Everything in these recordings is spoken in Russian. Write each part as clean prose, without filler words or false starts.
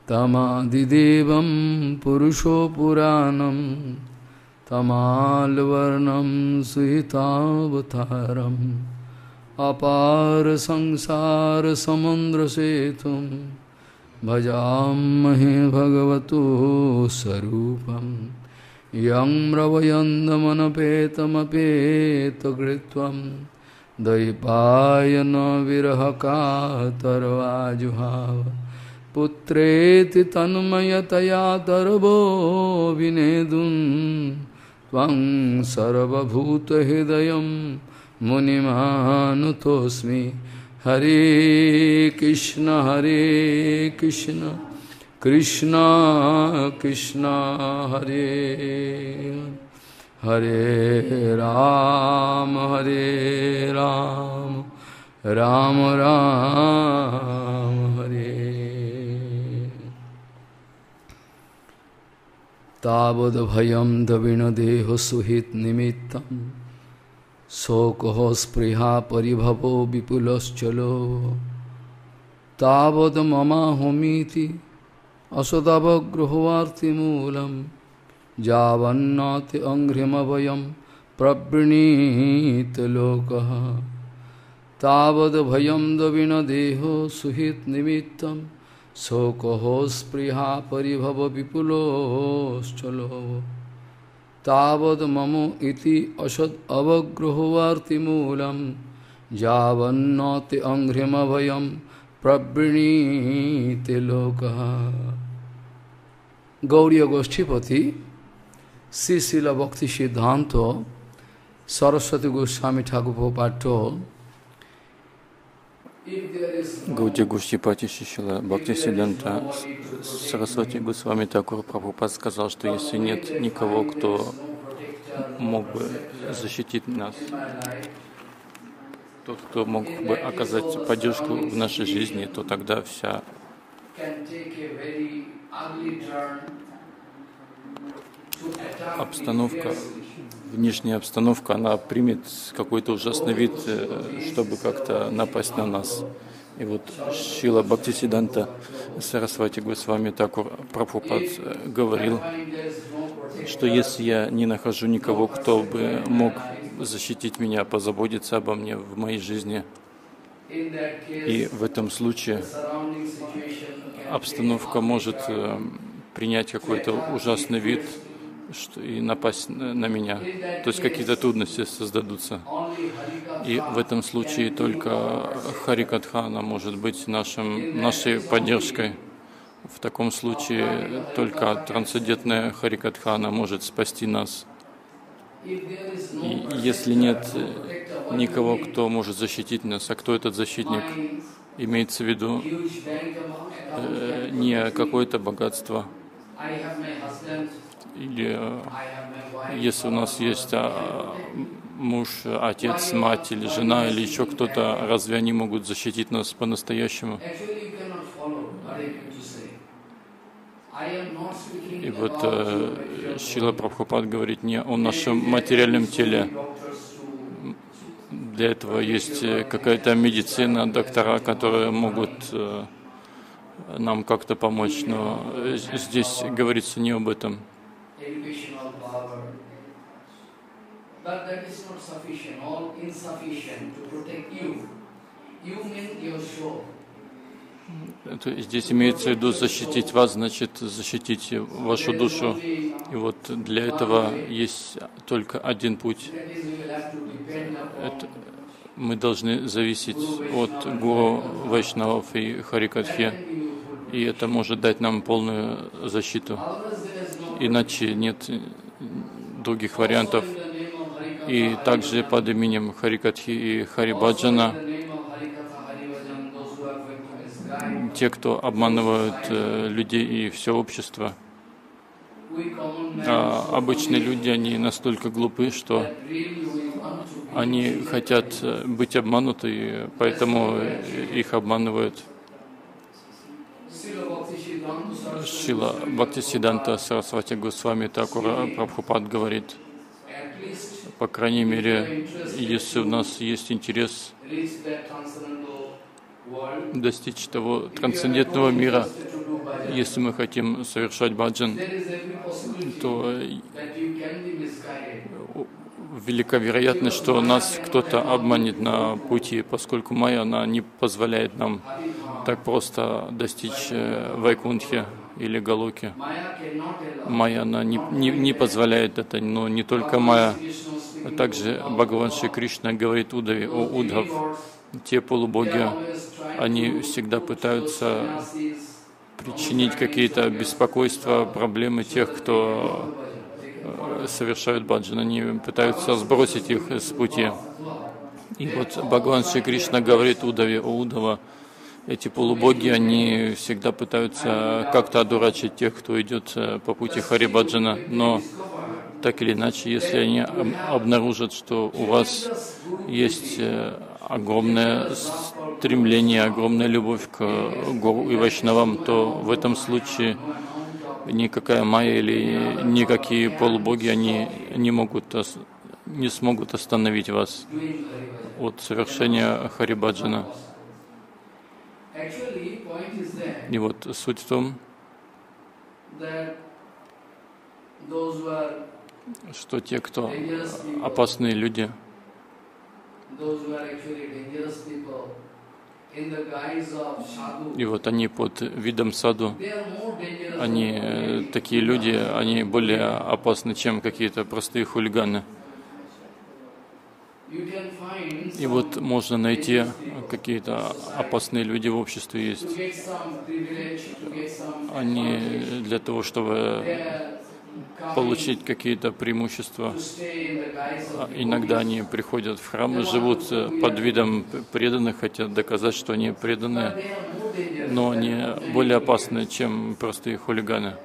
Tamadidevam Purusho Puranam Tamalvarnam Suhitavataram Apar Sangsara Samandra Setum Bhajamahe Bhagavato Sarupam Yam Ravayandamanapetamapetagritvam Daipayana Virahaka Tarvajuhava Putreti Tanmayataya Tarvo Vinedun Tvang Sarvabhuta Hidayam Munimanutosmi Hare Krishna Krishna Krishna Hare Hare Ram Ram Ram Hare Tabad bhayam davina deho suhit nimittam Sokoho spriha paribhavo vipuloschalo Tabad mama homiti Asadava gruhavarti moolam Javannati anghrimavayam prabrinit lokaha Tavad bhayam davina deho suhit nimittam Sokoho spriha paribhava vipuloschalo Tavad mamo iti asad avagruhavarti moolam Javannati anghrimavayam prabrinit lokaha. Gauriya Goshtipati, Srila Bhakti Siddhanta Saraswati Goswami Thakur Prabhupada told, Гаудия Гуштипати Шишила Бхактисиддханта Сарасвати Госвами Тхакур Прабхупад сказал, что если нет никого, кто мог бы защитить нас, тот, кто мог бы оказать поддержку в нашей жизни, то тогда вся обстановка, внешняя обстановка, она примет какой-то ужасный вид, чтобы как-то напасть на нас. И вот Шрила Бхактисиддханта Сарасвати Госвами Тхакур Прабхупад говорил, что если я не нахожу никого, кто бы мог защитить меня, позаботиться обо мне в моей жизни, и в этом случае обстановка может принять какой-то ужасный вид и напасть на меня, то есть какие-то трудности создадутся. И в этом случае только Харикатхана может быть нашей поддержкой. В таком случае только трансцендентная Харикатхана может спасти нас. И если нет никого, кто может защитить нас, а кто этот защитник, имеется в виду не какое-то богатство, или если у нас есть муж, отец, мать или жена, или еще кто-то, разве они могут защитить нас по-настоящему? И вот Шрила Прабхупад говорит не о нашем материальном теле. Для этого есть какая-то медицина, доктора, которые могут нам как-то помочь, но здесь говорится не об этом. Здесь имеется в виду защитить вас, значит защитить вашу душу. И вот для этого есть только один путь. Мы должны зависеть от Гуру, Вайшнавов и Харикатхи. И это может дать нам полную защиту. Иначе нет других вариантов. И также под именем Харикатхи и Харибаджана те, кто обманывают людей и все общество. А обычные люди, они настолько глупы, что они хотят быть обмануты, и поэтому их обманывают. Шрила Бхактисиддханта Сарасвати Госвами Тхакур Прабхупад говорит, по крайней мере, если у нас есть интерес достичь того трансцендентного мира, Если мы хотим совершать баджан, то велика вероятность, что нас кто-то обманет на пути, поскольку майя, она не позволяет нам так просто достичь Вайкунтхи или Галоки. Майя, она не позволяет это, но не только майя. А также Бхагаван Шри Кришна говорит Удаве: «О Удхав, те полубоги, они всегда пытаются причинить какие-то беспокойства, проблемы тех, кто совершают баджан, они пытаются сбросить их с пути». И вот Бхагаван Шри Кришна говорит Удаве: «О Удава, эти полубоги, они всегда пытаются как-то одурачить тех, кто идет по пути Хари-баджана, но так или иначе, если они обнаружат, что у вас есть огромное стремление, огромная любовь к гуру и вайшнавам, то в этом случае никакая майя или никакие полубоги, они не смогут остановить вас от совершения Хари-баджана». И вот суть в том, что те, кто опасные люди, и вот они под видом саду, они такие люди, они более опасны, чем какие-то простые хулиганы. И вот можно найти какие-то опасные люди в обществе есть. Они для того, чтобы получить какие-то преимущества, иногда они приходят в храм и живут под видом преданных, хотят доказать, что они преданные, но они более опасны, чем простые хулиганы.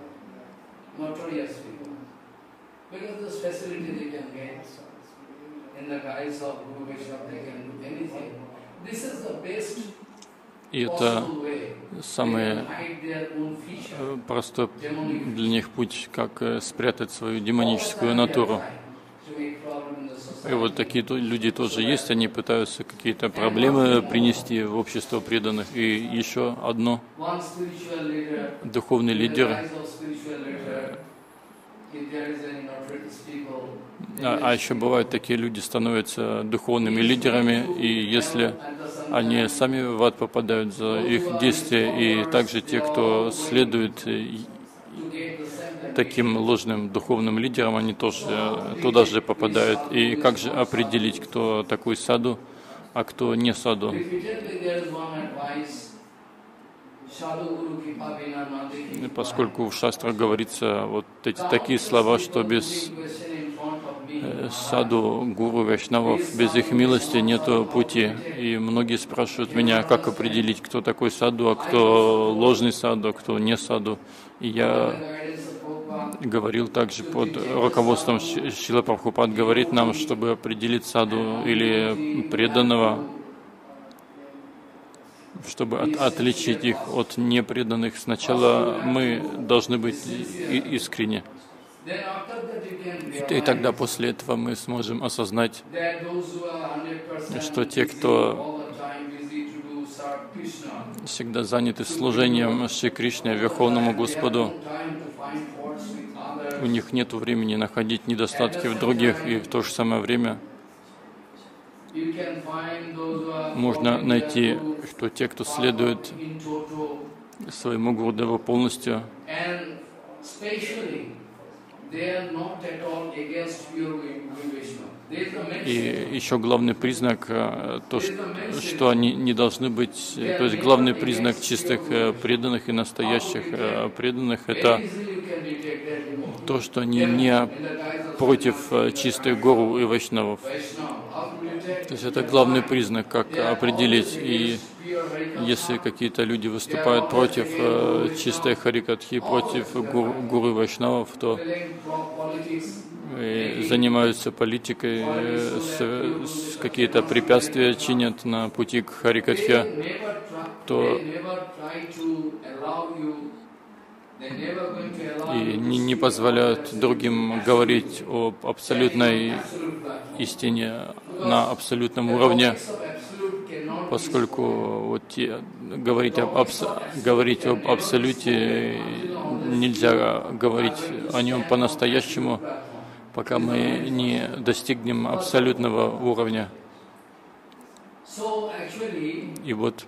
И это самый простой для них путь, как спрятать свою демоническую натуру. И вот такие люди тоже есть, они пытаются какие-то проблемы принести в общество преданных. И еще одно, духовный лидер, а еще бывают такие люди, становятся духовными лидерами, и если они сами в ад попадают за их действия, и также те, кто следует таким ложным духовным лидерам, они тоже туда же попадают. И как же определить, кто такой саду, а кто не саду? Поскольку в шастрах говорится вот такие слова, что без саду, гуру, вайшнавов, без их милости нету пути. И многие спрашивают меня, как определить, кто такой саду, а кто ложный саду, а кто не саду. И я говорил также под руководством Шрила Прабхупад, говорит нам, чтобы определить саду или преданного, чтобы отличить их от непреданных, сначала мы должны быть искренни. И тогда после этого мы сможем осознать, что те, кто всегда заняты служением Шри Кришне, Верховному Господу, у них нет времени находить недостатки в других, и в то же самое время можно найти, что те, кто следует своему Гурудеву полностью, и еще главный признак, то, что они не должны быть, то есть главный признак чистых преданных и настоящих преданных, это то, что они не против чистых гуру и вайшнавов. То есть это главный признак, как определить. И если какие-то люди выступают против чистой харикатхи, против гуру и вайшнавов, то занимаются политикой, какие-то препятствия чинят на пути к харикатхе, то и не позволяют другим говорить об абсолютной истине на абсолютном уровне. поскольку вот говорить об абсолюте нельзя говорить о нем по-настоящему, пока мы не достигнем абсолютного уровня. И вот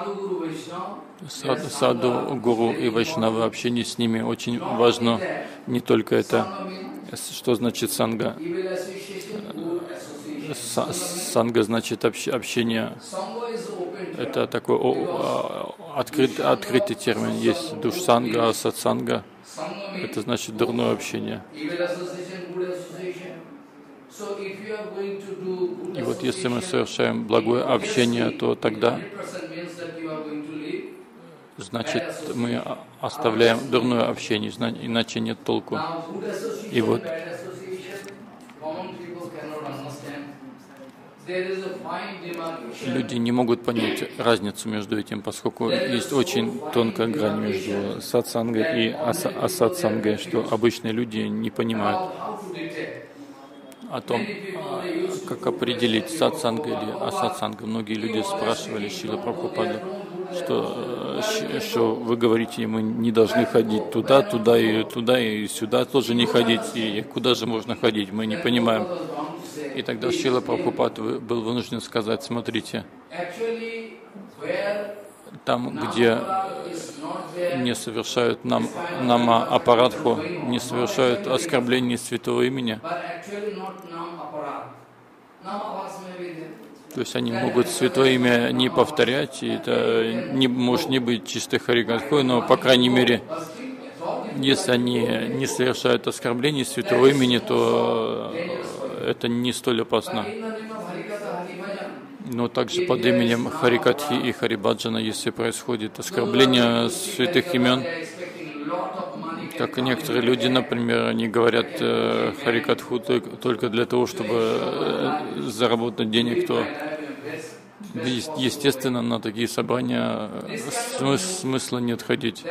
саду, гуру и вайшнавы, общение с ними очень важно. Не только это, что значит санга. Санга значит общение. Это такой открытый термин. Есть душ-санга, сатсанга. Это значит дурное общение. И вот если мы совершаем благое общение, то тогда, значит, мы оставляем дурное общение, иначе нет толку. И вот люди не могут понять разницу между этим, поскольку есть очень тонкая грань между сатсангой и асатсангой, что обычные люди не понимают о том, как определить сатсанга или асатсанга. Многие люди спрашивали Шрила Прабхупаду, что вы говорите, мы не должны ходить туда, и сюда тоже не ходить, и куда же можно ходить, мы не понимаем. И тогда Шрила Прабхупад был вынужден сказать: смотрите, там, где не совершают нама-апарадху, не совершают оскорбление святого имени, то есть они могут святое имя не повторять, и это может не быть чистой харикатхой, но, по крайней мере, если они не совершают оскорбление святого имени, то это не столь опасно. Но также под именем Харикатхи и Харибаджана, если происходит оскорбление святых имен, как и некоторые люди, например, они говорят Харикатху только для того, чтобы заработать денег, то, естественно, на такие собрания смысла нет ходить.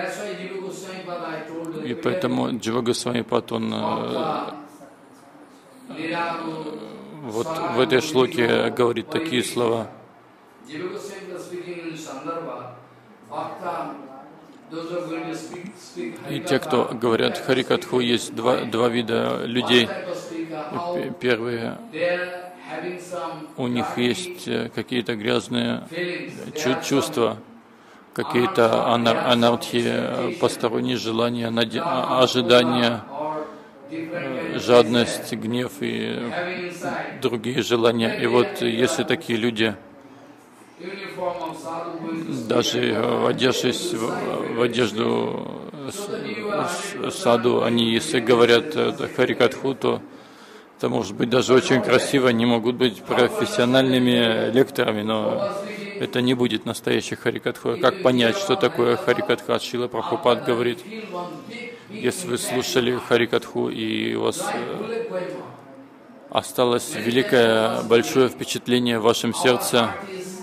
И поэтому Джива Госвами Пад, он вот в этой шлоке говорит такие слова. И те, кто говорят Харикатху, есть два вида людей. Первые, у них есть какие-то грязные чувства, какие-то анартхи, посторонние желания, ожидания, жадность, гнев и другие желания. И вот если такие люди, даже одевшись в одежду саду, они, если говорят Харикатху, то это может быть даже очень красиво, они могут быть профессиональными лекторами, но это не будет настоящей Харикатху. Как понять, что такое Харикатха? Шрила Прабхупад говорит: если вы слушали Харикатху и у вас осталось великое, большое впечатление в вашем сердце,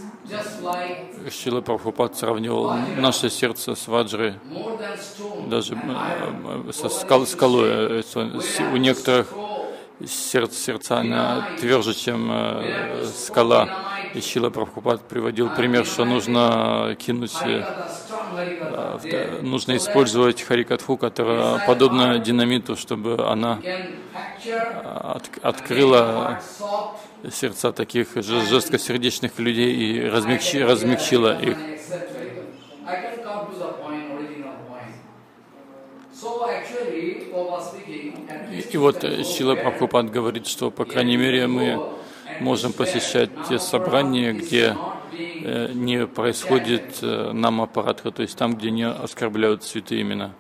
Шрила Прабхупад сравнивал наше сердце с ваджрой, даже со скалой. У некоторых сердца тверже, чем скала. И Шрила Прабхупад приводил пример, что нужно нужно использовать Харикатху, которая подобна динамиту, чтобы она открыла сердца таких жесткосердечных людей и размягчила их. И вот Шрила Прабхупад говорит, что, по крайней мере, мы можем посещать те собрания, где не происходит нама-апарадха, то есть там, где не оскорбляют святые имена.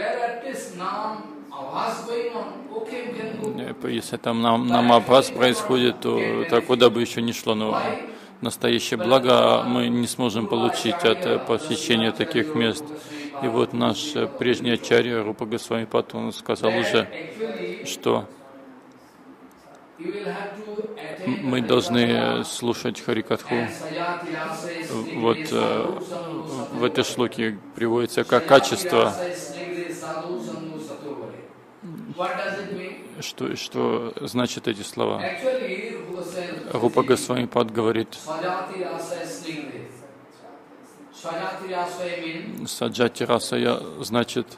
Если там нама-апарад происходит, то куда бы еще ни шло, но настоящее благо мы не сможем получить от посещения таких мест. И вот наш прежний ачарья Рупа Госвами Пад, он сказал уже, что мы должны слушать Харикатху. Вот в этой шлоке приводится как качество. Что значит эти слова? Рупа Госвами Пад говорит: Саджати расая значит,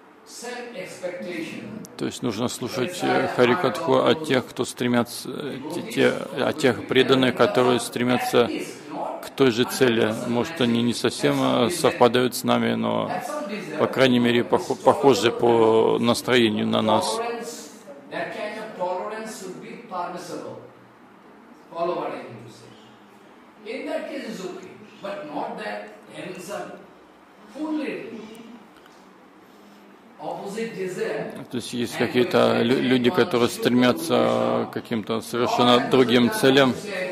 то есть нужно слушать Харикатху от тех, кто стремятся, от тех преданных, которые стремятся к той же цели. Может, они не совсем совпадают с нами, но, по крайней мере, похожи по настроению на нас. То есть есть какие-то люди, которые стремятся к каким-то совершенно другим целям.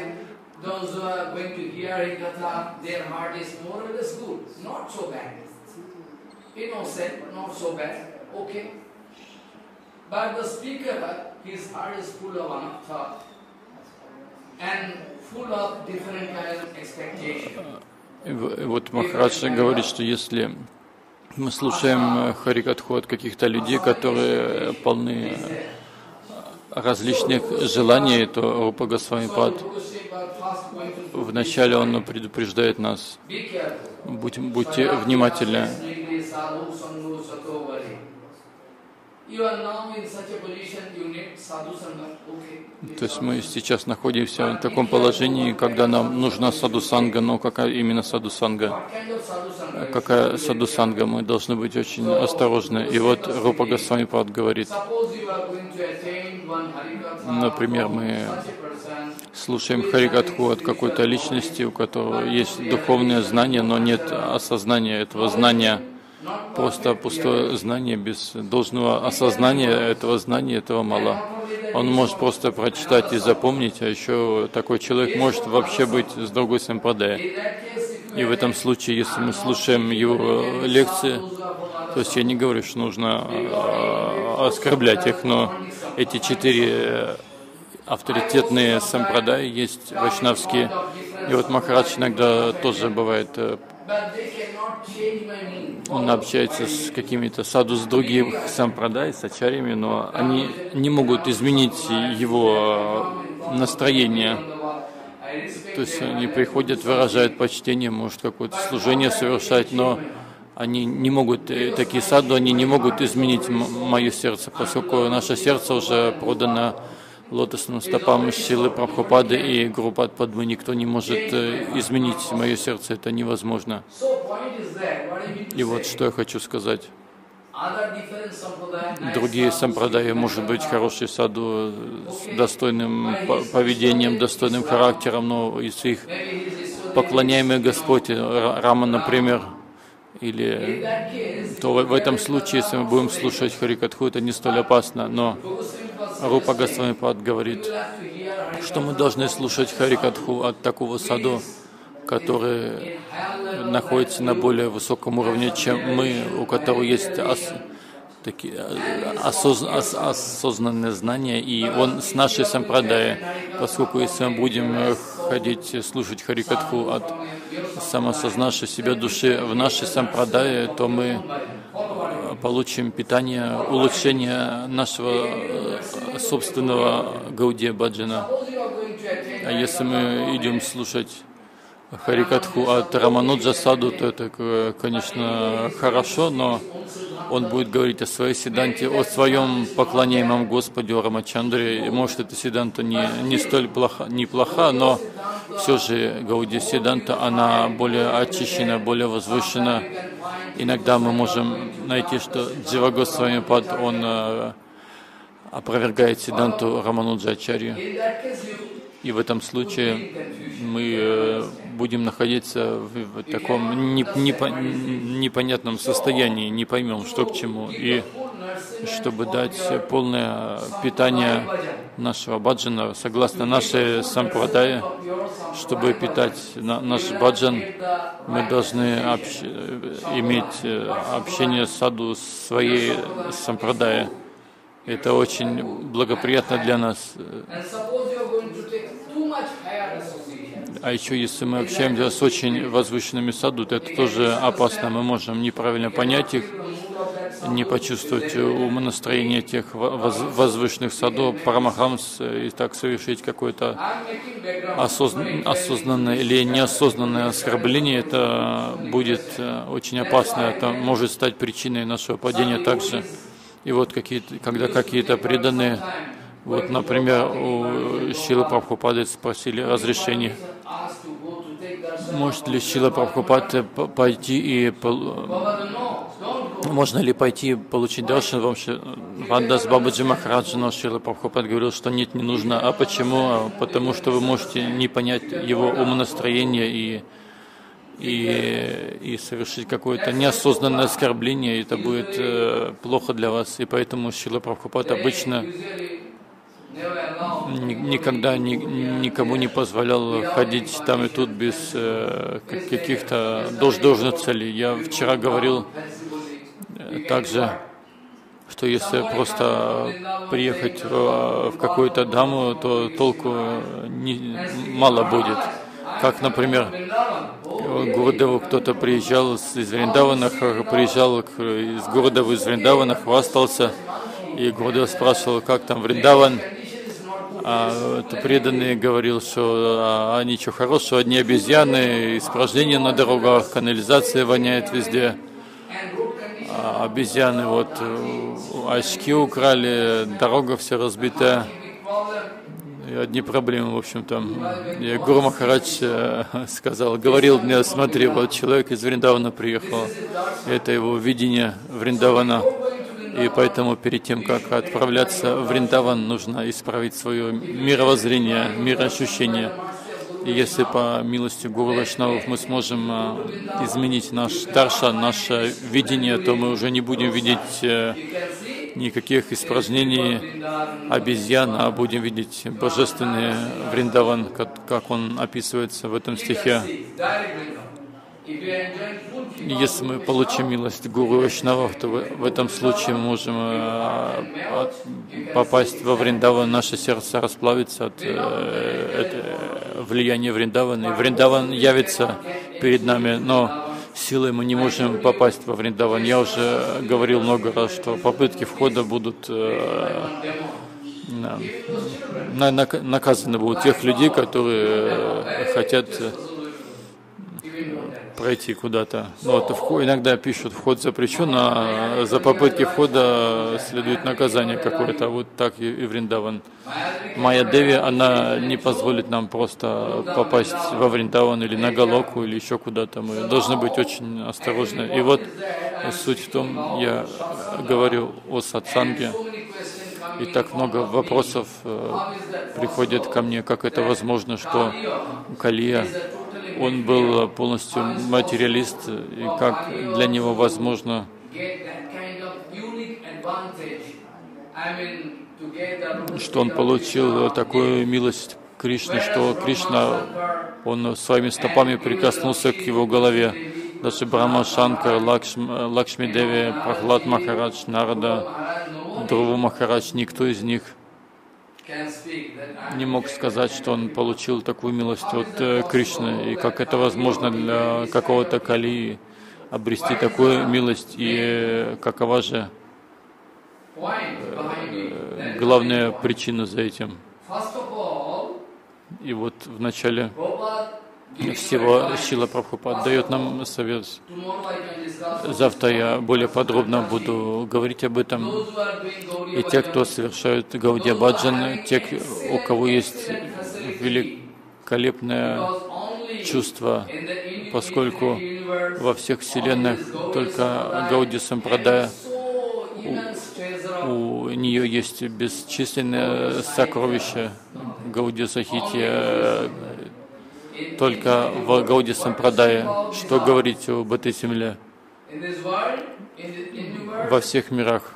И вот Махарадж говорит, что если мы слушаем Харикатху от каких-то людей, которые полны различных желаний, то Рупа Госвами-пад вначале он предупреждает нас: будьте внимательны. То есть мы сейчас находимся в таком положении, когда нам нужна садхусанга, но какая именно садхусанга? Какая садхусанга? Мы должны быть очень осторожны. И вот Рупа Госвами-пад говорит, например, мы слушаем Харикатху от какой-то личности, у которого есть духовное знание, но нет осознания этого знания. Просто пустое знание без должного осознания этого знания, этого мало. Он может просто прочитать и запомнить, а еще такой человек может вообще быть с другой сампрадай. И в этом случае, если мы слушаем его лекции, то есть я не говорю, что нужно оскорблять их, но эти 4 авторитетные сампрадаи есть вайшнавские. И вот Махарадж иногда тоже бывает, он общается с какими-то саду с других сампрадай, с ачарьями, но они не могут изменить его настроение. То есть они приходят, выражают почтение, может какое-то служение совершать, но они не могут, такие саду, они не могут изменить мое сердце, поскольку наше сердце уже продано лотосным стопам Шрилы Прабхупады и Гурупад Падмы. Никто не может изменить мое сердце, это невозможно. И вот что я хочу сказать. Другие сампрадаи, может быть, хороший саду, с достойным поведением, достойным характером, но если их поклоняемый Господь, Рама, например, то в этом случае, если мы будем слушать Харикатху, это не столь опасно. Но Рупа Госвами-пад говорит, что мы должны слушать Харикатху от такого саду, который находится на более высоком уровне, чем мы, у которого есть осознанное знание, и он с нашей сампрадаи, поскольку если мы будем ходить, слушать Харикатху от самосознавшей себя души в нашей сампрадае, то мы получим питание, улучшение нашего собственного Гаудия Баджана. А если мы идем слушать Харикатху от Рамануджа Саду, то это, конечно, хорошо, но он будет говорить о своей сиданте, о своем поклоняемом Господе, о Рамачандре. Может, эта сиданта не столь неплоха, но все же Гаудия Сиданта, она более очищена, более возвышена. Иногда мы можем найти, что Джива Госвами-пад, он опровергает сиданту Рамануджачарьи. И в этом случае мы будем находиться в таком непонятном состоянии, не поймем, что к чему. И чтобы дать полное питание нашего баджана, согласно нашей сампрадае, чтобы питать наш баджан, мы должны иметь общение с саду своей сампрадае. Это очень благоприятно для нас. А еще, если мы общаемся с очень возвышенными саду, то это тоже опасно. Мы можем неправильно понять их, не почувствовать умонастроение тех возвышенных саду Парамахамс и так совершить какое-то осознанное или неосознанное оскорбление, это будет очень опасно, это может стать причиной нашего падения также. И вот когда какие-то преданные, вот, например, у Шрилы Прабхупады спросили разрешение, может ли Шрила Прабхупада пойти и можно ли пойти и получить даршан Вандас Бабаджи Махараджа, но Шрила Прабхупада говорил, что нет, не нужно. А почему? Потому что вы можете не понять его умонастроение и совершить какое-то неосознанное оскорбление, и это будет плохо для вас. И поэтому Шрила Прабхупада обычно никогда никому не позволял ходить там и тут без каких-то должных целей. Я вчера говорил также, что если просто приехать в какую-то даму, то толку мало будет. Как, например, Гурудеву кто-то приезжал из Вриндавана, приезжал из города из Вриндавана, хвастался, и Гурудев спрашивал, как там Вриндаван. А преданный говорил, что ничего хорошего, одни обезьяны, испражнения на дорогах, канализация воняет везде. Обезьяны вот очки украли, дорога вся разбитая. И одни проблемы, в общем-то. И Гуру Махарадж говорил мне, смотри, вот человек из Вриндавана приехал, это его видение Вриндавана. И поэтому перед тем, как отправляться в Вриндаван, нужно исправить свое мировоззрение, мироощущение. И если по милости Гуру Вайшнавов мы сможем изменить наш даршан, наше видение, то мы уже не будем видеть никаких испражнений обезьян, а будем видеть божественный Вриндаван, как он описывается в этом стихе. Если мы получим милость Гуру Вайшнавов, то в этом случае мы можем попасть во Вриндаван, наше сердце расплавится от влияния Вриндавана. И Вриндаван явится перед нами, но силой мы не можем попасть во Вриндаван. Я уже говорил много раз, что попытки входа будут наказаны будут тех людей, которые хотят пройти куда-то. Вот, иногда пишут, вход запрещен, а за попытки входа следует наказание какое-то. Вот так и Вриндаван. Майя Деви, она не позволит нам просто попасть во Вриндаван или на Галоку или еще куда-то. Мы должны быть очень осторожны. И вот суть в том, я говорю о сатсанге, и так много вопросов приходит ко мне, как это возможно, что Калия, он был полностью материалист, и как для него возможно что он получил такую милость Кришны, что Кришна, он своими стопами прикоснулся к его голове. Даже Брахма, Шанкар, Лакшми Деви, Прахлад Махарадж, Нарада, Друва Махарадж, никто из них не мог сказать, что он получил такую милость от Кришны, и как это возможно для какого-то Калии обрести такую милость, и какова же главная причина за этим. И вот в начале всего Шрила Прабхупада дает нам совет. Завтра я более подробно буду говорить об этом. И те, кто совершают Гаудия Баджан, те, у кого есть великолепное чувство, поскольку во всех вселенных только Гаудия Сампрадая, у нее есть бесчисленные сокровища Гаудия Сахития, только в Гаудия Сампрадае. Что говорить об этой земле? Во всех мирах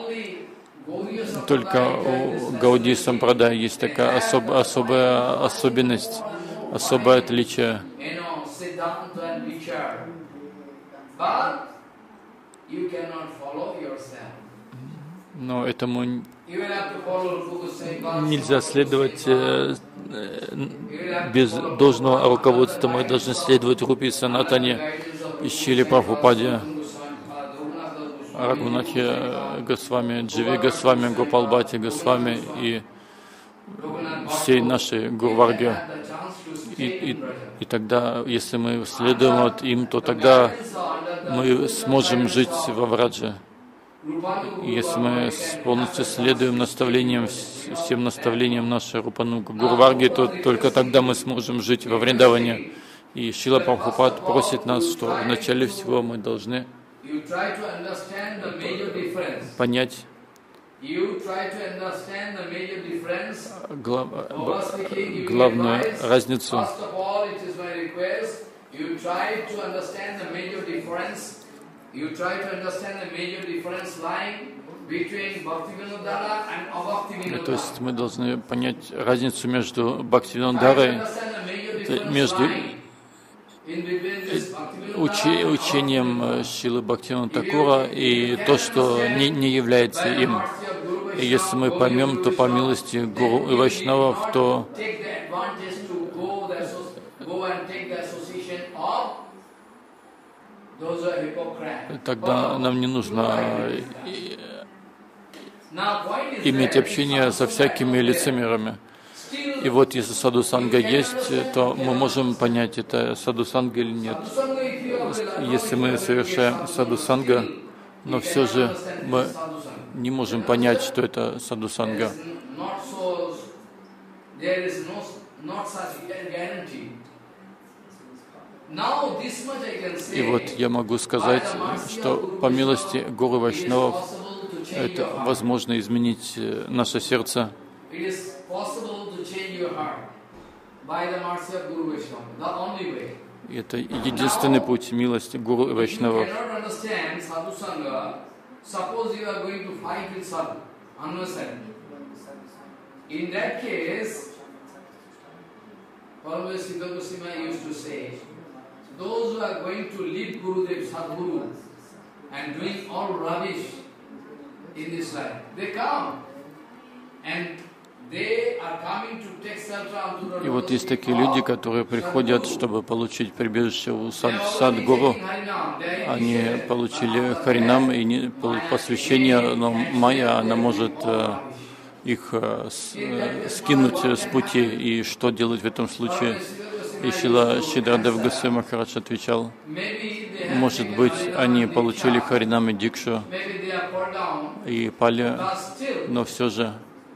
только у Гаудия Сампрадая есть такая особая особенность, особое отличие. Но этому нельзя следовать без должного руководства. Мы должны следовать Рупи Санатане и Шриле Прабхупаде. Рагунатхи Госвами, Дживи Госвами, Гопалбхати Госвами и всей нашей Гурварге. И тогда, если мы следуем от им, то тогда мы сможем жить во Врадже. Если мы полностью следуем наставлениям, всем наставлениям нашей Рупанука Гурварги, то только тогда мы сможем жить во Вриндаване. И Шрила Прабхупад просит нас, что в начале всего мы должны понять главную разницу. То есть мы должны понять разницу между Бхактивинодарой, между учением Шрилы Бхактивинода Такура и то, что не является им. И если мы поймем, то по милости Гуру и Вайшнавов, то тогда нам не нужно иметь общение со всякими лицемерами. И вот если садхусанга есть, то мы можем понять, это садхусанга или нет. Если мы совершаем садхусанга, но все же мы не можем понять, что это садхусанга. И вот я могу сказать, что по милости Гуру Вайшнавов это возможно изменить наше сердце. Это единственный путь милости Гуру и Вайшнавов. Those who are going to leave Gurudev, Sadguru, and doing all rubbish in this life, they come and they are coming to take shelter unto the. И вот есть такие люди, которые приходят, чтобы получить прибежище у Садгуру. Они получили Харинам и посвящение, но Майя, она может их скинуть с пути. И что делать в этом случае? И Шрила Шридхардев Госвами Махарадж отвечал, может быть, они получили Харинам и Дикшу и пали, но все же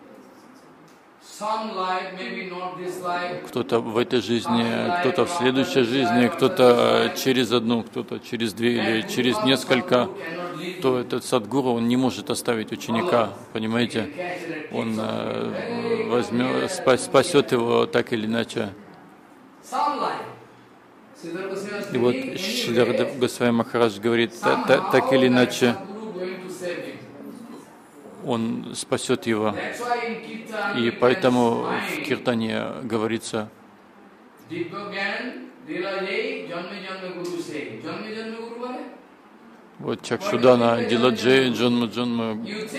кто-то в этой жизни, кто-то в следующей жизни, кто-то через одну, кто-то через две или через несколько, то этот Садгуру, он не может оставить ученика, понимаете? Он возьмет, спасет его так или иначе. И вот Шридхар Госвами Махарадж говорит, так или иначе, он спасет его. И поэтому в Киртане говорится, вот Чакшудана, Диладжей, Джонма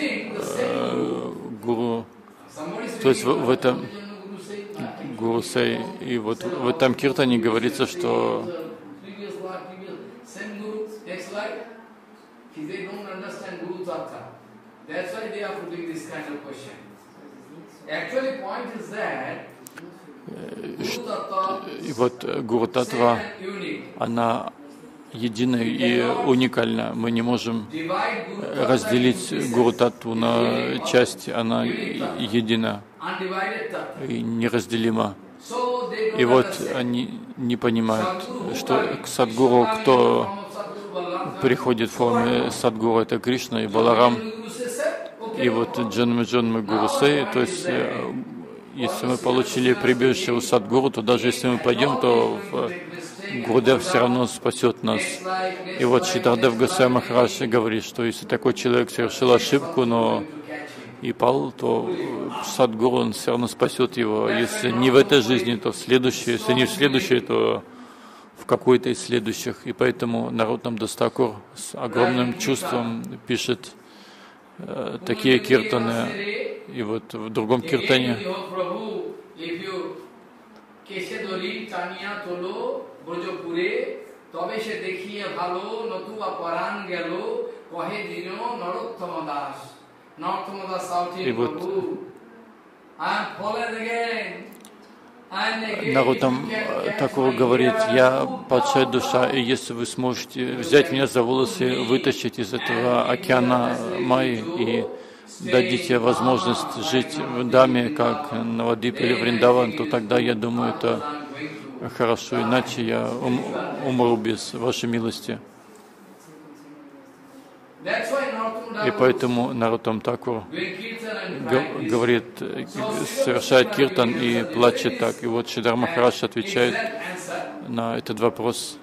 Гуру. То есть в этом Гурусей. И вот в этом Киртане говорится, что и вот Гуру Татва, она едина и уникальна. Мы не можем разделить Гуру Татву на части, она едина и неразделима. И вот они не понимают, что к Садгуру, кто приходит в форме Садгуру, это Кришна и Баларам. И вот Джанма Гурусей, то есть если мы получили прибежище у Садгуру, то даже если мы пойдем, то Гурудев все равно спасет нас. И вот Шридхардев Госвами Махарадж говорит, что если такой человек совершил ошибку, но и пал, то Садгуру, он все равно спасет его. Если не в этой жизни, то в следующей. Если не в следующей, то в какой-то из следующих. И поэтому Нароттам Дас Такур с огромным чувством пишет такие киртаны. И вот в другом киртане И вот Наруттам такого говорит: «Я падшая душа, и если вы сможете взять меня за волосы, вытащить из этого океана Майи и дадите возможность жить в Даме, как Навадип или Вриндаван, то тогда, я думаю, это хорошо, иначе я умру без вашей милости». И поэтому Наруттам Такур говорит, совершает киртан и плачет так. И вот Шридар Махарадж отвечает на этот вопрос.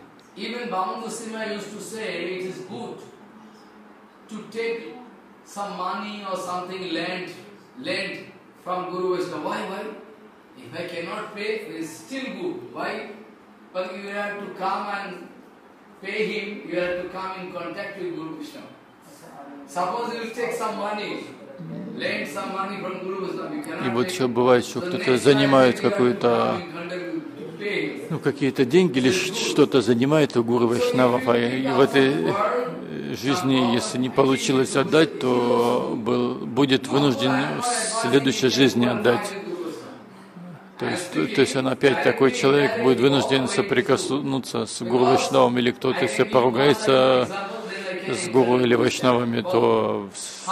И вот еще бывает, что кто-то занимает какую-то, какие-то деньги или что-то занимает у гуру Вайшнавов, и в этой жизни, если не получилось отдать, то будет вынужден в следующей жизни отдать. То есть он опять такой человек будет вынужден соприкоснуться с гуру Вайшнавом, или кто-то, если поругается с гуру или вайшнавами, то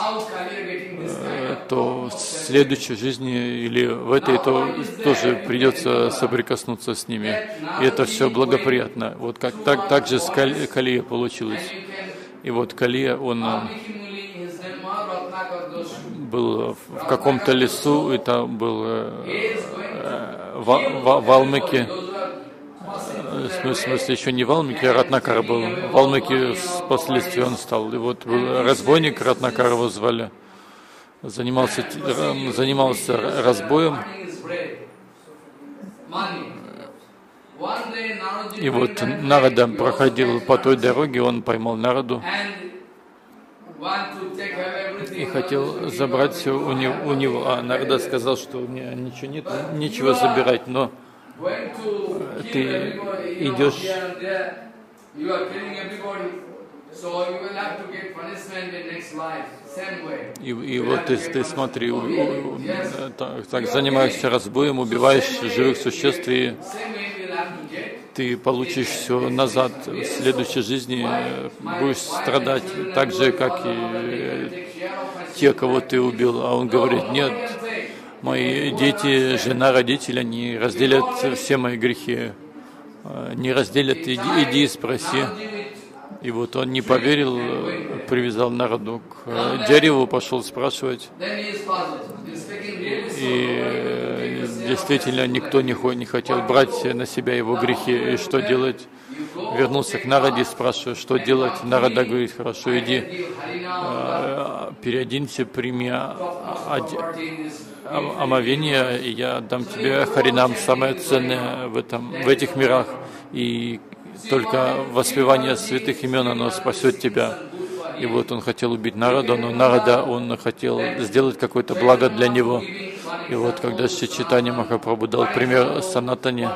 в следующей жизни или в этой тоже придется соприкоснуться с ними. И это все благоприятно. Вот так же с Калия получилось. И вот Калия, он был в каком-то лесу, и там был Валмики. В смысле, еще не Валмики, а Ратнакара был. Валмики впоследствии он стал. И вот был разбойник, Ратнакара его звали. Занимался разбоем. И вот Нарада проходил по той дороге, он поймал Нараду и хотел забрать все у него. А Нарада сказал, что у меня ничего нет, нечего забирать, но ты идешь, и вот ты смотри, так занимаешься разбоем, убиваешь живых существ, и ты получишь все назад в следующей жизни, будешь страдать так же, как и те, кого ты убил. А он говорит: нет, мои дети, жена, родители, они разделят все мои грехи. Не разделят, иди и спроси. И вот он не поверил, привязал Нараду к дереву, пошел спрашивать. И действительно никто не хотел брать на себя его грехи. И что делать? Вернулся к Нараде, спрашивая, что делать. Нарада говорит: хорошо, иди, переоденься, прими омовение, и я дам тебе харинам, самое ценное в этих мирах. И только воспевание святых имен, оно спасет тебя. И вот он хотел убить Нараду, но Нарада, он хотел сделать какое-то благо для него. И вот когда Шри Чайтанья Махапрабху дал пример Санатане,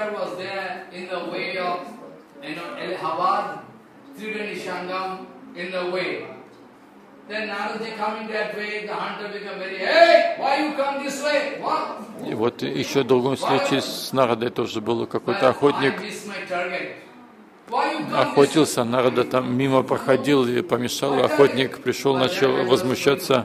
и вот еще в другом случае с Нарадой тоже был какой-то охотник, охотился, Нарада там мимо проходил и помешал, охотник пришел, начал возмущаться,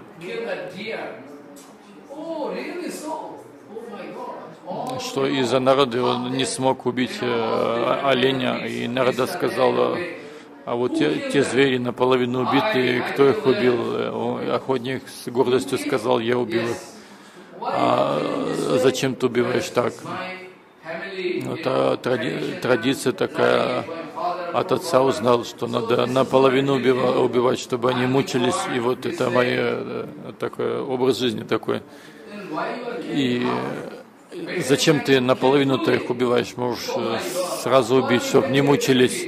что из-за Нарады он не смог убить оленя, и Нарада сказал: а вот те звери наполовину убитые, кто их убил? Охотник с гордостью сказал: я убил их. А зачем ты убиваешь так? Это традиция такая. От отца узнал, что надо наполовину убивать, чтобы они мучились. И вот это такой образ жизни такой. И зачем ты наполовину-то их убиваешь? Можешь сразу убить, чтобы не мучились.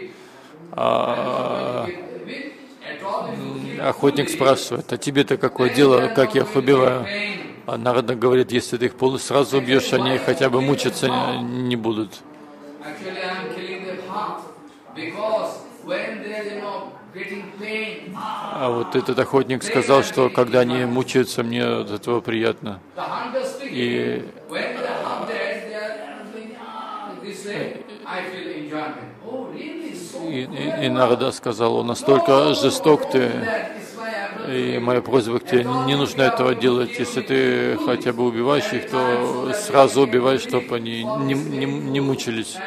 Охотник спрашивает: а тебе-то какое дело, как я их убиваю? А Нарада говорит: если ты их сразу убьешь, они хотя бы мучиться не будут. А вот этот охотник сказал, что когда они мучаются, мне от этого приятно. И Нарада сказал, он настолько жесток ты, и моя просьба к тебе, не нужно этого делать. Если ты хотя бы убиваешь их, то сразу убивай, чтобы они не мучились.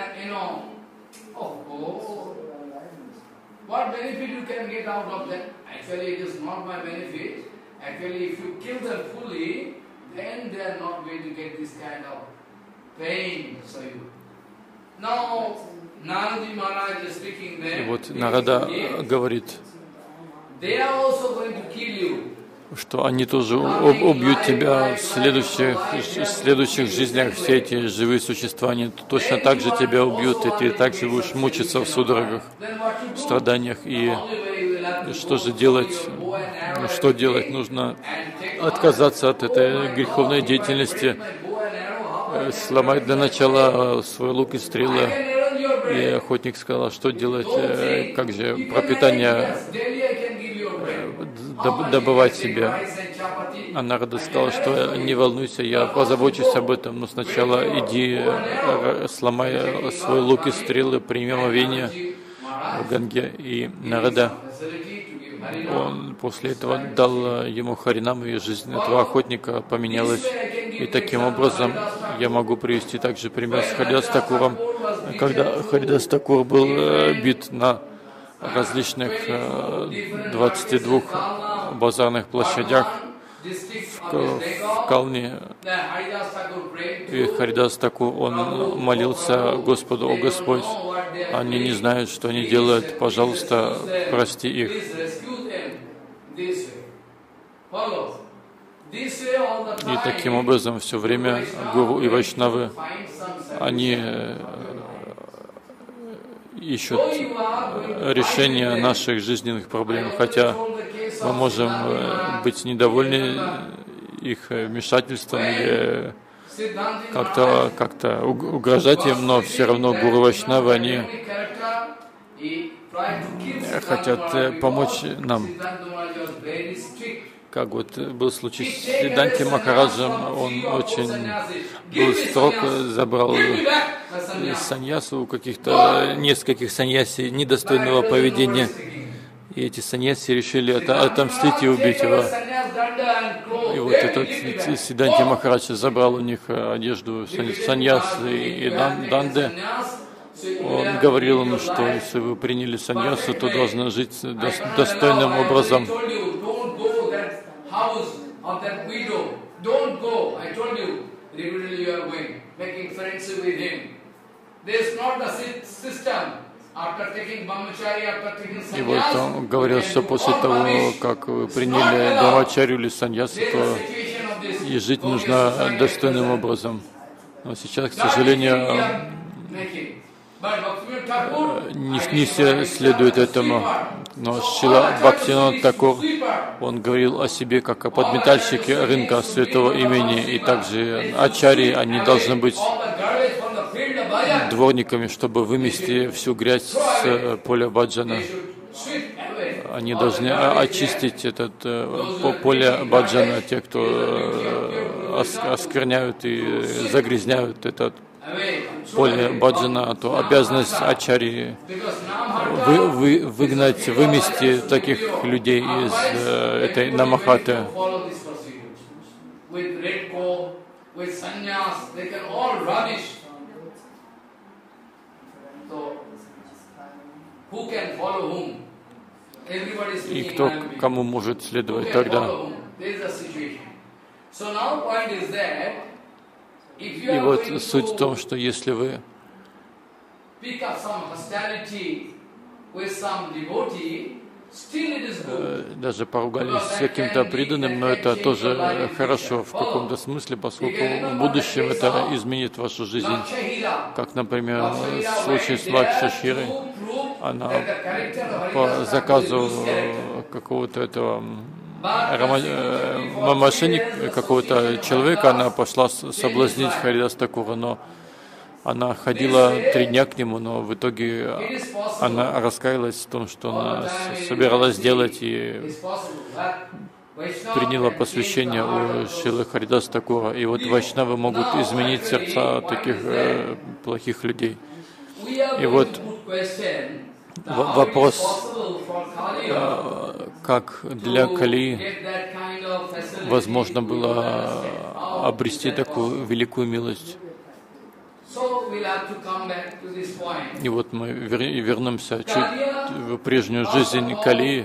И вот Нарада говорит, что они тоже убьют тебя в следующих жизнях, все эти живые существа, они точно так же тебя убьют, и ты также будешь мучиться в судорогах, в страданиях. И что же делать? Что делать? Нужно отказаться от этой греховной деятельности, сломать для начала свой лук и стрелы. И охотник сказал, что делать, как же пропитание добывать себе. А Нарада сказал, что не волнуйся, я позабочусь об этом, но сначала иди, сломай свой лук и стрелы, прими омовение в Ганге. И Нарада, он после этого дал ему Харинам, и жизнь этого охотника поменялась. И таким образом я могу привести также пример с Харидас Такуром. Когда Харидас Такур был бит на различных 22 базарных площадях в Калне, и Харидас Такур, он молился Господу: «О Господь, они не знают, что они делают, пожалуйста, прости их». И таким образом все время гуру и вайшнавы, они ищут решение наших жизненных проблем, хотя мы можем быть недовольны их вмешательством или как-то угрожать им, но все равно гуру вайшнавы, они хотят помочь нам. Как вот был случай с Сиддханти Махараджем, он очень был строг, забрал саньясу у каких-то нескольких саньяси недостойного поведения. И эти саньяси решили отомстить и убить его. И вот этот Сиддханти Махарадж забрал у них одежду саньясы и данды. Он говорил им, что если вы приняли саньясу, то должны жить достойным образом. Of that widow, don't go. I told you, repeatedly you are going, making friendship with him. This is not the system. After taking brahmachari, after taking sannyas. И вот он говорил, что после того, как вы приняли брахмачарью или саньясу, то и жить нужно достойным образом. Но сейчас, к сожалению, не все следуют этому. Но Шрила Бхактивинода Тхакур, он говорил о себе как о подметальщике рынка святого имени, и также ачарьи, они должны быть дворниками, чтобы вымести всю грязь с поля баджана. Они должны очистить это поле баджана, те, кто оскверняют и загрязняют этот поле баджана, то обязанность ачарьи выгнать, вымести таких людей из этой намахаты. И кто кому может следовать тогда? И вот суть в том, что если вы даже поругались с каким-то преданным, но это тоже хорошо в каком-то смысле, поскольку в будущем это изменит вашу жизнь. Как, например, в случае с Лакшаширой, она по заказу какого-то этого мошенника, какого-то человека, она пошла соблазнить Харидас Такура, но Она ходила 3 дня к нему, но в итоге она раскаялась в том, что она собиралась сделать, и приняла посвящение у Шрилы Харидаса Такура. И вот вайшнавы могут изменить сердца таких плохих людей. И вот вопрос, как для Кали возможно было обрести такую великую милость. И вот мы вернемся чуть в прежнюю жизнь Кали.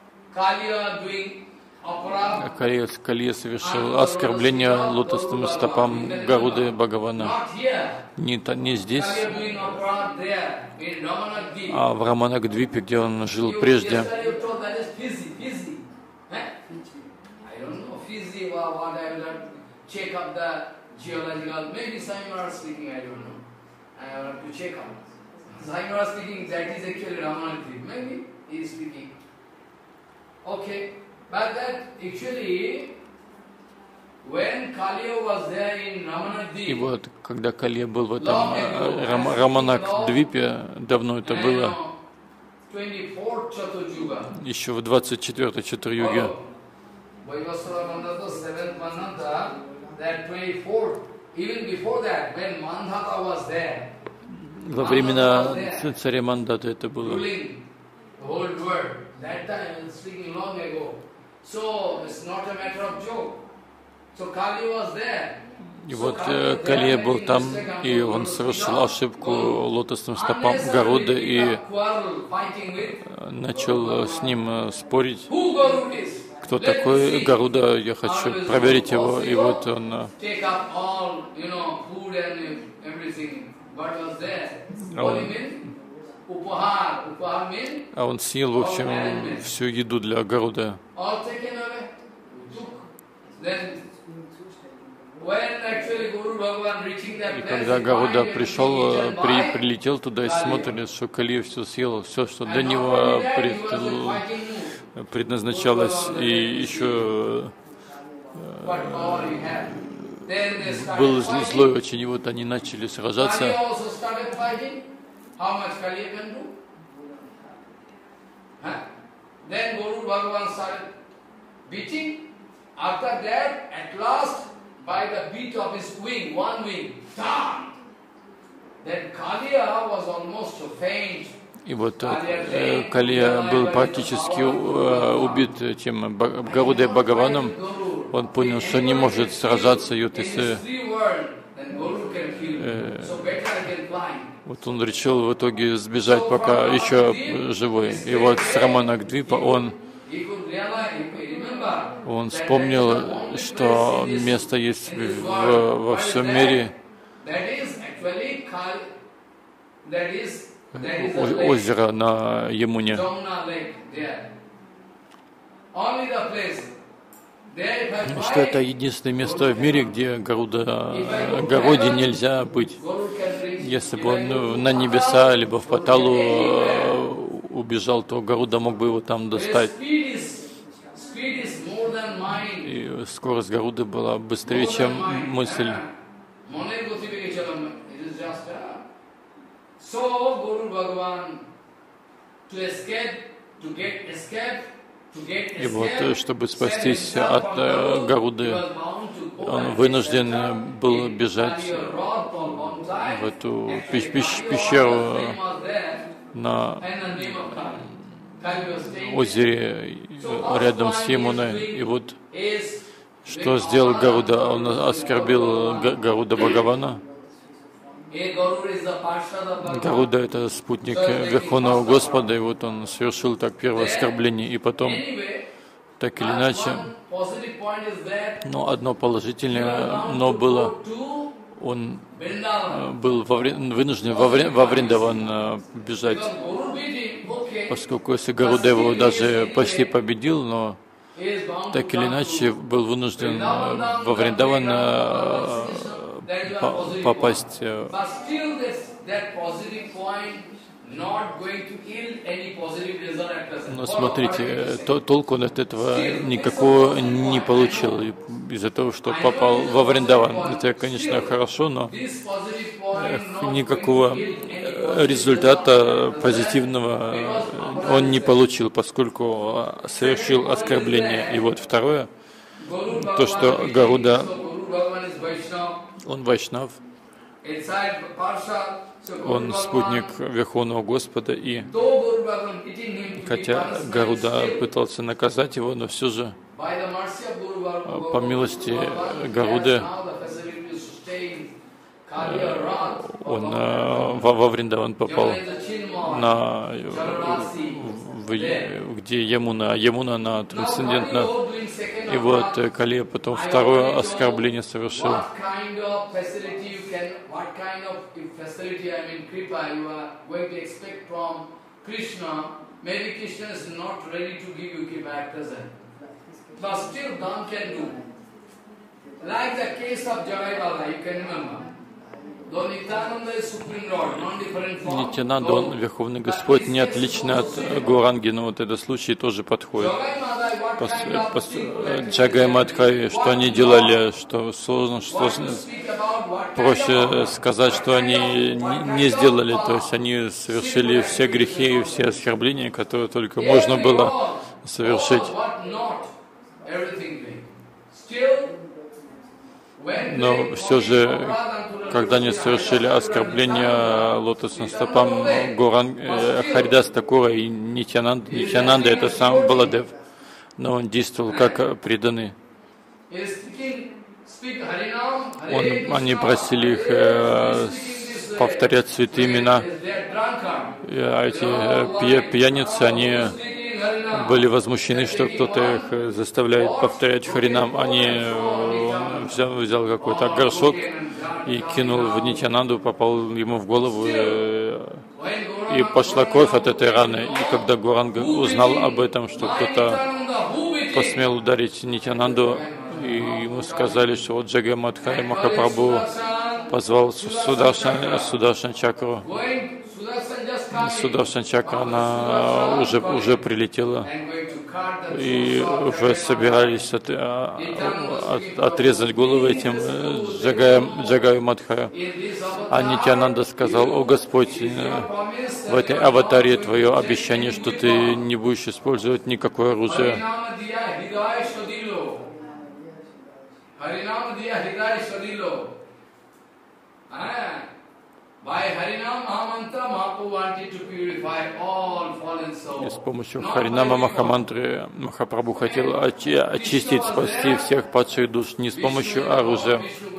Калия совершил оскорбление лотосным стопам Гаруды Бхагавана. Не здесь, а в Раманагдвипе, где он жил прежде. But that actually, when Kaliya was there in Ramanakdvip, и вот, когда Калия был в этом Раманакдвипе, давно это было, еще в 24-й Чатур-юге, во времена царя Мандаты это было. И вот Калия был там, и он совершил ошибку лотосным стопам Гаруды и начал с ним спорить. Кто такой Гаруда? Я хочу проверить его. И вот он он съел, в общем, всю еду для Гаруда. И когда Гаруда прилетел туда и смотрели, что Калия все съел, все, что для него предназначалось, и еще был злой очень, и вот они начали сражаться. Then Guru Bhagavan started beating. After that, at last, by the beat of his wing, one wing, down. Then Kaliya was almost to faint. И вот Калия был практически убит этим Гарудой Бхагаваном. Он понял, что не может сражаться, и вот если вот он решил в итоге сбежать, пока еще живой. И вот с Раманакдвипа он вспомнил, что место есть во всем мире, озеро на Ямуне. Что это единственное место в мире, где Гаруде нельзя быть. Если бы он на небеса, либо в Паталу убежал, то Гаруда мог бы его там достать. И скорость Гаруды была быстрее, чем мысль. И вот, чтобы спастись от Гаруды, он вынужден был бежать в эту пещеру на озере рядом с Ямуной. И вот что сделал Гаруда? Он оскорбил Гаруда Бхагавана. Гаруда — это спутник Верховного Господа, и вот он совершил так первое оскорбление, и потом, так или иначе, но одно положительное, но было, он был вынужден во Вриндаван бежать, поскольку если Гаруда его даже почти победил, но так или иначе был вынужден во Вриндаван попасть. Но смотрите, толку он от этого никакого не получил из-за того, что попал во Вриндаван. Это, конечно, хорошо, но никакого результата позитивного он не получил, поскольку совершил оскорбление. И вот второе, то, что Гаруда, он вайшнав, он спутник Верховного Господа, и хотя Гаруда пытался наказать его, но все же по милости Гаруды он во Вриндаван попал, где Ямуна на трансцендентно. И вот Калия потом второе оскорбление совершил. Нитянанда, он Верховный Господь, не отличный от Гауранги, но вот этот случай тоже подходит. Джагай Мадхаи, что они делали, что сложно, проще сказать, что они не сделали, то есть они совершили все грехи и все оскорбления, которые только можно было совершить. Но все же, когда они совершили оскорбление лотосным стопам Харидас Такура и Нитьянанда, это сам Баладев, но он действовал как преданный. Они просили их повторять святые имена. А эти пьяницы, они были возмущены, что кто-то их заставляет повторять Харинам. Он взял какой-то горшок и кинул в Нитьянанду, попал ему в голову, и пошла кровь от этой раны. И когда Гауранга узнал об этом, что кто-то посмел ударить Нитьянанду, и ему сказали, что вот Джагай Мадхаи Махапрабху позвал Сударшан Чакру. Сударшан Чакра, она уже прилетела, и уже собирались отрезать головы этим Джагаю Мадхаю. А Нитьянанда сказал: «О Господь, в этой аватаре Твое обещание, что Ты не будешь использовать никакое оружие». И с помощью Харинама Махамантры Махапрабху хотел очистить, спасти всех падших душ не с помощью оружия.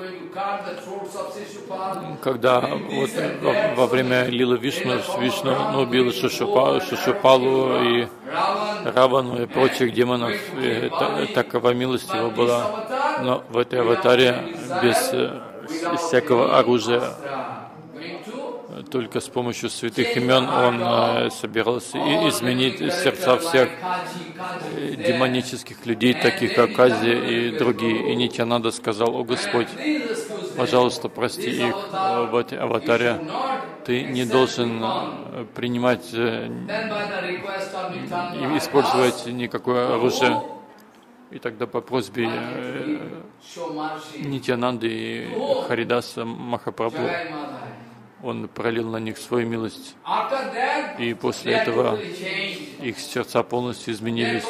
Когда вот во время Лилы Вишну убил Шишупалу и Равану и прочих демонов, и такова милость его была. Но в этой аватаре без всякого оружия, только с помощью святых имен он собирался изменить сердца всех демонических людей, таких как Ази и другие. И Нитьянанда сказал: «О Господь, пожалуйста, прости их в этой аватаре. Ты не должен принимать и использовать никакое оружие». И тогда по просьбе Нитьянанды и Харидаса Махапрабху он пролил на них свою милость. И после этого их сердца полностью изменились.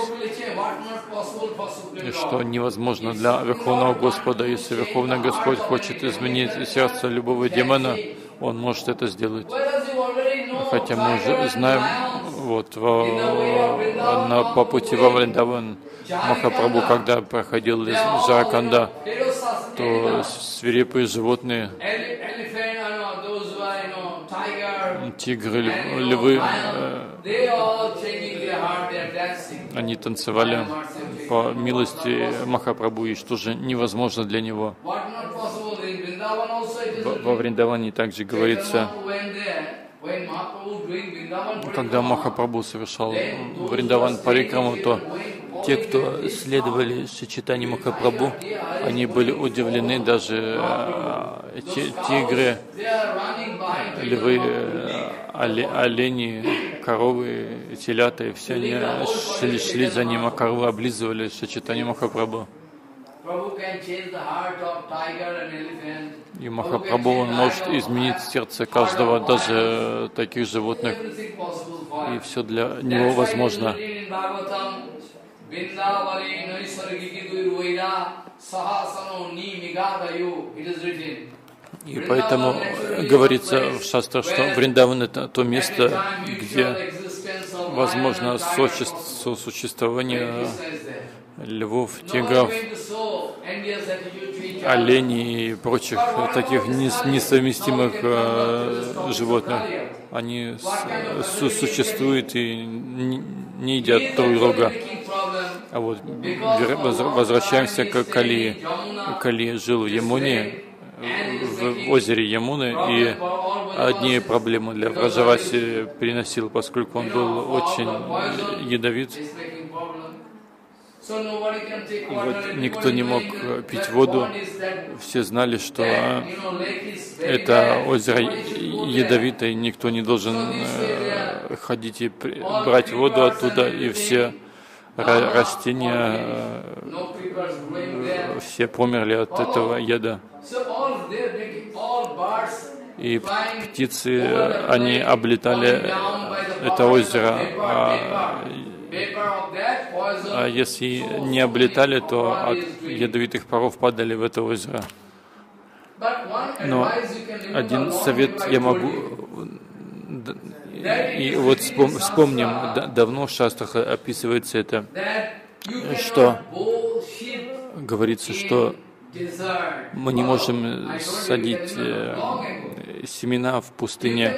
И что невозможно для Верховного Господа. Если Верховный Господь хочет изменить сердце любого демона, Он может это сделать. Хотя мы уже знаем, вот по пути во Вриндаван Махапрабху, когда проходил из Джараканда, то свирепые животные, тигры, львы, они танцевали по милости Махапрабху, и что же невозможно для него. Во Вриндаване также говорится, когда Махапрабху совершал Вриндаван Парикраму, то те, кто следовали Шичитани Махапрабху, они были удивлены, даже тигры, львы, олени, коровы, телята, и все они шли за ним, а коровы облизывали Шичитани Махапрабху. И Махапрабху, он может изменить сердце каждого, даже таких животных, и все для него возможно. И поэтому говорится в шастрах, что Вриндаван — это то место, где возможно сосуществование львов, тигров, оленей и прочих таких несовместимых животных. Они существуют и не едят друг друга. А вот возвращаемся к Кали. Кали жил в Ямуне, в озере Ямуны, и одни проблемы для Враджаваси приносил, поскольку он был очень ядовит. И вот никто не мог пить воду. Все знали, что это озеро ядовитое, и никто не должен ходить и брать воду оттуда, и все растения, все померли от этого яда. И птицы, они облетали это озеро, а если не облетали, то от ядовитых паров падали в это озеро. Но один совет я могу... И вот вспомним, давно в шастрах описывается это, что говорится, что мы не можем садить семена в пустыне,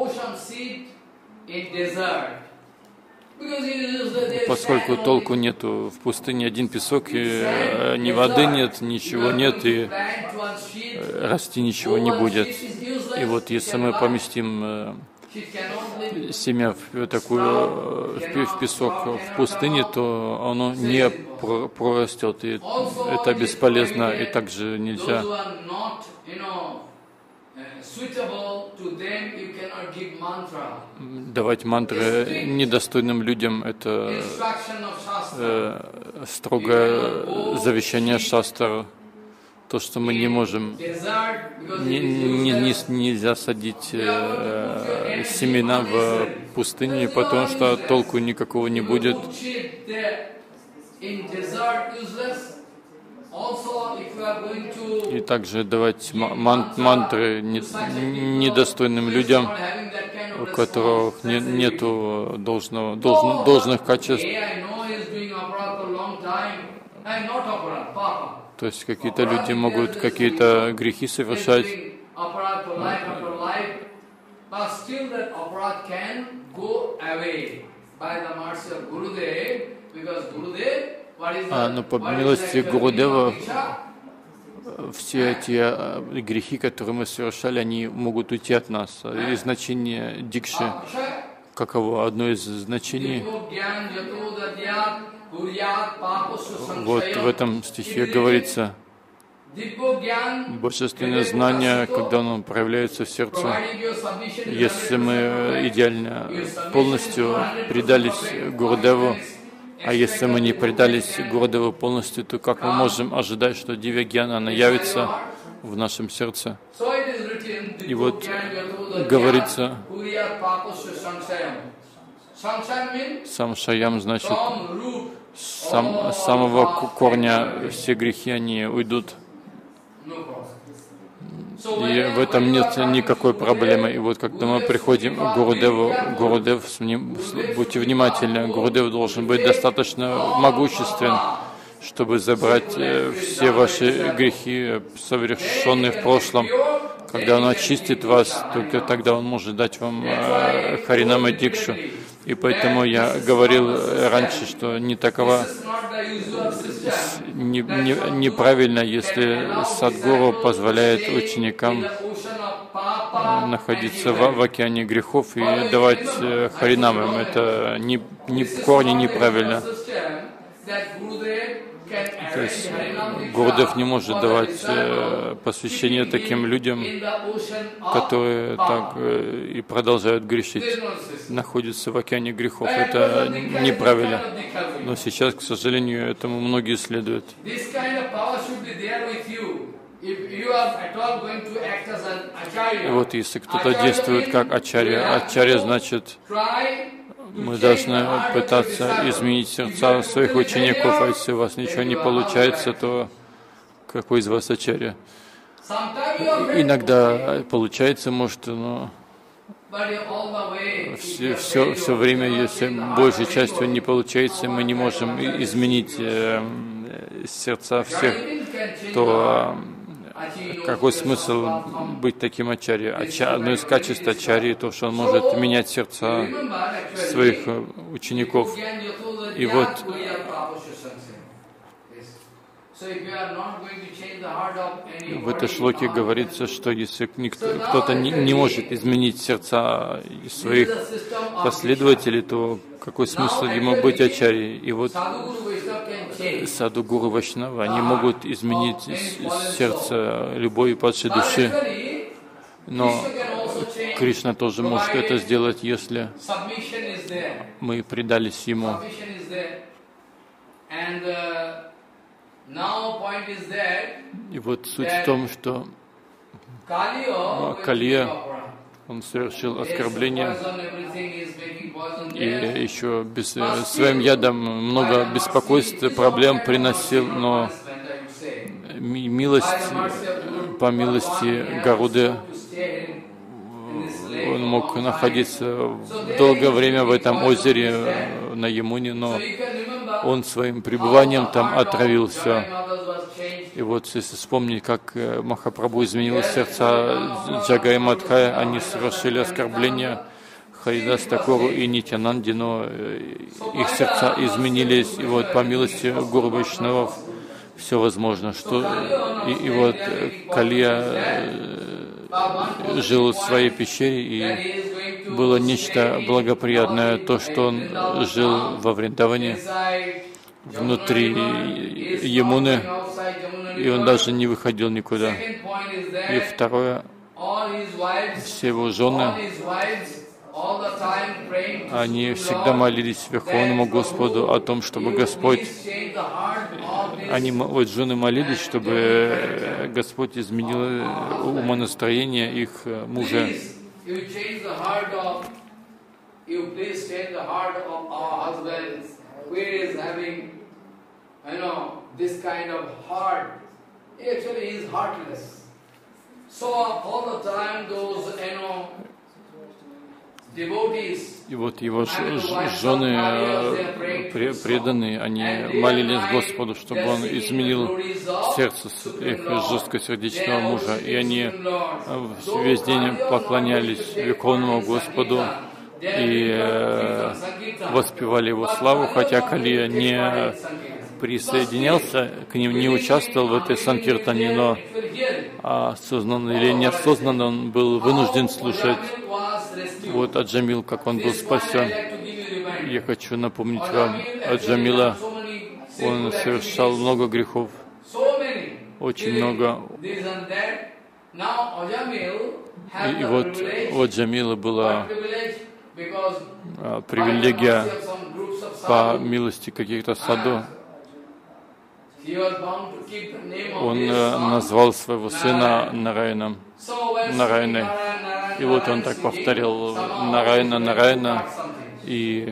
поскольку толку нету. В пустыне один песок, и ни воды нет, ничего нет, и расти ничего не будет. И вот если мы поместим семя в песок в пустыне, то оно не прорастет, и это бесполезно, и также нельзя давать мантры недостойным людям. Это строгое завещание шастр. То, что мы не можем, нельзя садить семена в пустыне, потому что толку никакого не будет. И также давать мантры недостойным людям, у которых нету должных качеств. То есть какие-то люди могут какие-то грехи совершать, но по милости Гурудева все эти грехи, которые мы совершали, они могут уйти от нас. И значение дикши, каково? Одно из значений. Вот в этом стихе говорится, божественное знание, когда оно проявляется в сердце, если мы идеально полностью предались Гурудеву, а если мы не предались Гурудеву полностью, то как мы можем ожидать, что Дивья-гьяна, она явится в нашем сердце? И вот говорится, самшаям значит, с самого корня все грехи, они уйдут. И в этом нет никакой проблемы. И вот когда мы приходим к Гурудеву, Гурудев, будьте внимательны, Гурудев должен быть достаточно могуществен, чтобы забрать все ваши грехи, совершенные в прошлом. Когда Он очистит вас, только тогда Он может дать вам Харинама Дикшу. И поэтому я говорил раньше, что не такова, неправильно, если Садгуру позволяет ученикам находиться в океане грехов и давать Харинамам. Это в корне неправильно. То есть Гурудев не может давать посвящение таким людям, которые так и продолжают грешить, находятся в океане грехов. Это неправильно. Но сейчас, к сожалению, этому многие следуют. И вот если кто-то действует как ачарья, ачарья значит, мы должны пытаться изменить сердца своих учеников, а если у вас ничего не получается, то какой из вас ачарья? Иногда получается, может, но все время, если большей частью не получается, мы не можем изменить сердца всех, то какой смысл быть таким ачарьей? Одно из качеств ачарьи то, что он может менять сердца своих учеников. И вот в этой шлоке говорится, что если кто-то не может изменить сердца своих последователей, то какой смысл ему быть ачарьей? И вот саду, гуру, вайшнава, они могут изменить сердце любой падшей души, но Кришна тоже может это сделать, если мы предались Ему. И вот суть в том, что Калия, он совершил оскорбление и еще своим ядом много беспокойств, проблем приносил, но по милости Гаруды он мог находиться долгое время в этом озере на Ямуне, но он своим пребыванием там отравил все. И вот если вспомнить, как Махапрабху изменил сердца Джагай и Мадхая, они совершили оскорбление Харидас Такору и Нитянанди, но их сердца изменились, и вот по милости Гуру Вайшнавов все возможно. И вот Калия жил в своей пещере, и было нечто благоприятное, то, что он жил во Вриндаване, внутри Ямуны, и он даже не выходил никуда. И второе, все его жены, они всегда молились Верховному Господу о том, чтобы Господь, вот жены молились, чтобы Господь изменил умонастроение их мужа. И вот его жены преданные, они молились Господу, чтобы он изменил сердце их жесткосердечного мужа. И они весь день поклонялись Верховному Господу и воспевали его славу, хотя Калия не присоединялся к ним, не участвовал в этой санкиртане, но осознанно или неосознанно он был вынужден слушать. Вот Аджамил, как он был спасен. Я хочу напомнить вам, Аджамила, он совершал много грехов, очень много. И вот у Аджамила была привилегия по милости каких-то саду. Он назвал своего сына Нараяной. И вот он так повторил Нараяна, и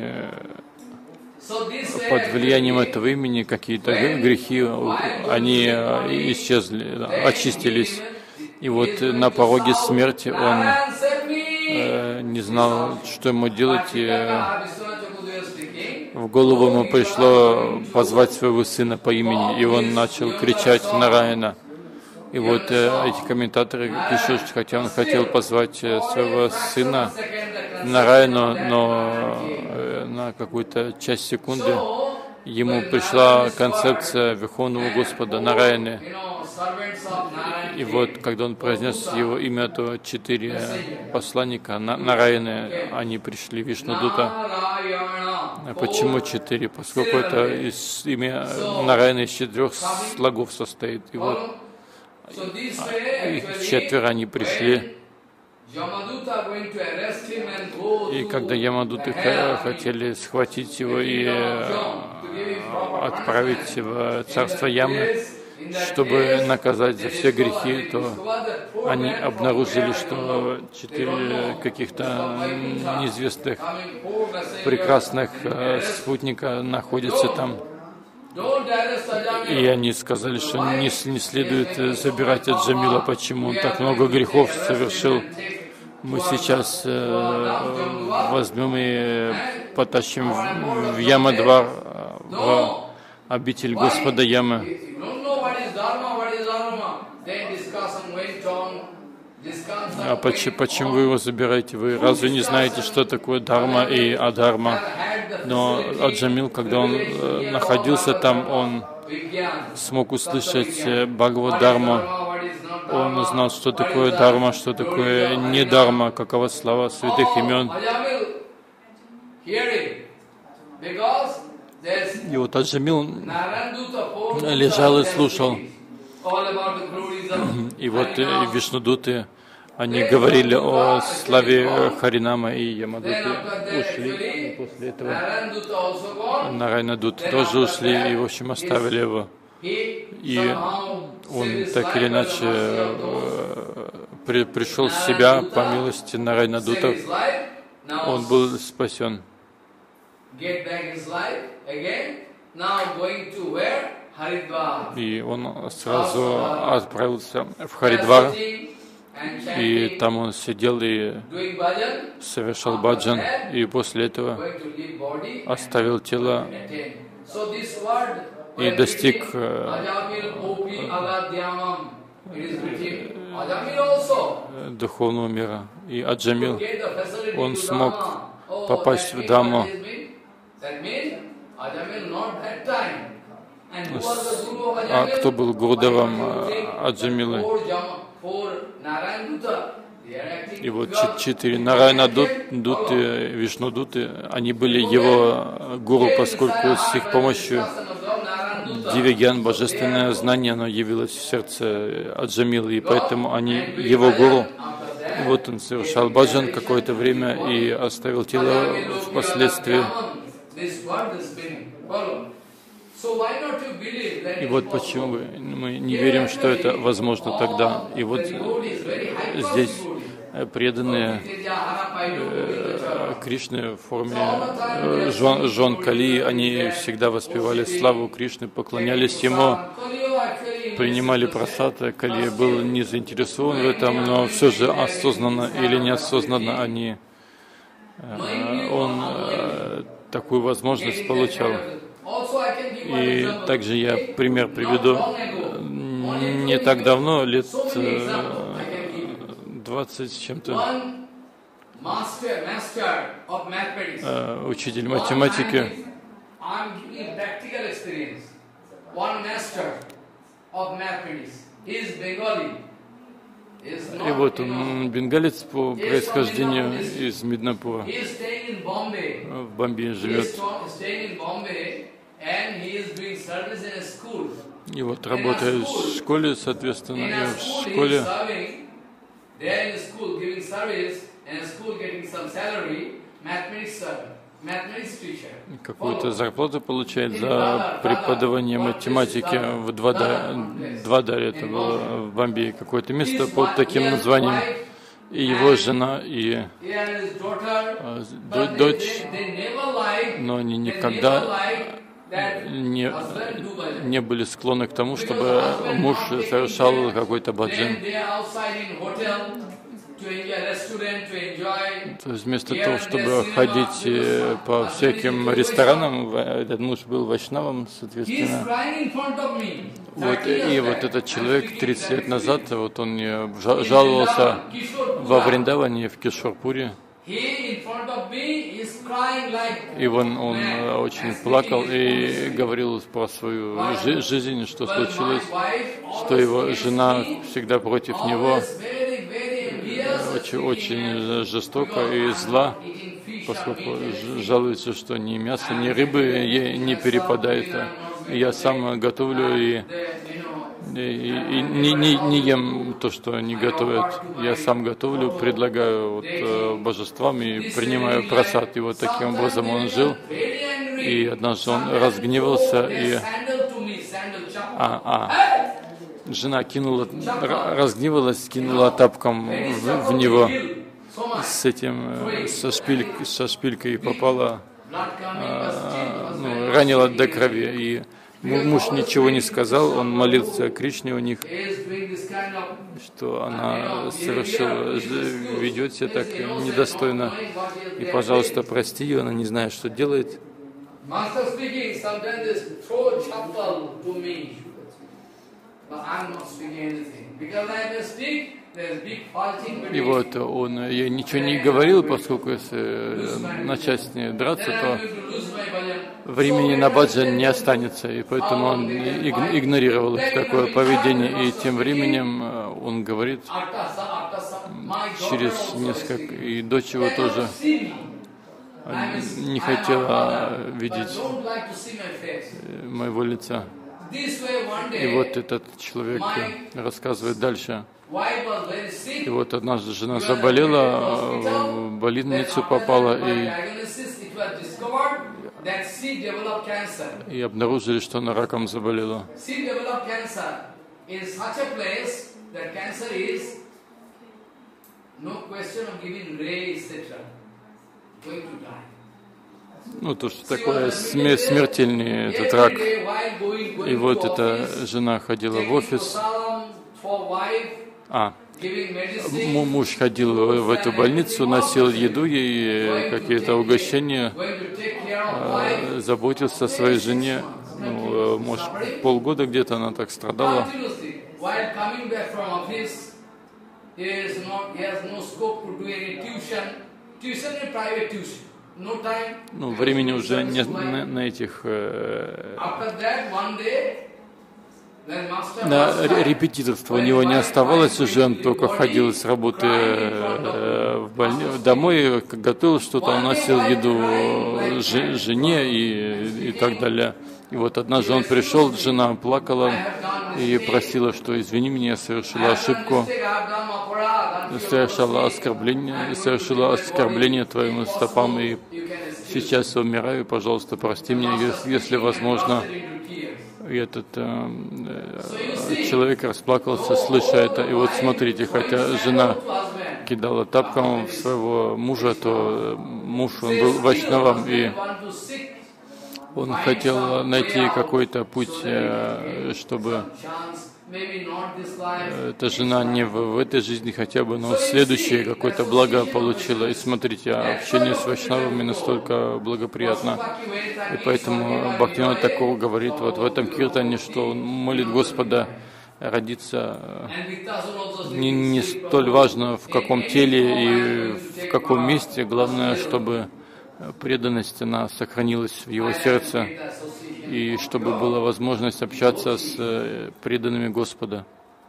под влиянием этого имени какие-то грехи, они исчезли, очистились. И вот на пороге смерти он не знал, что ему делать, и в голову ему пришло позвать своего сына по имени, и он начал кричать Нараяна. И вот эти комментаторы пишут, что хотя он хотел позвать своего сына Нараяну, но на какую-то часть секунды ему пришла концепция Верховного Господа Нараяны. И вот, когда он произнес его имя, то 4 посланника Нараяны, они пришли, Вишнудута. А почему 4? Поскольку это имя Нараяна из 4 слогов состоит. И вот их 4 они пришли. И когда Ямадуты хотели схватить его и отправить в царство Ямы, чтобы наказать за все грехи, то они обнаружили, что 4 каких-то неизвестных прекрасных спутника находятся там. И они сказали, что не следует забирать от Джамила, почему он так много грехов совершил. Мы сейчас возьмем и потащим в Яма-двар, в обитель Господа Ямы. А почему вы его забираете? Вы разве не знаете, что такое дharma и адхарма? Но Аджамил, когда он находился там, он смог услышать Бхагавад-дharma. Он узнал, что такое дharma, что такое не dharma, какова слава святых имен. И вот Аджамил лежал и слушал. И вот Вишнудуты, они говорили о славе Харинама, и Ямадуты ушли. И после этого Нарайна-дуты тоже ушли и, в общем, оставили его. И он так или иначе пришел в себя по милости Нарайна-дутов. Он был спасен. И он сразу отправился в Харидвар, и там он сидел и совершал баджан, и после этого оставил тело и достиг духовного мира. И Аджамил, он смог попасть в Дhammu. А кто был Гурудевом Аджамилы? И вот 4 Нарайна-дуты, Вишну-дуты, они были его гуру, поскольку с их помощью Дивья-гьян, божественное знание, оно явилось в сердце Аджамилы, и поэтому они его гуру. И вот он совершал баджан какое-то время и оставил тело впоследствии. И вот почему мы не верим, что это возможно тогда. И вот здесь преданные Кришне в форме жен Кали, они всегда воспевали славу Кришны, поклонялись Ему, принимали прасад. Кали был не заинтересован в этом, но все же осознанно или неосознанно он такую возможность получал. И также я пример приведу. Не так давно, лет 20 с чем-то, учитель математики, и вот он бенгалец по происхождению из Миднапура, в Бомбее живет. И вот работает в школе, соответственно, и в школе какую-то зарплату получает за преподавание математики в Двадаре, это было в Бомбее, какое-то место под таким названием. И его жена и дочь, но они никогда не были склонны к тому, чтобы муж совершал какой-то баджан. То есть вместо того, чтобы ходить по всяким ресторанам, этот муж был вайшнавом, соответственно. Вот, и вот этот человек 30 лет назад, вот он мне жаловался во Вриндаване, в Кишорпуре. И он очень плакал и говорил про свою жизнь, что случилось, что его жена всегда против него, очень жестоко и зла, поскольку жалуется, что ни мяса, ни рыбы ей не перепадает. Я сам готовлю и не ем то, что они готовят. Я сам готовлю, предлагаю божествам и принимаю просад. И вот таким образом он жил. И однажды он разгневался, и жена разгневалась, кинула тапком в него со шпилькой и попала, ранила до крови. И муж ничего не сказал, он молился о Кришне у них, что она совершила, ведет себя так недостойно. И, пожалуйста, прости ее, она не знает, что делает. И вот он ей ничего не говорил, поскольку если начать с ней драться, то времени на баджан не останется, и поэтому он игнорировал такое поведение. И тем временем он говорит через несколько, и дочь его тоже не хотела видеть моего лица. И вот этот человек рассказывает дальше. И вот однажды жена заболела, в больницу попала, и обнаружили, что она раком заболела. То, что такое смертельный этот рак. И вот эта жена ходила в офис. Муж ходил в эту больницу, носил еду ей, какие-то угощения, заботился о своей жене. Может, полгода где-то она так страдала. Времени уже не на этих на репетиторство у него не оставалось уже, он только ходил с работы домой, готовил что-то, уносил еду жене и так далее. И вот однажды он пришел, жена плакала и просила, что извини меня, я совершила ошибку, совершила оскорбление твоим стопам, и сейчас я умираю, пожалуйста, прости меня, если возможно. И этот человек расплакался, слыша это. И вот смотрите, хотя жена кидала тапком в своего мужа, то муж, он был вайшнавом, и он хотел найти какой-то путь, чтобы эта жена не в этой жизни хотя бы, но в следующей какое-то благо получила. И смотрите, общение с вайшнавами настолько благоприятно. И поэтому Бхактивинода Тхакур говорит вот в этом киртане, что он молит Господа родиться. Не столь важно, в каком теле и в каком месте, главное, чтобы преданность она сохранилась в его сердце, и чтобы была возможность общаться с преданными Господа.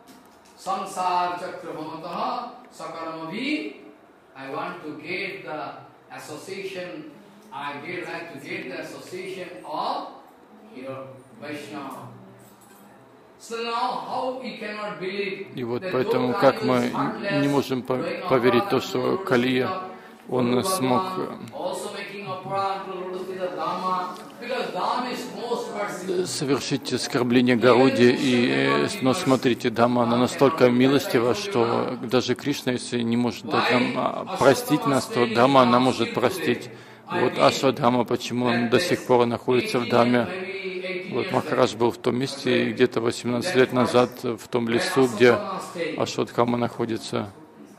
И вот поэтому, как мы не можем поверить в то, что Калия, он смог совершить оскорбление Гауди, но смотрите, Дама, она настолько милостива, что даже Кришна, если не может дать нам простить нас, то Дама, она может простить. Вот Ашвадхама, почему он до сих пор находится в Даме. Вот Махарадж был в том месте, и где-то 18 лет назад в том лесу, где Ашвадхама находится.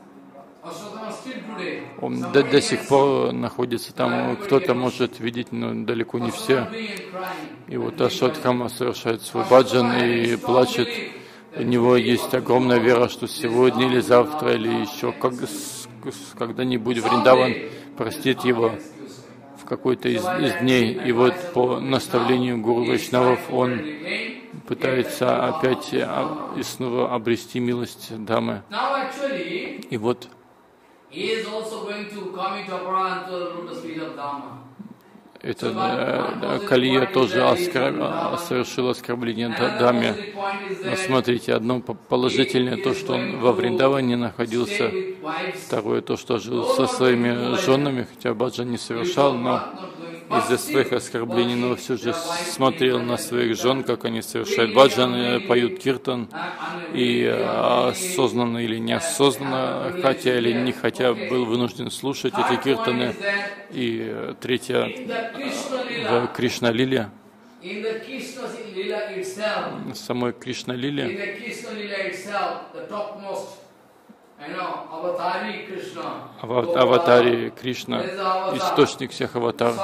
Он до сих пор находится там, кто-то может видеть, но далеко не все. И вот Ашвадхама совершает свой баджан и плачет. У него есть огромная вера, что сегодня или завтра, или еще когда-нибудь Вриндаван простит его в какой-то из дней. И вот по наставлению Гуру Вайшнавов он пытается опять и снова обрести милость Дамы. И вот Калия тоже совершил оскорбление Даме. Но смотрите, одно положительное то, что он во Вриндаване находился, второе то, что жил со своими женами, хотя баджан не совершал, но из-за своих оскорблений, но все же смотрел на своих жен, как они совершают баджан, поют киртан, и осознанно или неосознанно, хотя или не хотя, был вынужден слушать эти киртаны. И третье, в Кришна-лиле, в самой Кришна-лиле, в аватаре Кришна, источник всех аватар.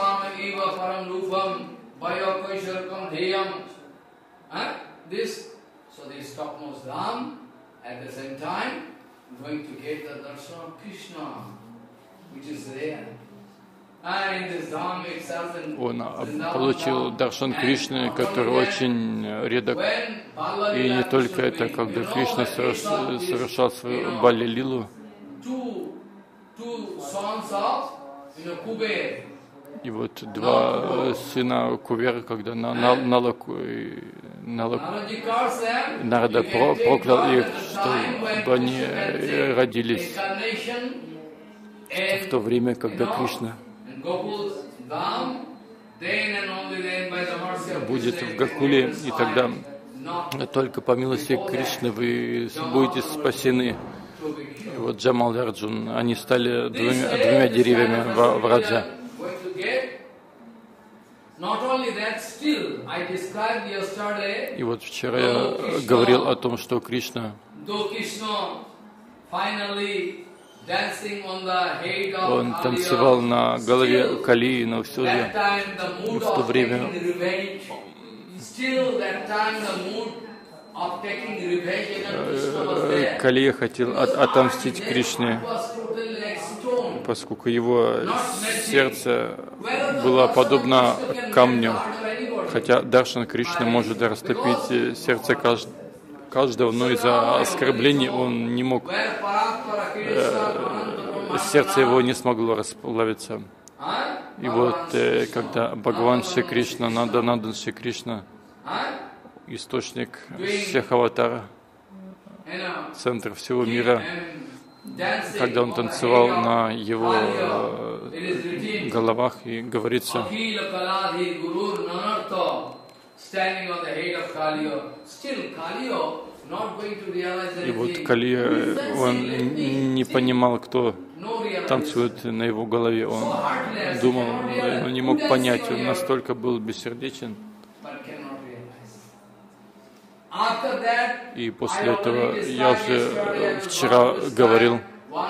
Он получил даршан Кришны, который очень редок. И не только это, когда Кришна совершал свою Балли-лилу, и вот два сына Кувера, когда Нарада проклял их, чтобы они родились в то время, когда Кришна будет в Гокуле, и тогда только по милости Кришны вы будете спасены. И вот Джамал и Арджун, они стали двумя деревьями в Раджа. И вот вчера я говорил о том, что Кришна, он танцевал на голове Калии, но все же в то время Калия хотел отомстить Кришне, поскольку его сердце было подобно камню, хотя даршан Кришны может растопить сердце каждого, но из-за оскорблений он не мог, сердце его не смогло расплавиться. И вот когда Бхагаван Шри Кришна, Нандан Шри Кришна, источник всех аватаров, центр всего мира, когда он танцевал на его головах, и говорится, и вот Калия, он не понимал, кто танцует на его голове. Он думал, он не мог понять, он настолько был бессердечен. И после этого, я уже вчера говорил,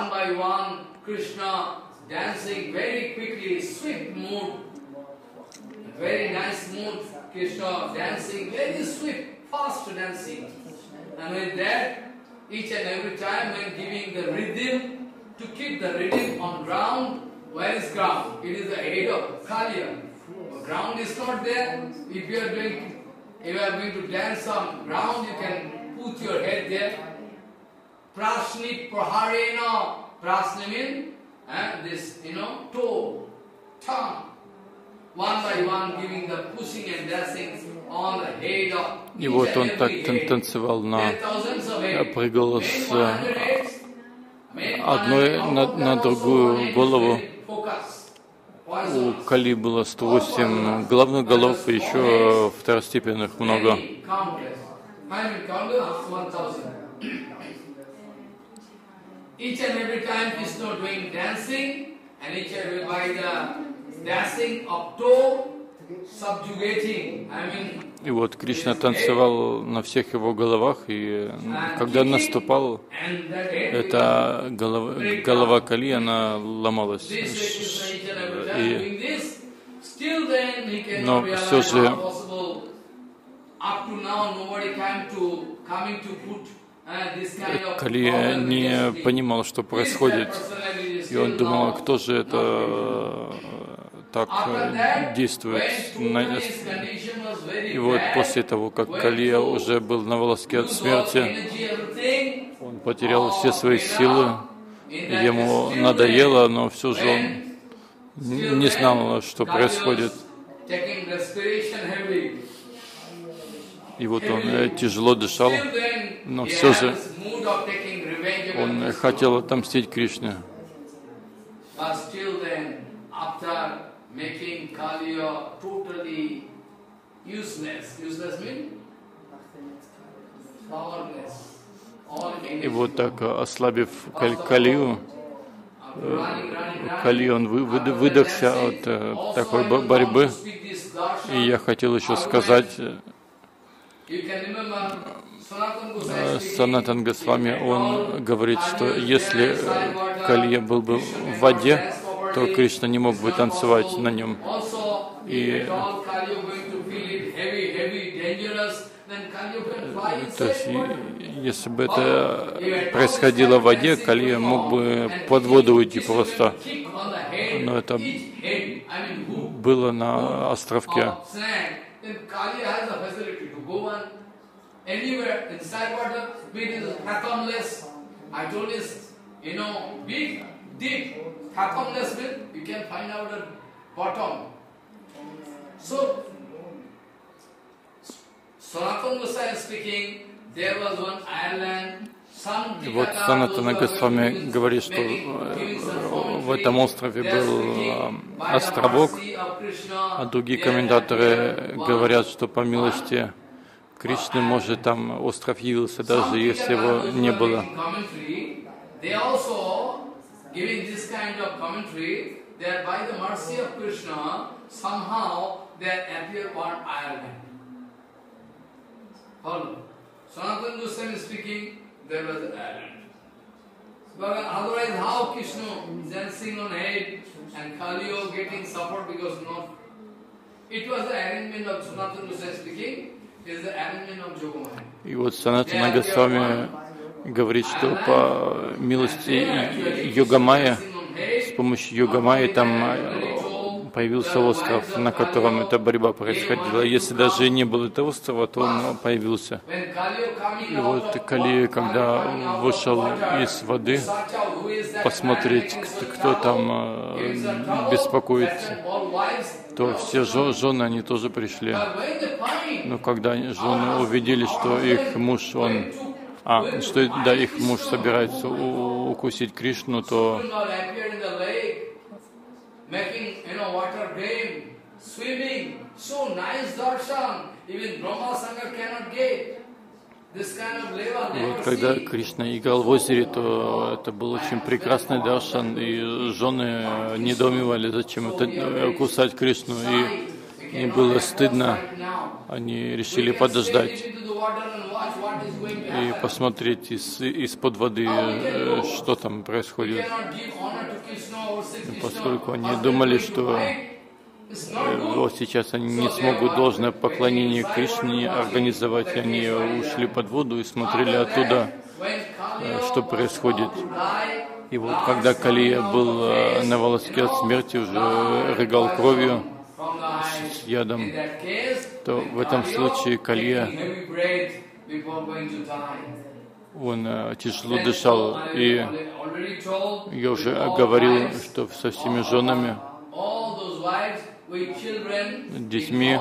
and with that, each and every time when giving the rhythm, to keep the rhythm on ground, where is ground? It is the head of Kaliya. Ground is not there. If you are going to dance on ground, you can put your head there. Prasnit praharena. Prasni means this, toe, tongue. One by one giving the pushing and dancing on the head of. И вот он так танцевал, прыгал с одной на другую голову. У Кали было 108 главных голов, и еще второстепенных много. И вот Кришна танцевал на всех его головах, и когда наступал, эта голова Кали, она ломалась. Но все же Кали не понимал, что происходит, и он думал, кто же это так действует. И вот после того, как Калия уже был на волоске от смерти, он потерял все свои силы, ему надоело, но все же он не знал, что происходит. И вот он тяжело дышал, но все же он хотел отомстить Кришне. И вот так, ослабив Калию, он выдохся от такой борьбы. И я хотел еще сказать, Санатан Госвами, он говорит, что если Калия был бы в воде, то Кришна не мог бы танцевать на нем. И то есть, если бы это происходило в воде, Калия мог бы под воду уйти просто. Но это было на островке. И вот Санатана Госвами говорит, что в этом острове был островок, а другие комментаторы говорят, что по милости Кришны, может, там остров явился, даже если его не было. Sanatana Goswami speaking, there was an island. But otherwise, how Krishna dancing on head and Kaliyo getting suffered because not? It was the arrangement of Sanatana Goswami speaking. It is the arrangement of Jogamaya. И вот Санатана Госвами говорит, что по милости Йогамая, с помощью Йогамая там появился остров, на котором эта борьба происходила. Если даже и не было этого острова, то он появился. И вот Калия, когда вышел из воды, посмотреть, кто там беспокоится, то все жены, они тоже пришли. Но когда жены увидели, что их муж, их муж собирается укусить Кришну, то making, water game, swimming, so nice darshan, even Brahma Sangha cannot get. This kind of level never вот когда Кришна играл в озере, то это был очень прекрасный даршан, и жены недоумевали, зачем это кусать Кришну, и им было стыдно. Они решили подождать и посмотреть из-под воды, что там происходит. Поскольку они думали, что вот сейчас они не смогут должное поклонение Кришне организовать, они ушли под воду и смотрели оттуда, что происходит. И вот когда Калия был на волоске от смерти, уже рыгал кровью с ядом, то в этом случае Калия, он тяжело дышал, и я уже говорил, что со всеми женами, детьми,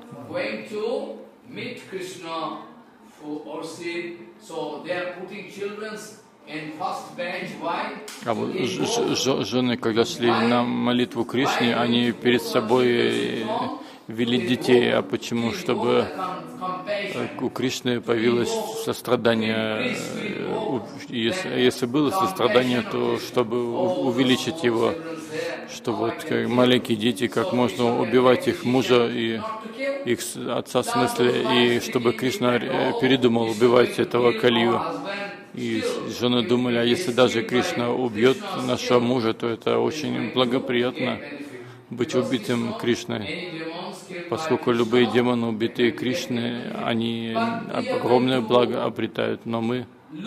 а вот жены, когда шли на молитву Кришне, они перед собой вели детей. А почему? Чтобы у Кришны появилось сострадание. Если было сострадание, то чтобы увеличить его, что вот маленькие дети, как можно убивать их мужа и их отца, в смысле, и чтобы Кришна передумал убивать этого Калию. И жены думали, а если даже Кришна убьет нашего мужа, то это очень благоприятно быть убитым Кришной, поскольку любые демоны, убитые Кришной, они огромное благо обретают, но мы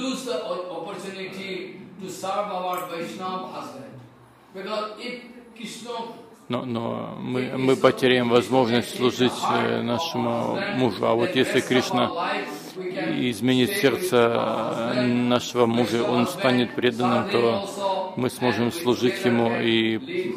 но мы потеряем возможность служить нашему мужу. А вот если Кришна изменит сердце нашего мужа, он станет преданным, то мы сможем служить Ему и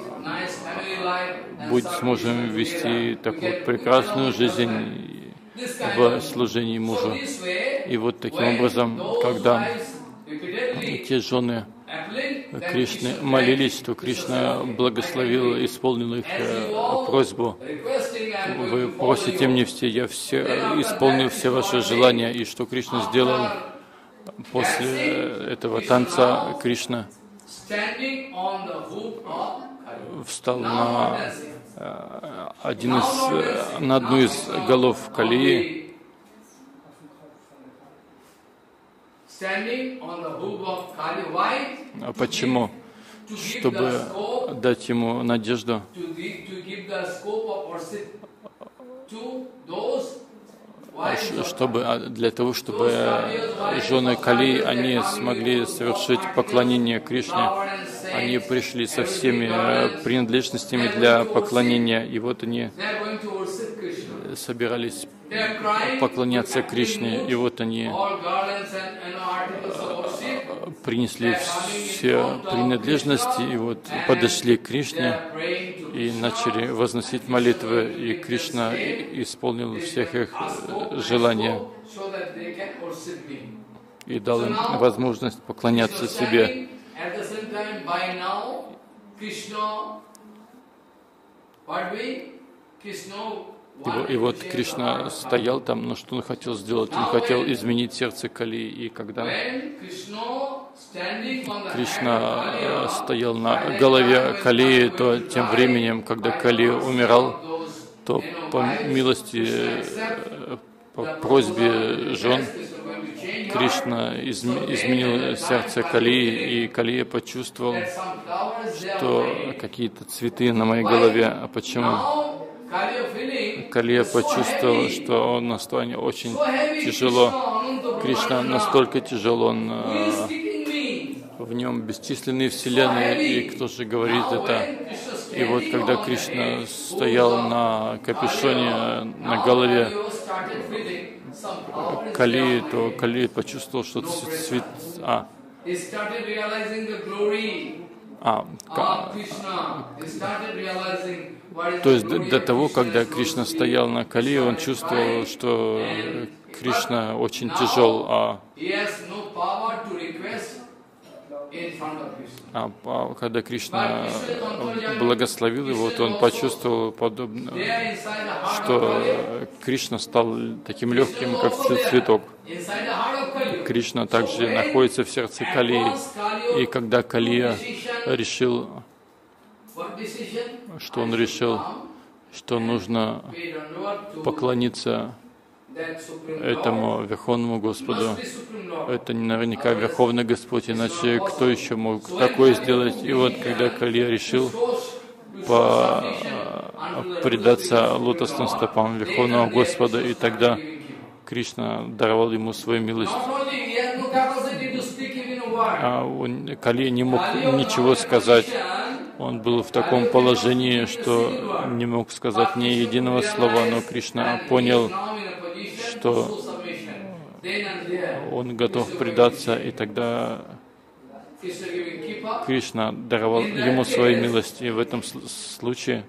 сможем вести такую прекрасную жизнь в служении мужу. И вот таким образом, когда те жены Кришны молились, то Кришна благословил, исполнил их просьбу. Вы просите мне я исполнил все ваши желания. И что Кришна сделал после этого танца? Кришна встал на одну из голов Калии. А почему? Чтобы дать ему надежду, для того, чтобы жены Калии, они смогли совершить поклонение Кришне. Они пришли со всеми принадлежностями для поклонения, и вот они собирались поклоняться Кришне, и вот они принесли все принадлежности, и вот подошли к Кришне и начали возносить молитвы, и Кришна исполнил всех их желания и дал им возможность поклоняться себе. И вот Кришна стоял там, но что он хотел сделать? Он хотел изменить сердце Калии. И когда Кришна стоял на голове Калии, то тем временем, когда Калия умирал, то по милости, по просьбе жен, Кришна изменил сердце Калии, и Калия почувствовал, что какие-то цветы на моей голове. А почему? Калия почувствовал, что он настроен очень тяжело. Кришна настолько тяжел, он в нем бесчисленные вселенные, и кто же говорит это? И вот когда Кришна стоял на капюшоне на голове Калии, то Калия почувствовал, что цвет... То есть до того, когда Кришна стоял на Калии, он чувствовал, что Кришна очень тяжел, когда Кришна благословил его, то он почувствовал подобно, что Кришна стал таким легким, как цветок. Кришна также находится в сердце Калии. И когда Калия решил, что он решил, что нужно поклониться этому Верховному Господу. Это наверняка Верховный Господь, иначе кто еще мог такое сделать? И вот когда Калия решил предаться лотосным стопам Верховного Господа, и тогда Кришна даровал ему свою милость. Калия не мог ничего сказать. Он был в таком положении, что не мог сказать ни единого слова, но Кришна понял, что он готов предаться, и тогда Кришна даровал ему свою милость. И в этом случае,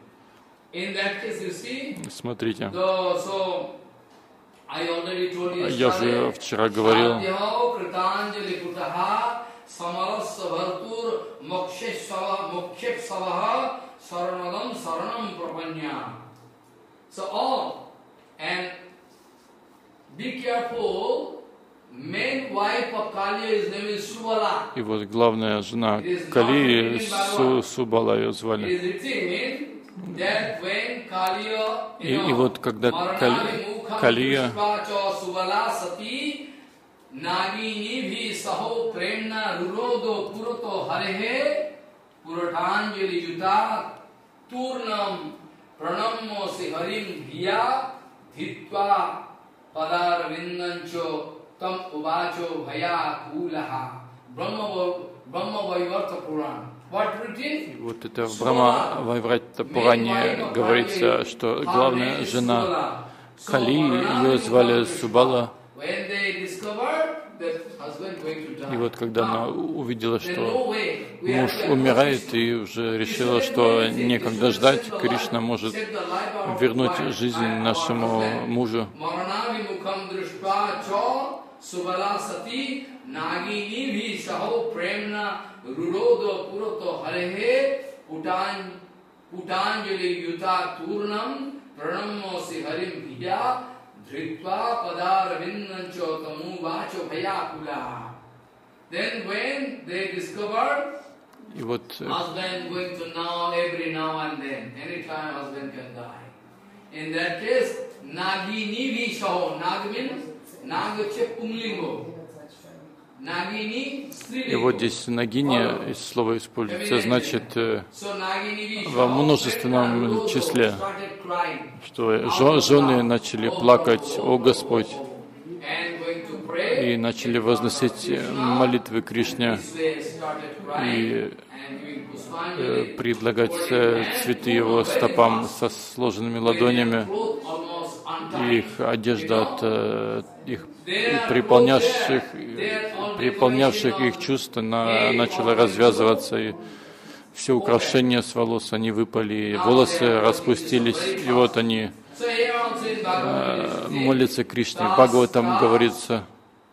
смотрите, я же вчера говорил, и вот главная жена Калии, Субала ее звали. И вот когда Калия вот это в Брахма-вайварта Пуране говорится, что главная жена Калии, ее звали Субала. И вот когда она увидела, что муж умирает, и уже решила, что некогда ждать, Кришна может вернуть жизнь нашему мужу. Then when they discovered, и вот husband going to now every now and then, anytime husband can die. In that case, Nagini Vishaho. Nag means Nagache Pumlingo. Nagini Strilingo. И вот здесь нагини слово используется, значит во множественном числе, что жены начали плакать: «О Господь!» и начали возносить молитвы Кришне и предлагать цветы его стопам со сложенными ладонями. И их одежда от их переполнявших их чувств начала развязываться, и все украшения с волос, они выпали, волосы распустились, и вот они молятся Кришне. В Бхагаватам говорится: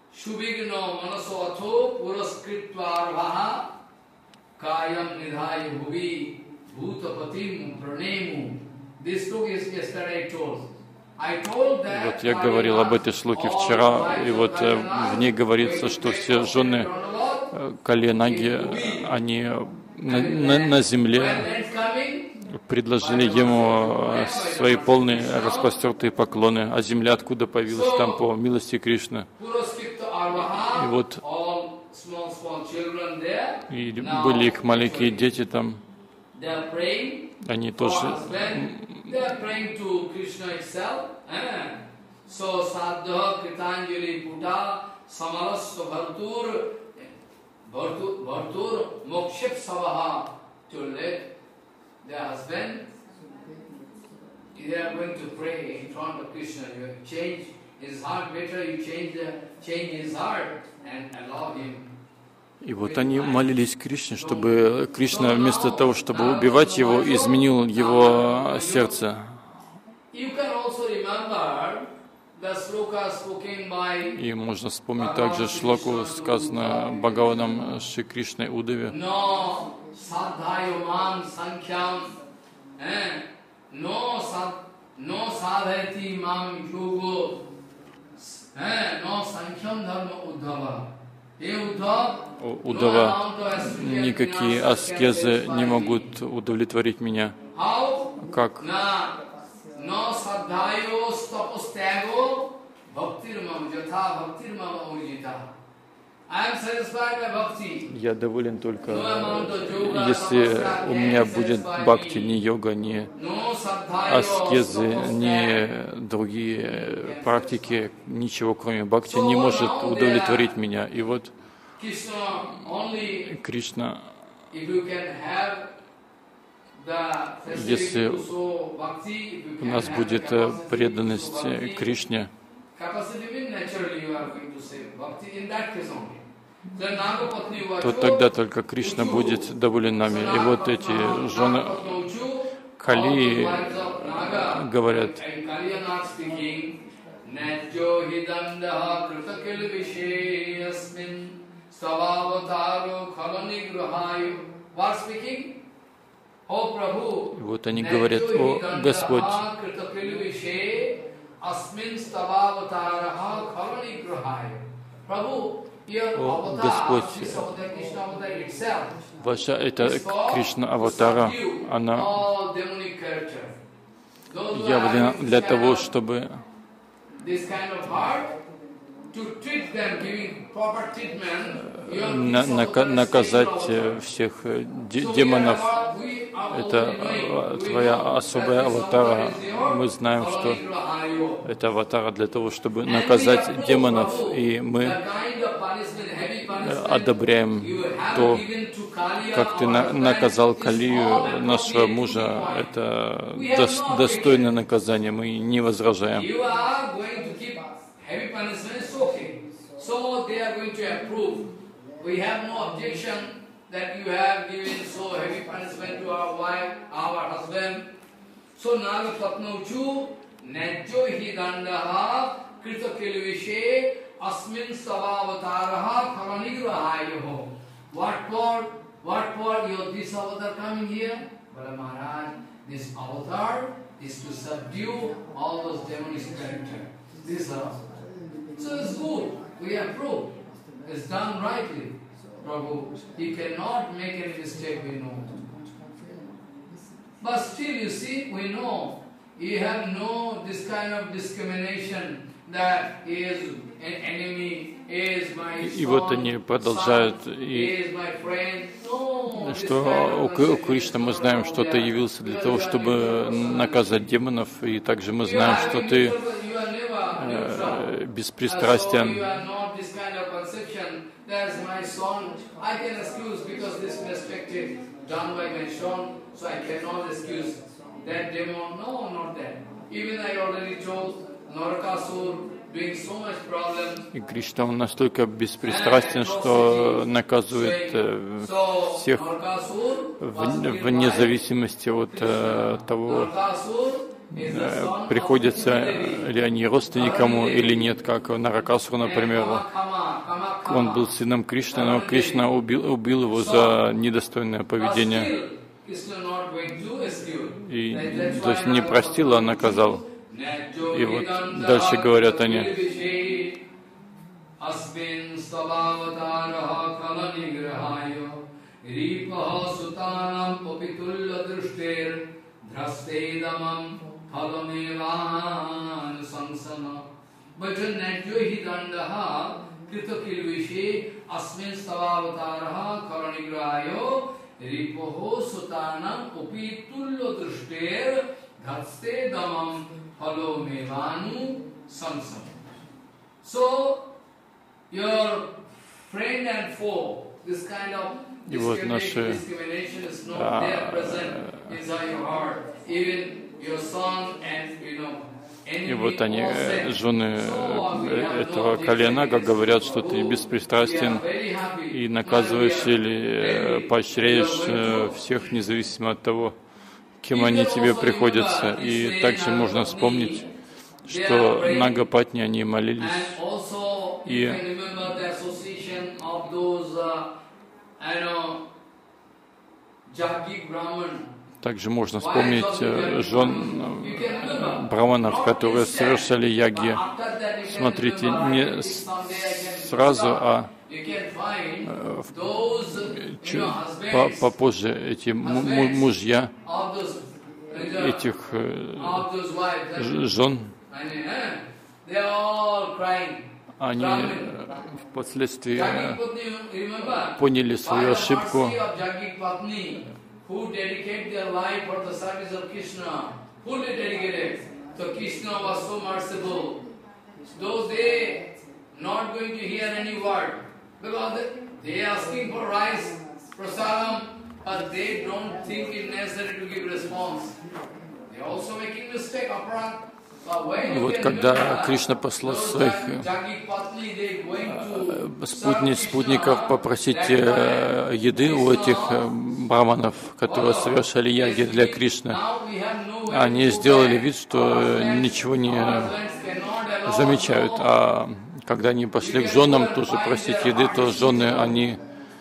вот я говорил об этой шлоке вчера, и вот в ней говорится, что все жены Кали Наги, они на земле предложили ему свои полные распростертые поклоны, а земля откуда появилась? Там по милости Кришны. И вот и были их маленькие дети там, они тоже their husband, they are going to pray in front of Krishna. You change his heart better, you change his heart and allow him. И вот они молились Кришне, чтобы Кришна вместо того, чтобы убивать его, изменил его сердце. И можно вспомнить также шлоку, сказанную Бхагаваном Шри Кришной Удаве. Sadhayomam sankyam, no sadhayati mam yogo, no sankyam dharma uddhava. У Удава никакие аскезы не могут удовлетворить меня. Как? No sadhayo stapostyago bhaktir mam jatha bhaktir mam urjita. Я доволен только, если у меня будет бхакти, ни йога, ни аскезы, ни другие практики, ничего кроме бхакти не может удовлетворить меня. И вот Кришна, если у нас будет преданность Кришне, то тогда только Кришна будет доволен нами. И вот эти жены Кали говорят: и вот они говорят: «О Господь, о Господь, ваша эта Кришна аватара, она явлена для того, чтобы наказать всех демонов. Это твоя особая аватара. Мы знаем, что это аватара для того, чтобы наказать демонов, и мы одобряем то, как ты наказал Калию, нашего мужа. Это достойное наказание, мы не возражаем. So they are going to approve. We have no objection that you have given so heavy punishment to our wife, our husband. So Nagapatnauchu Najjo hi dandaha krita kilvishe asmin savavataraha karanigrahayoho. What for your this avatar coming here? But Maharaj, this avatar is to subdue all those demonic characters. This so it's good. We approve. It's done rightly. Prabhu, he cannot make any mistake, we know. But still, you see, we know, you have no this kind of discrimination that he is an enemy, he is my И вот они продолжают, и что у Кришны мы знаем, что ты явился для того, чтобы наказать демонов, и также мы знаем, что ты беспристрастен. That's my son. I can excuse because this perspective done by my son, so I cannot excuse that demon. No, not that. Even I already told Narakasur doing so much problem. И Кришна, он настолько беспристрастен, что наказывает всех вне зависимости от того, приходятся ли они родственникам или нет, как Наракасур, например. Он был сыном Кришны, но Кришна убил его за недостойное поведение. И, то есть не простил, а наказал. И вот дальше говорят они. Kritakilvishe asmin stavavataraha karanigrayo ripoho sutanam upitullo drushter dhatste damam halo mevanu samsam. So, your friend and foe, this kind of discrimination is not there present inside your heart. Even your son and, И вот они, жены этого колена, как говорят, что ты беспристрастен и наказываешь или поощряешь всех, независимо от того, кем они тебе приходятся. И также можно вспомнить, что Нагапатни, они молились. И также можно вспомнить жен браманов, которые совершали яги. Смотрите, не сразу, а попозже эти мужья этих жен, они впоследствии поняли свою ошибку. Who dedicate their life for the service of Krishna, fully dedicated. So Krishna was so merciful. Those they not going to hear any word because they asking for rice, prasadam, but they don't think it necessary to give response. They also making mistake, aparat. И вот когда Кришна послал своих спутников попросить еды у этих браманов, которые совершали яги для Кришны, они сделали вид, что ничего не замечают. А когда они пошли к женам тоже просить еды, то жены, они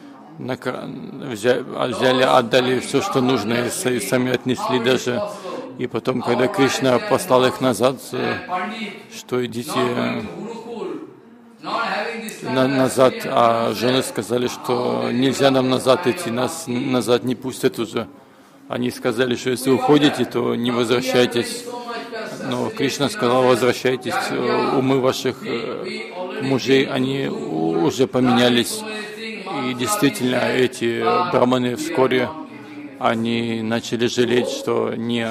взяли, отдали все, что нужно, и сами отнесли даже. И потом, когда Кришна послал их назад, что идите назад, а жены сказали, что нельзя нам назад идти, нас назад не пустят уже. Они сказали, что если уходите, то не возвращайтесь. Но Кришна сказал, возвращайтесь, умы ваших мужей, они уже поменялись. И действительно, эти браманы вскоре они начали жалеть, что не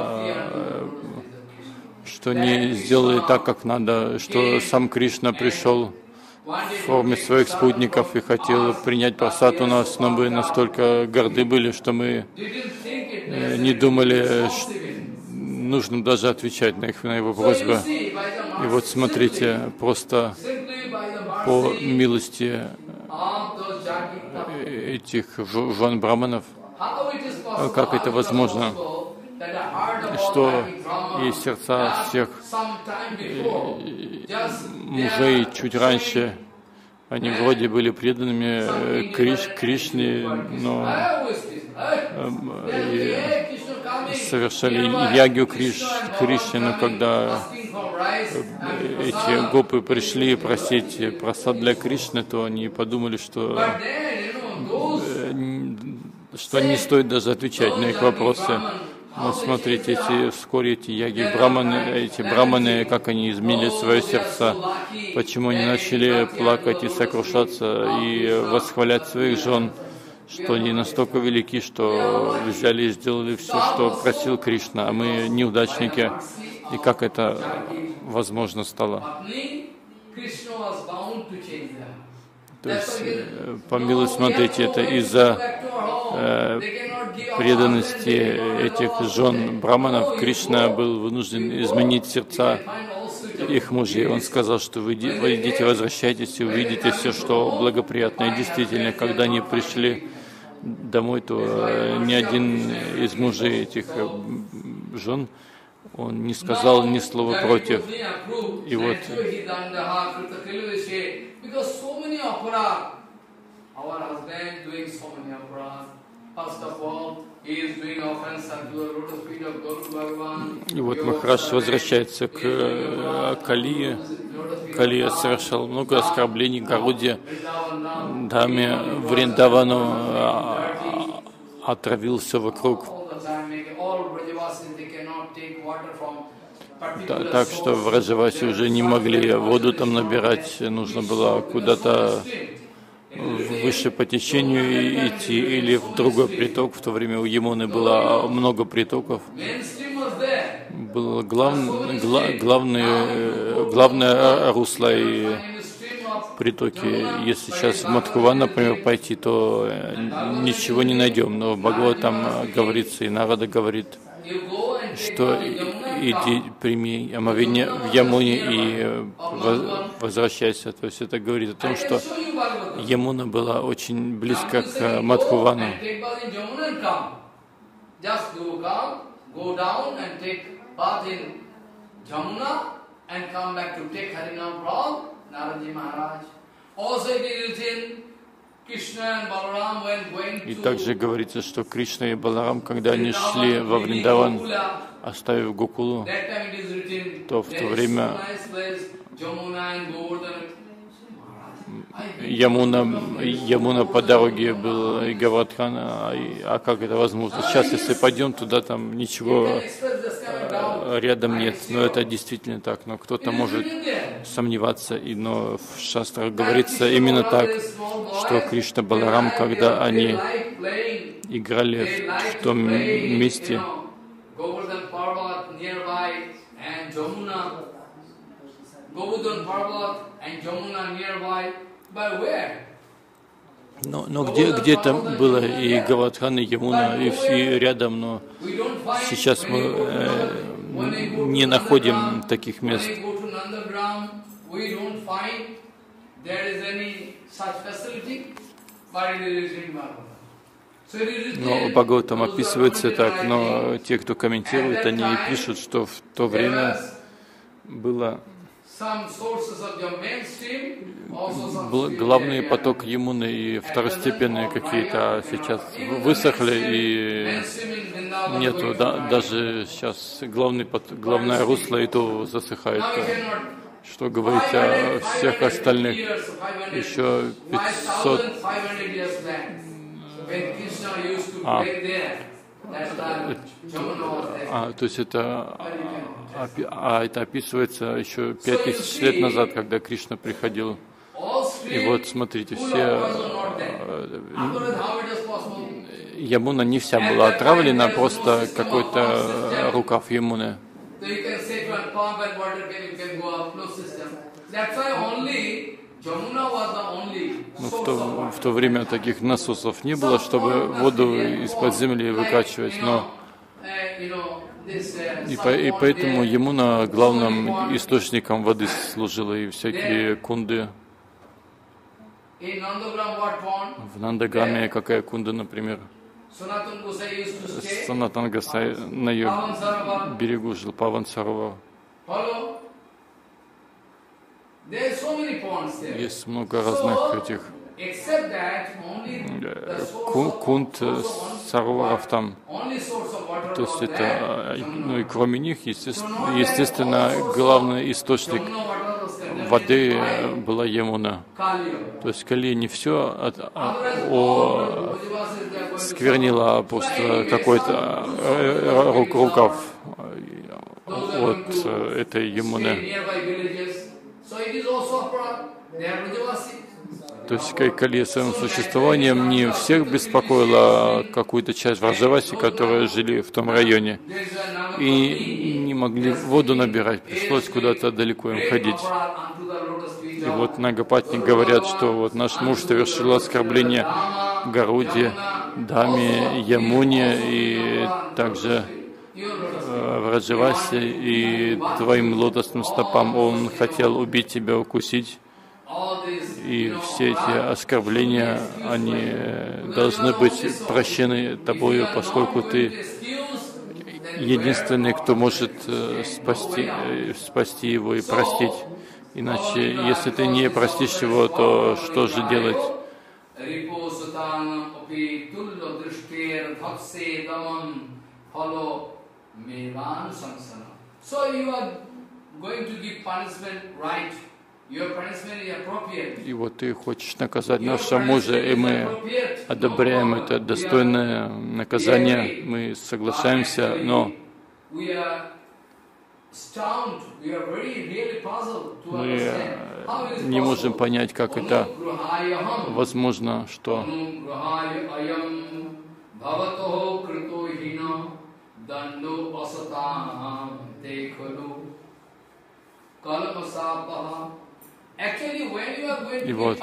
сделали так, как надо, что сам Кришна пришел в форме своих спутников и хотел принять прасад у нас, но мы настолько горды были, что мы не думали, нужно даже отвечать на его просьбы. И вот смотрите, просто по милости этих жен браманов. Как это возможно, что и сердца всех мужей чуть раньше, они вроде были преданными Кришне, но совершали ягью Кришне, но когда эти гопы пришли просить просад для Кришны, то они подумали, что не стоит даже отвечать на их вопросы. Но смотрите, вскоре эти яги браманы, как они изменили свое сердце, почему они начали плакать и сокрушаться и восхвалять своих жен, что они настолько велики, что взяли и сделали все, что просил Кришна, а мы неудачники. И как это возможно стало? То есть, по милости, смотрите, это из-за преданности этих жен браманов Кришна был вынужден изменить сердца их мужей. Он сказал, что вы идите, возвращайтесь и увидите все, что благоприятно. И действительно, когда они пришли домой, то ни один из мужей этих жен, он не сказал ни слова против. И вот Махарадж возвращается к Калие. Калия совершал много оскорблений Гаруде, даме Вриндавану, отравил все вокруг. Так что в Раджавасе уже не могли воду там набирать, нужно было куда-то выше по течению идти или в другой приток. В то время у Ямуны было много притоков. Было главное русло и притоки. Если сейчас в Мадхуван, например, пойти, то ничего не найдем. Но в Бхагаватам говорится, и Нарада говорит, что иди, прими омовение в Ямуне и возвращайся. То есть это говорит о том, что Ямуна была очень близко к Мадхувану. И также говорится, что Кришна и Баларам, когда они шли во Вриндаван, оставив Гокулу, то в то время Ямуна по дороге был и Гавардхан, а как это возможно? Сейчас, если пойдем туда, там ничего рядом нет. Но это действительно так. Но кто-то может сомневаться, но в шастрах говорится именно так, что Кришна Баларам, когда они играли в том месте, но где-то было и Гавардхан, и Ямуна, и все рядом, но сейчас мы не находим таких мест. Но Бхагаватам описывается так, но те, кто комментирует, они пишут, что в то время был главный поток Ямуны и второстепенные какие-то, а сейчас высохли и нету, даже сейчас главное русло и то засыхает. Что говорить о всех остальных? Еще 500... то есть это описывается еще 5000 лет назад, когда Кришна приходил. И вот смотрите, Ямуна не вся была отравлена, просто какой-то рукав Ямуны. В то время таких насосов не было, чтобы воду из-под земли выкачивать, но и поэтому Ямуна главным источником воды служила, и всякие кунды. In Nandagram, what pond? В Нандаграме какая кунда, например? Sanatana Gosai used to stay. Санатан Госай на ее Pavan Sarovar. берегу жил, Паван Саровар. Follow? There are so many ponds there. Есть много разных этих Except that only the source of кунд Сароваров там. only source of water То есть was это, there. ну и кроме них, естественно, главный источник воды была Ямуна. То есть Кали не все сквернила просто какой-то рукав от этой Ямуны. То есть Кали своим существованием не всех беспокоила, а какую-то часть Враджаваси, которые жили в том районе, и не могли воду набирать, пришлось куда-то далеко им ходить. И вот Нагапатни говорят, что вот наш муж совершил оскорбление Гаруде, Даме, Ямуне и также Враджаваси и твоим лотосным стопам. Он хотел убить тебя, укусить. И все эти оскорбления, они должны быть прощены тобою, поскольку ты единственный, кто может спасти его и простить. Иначе, если ты не простишь его, то что же делать? И вот ты хочешь наказать нашего мужа, и мы одобряем это достойное наказание, мы соглашаемся, но мы не можем понять, как это возможно, что и вот,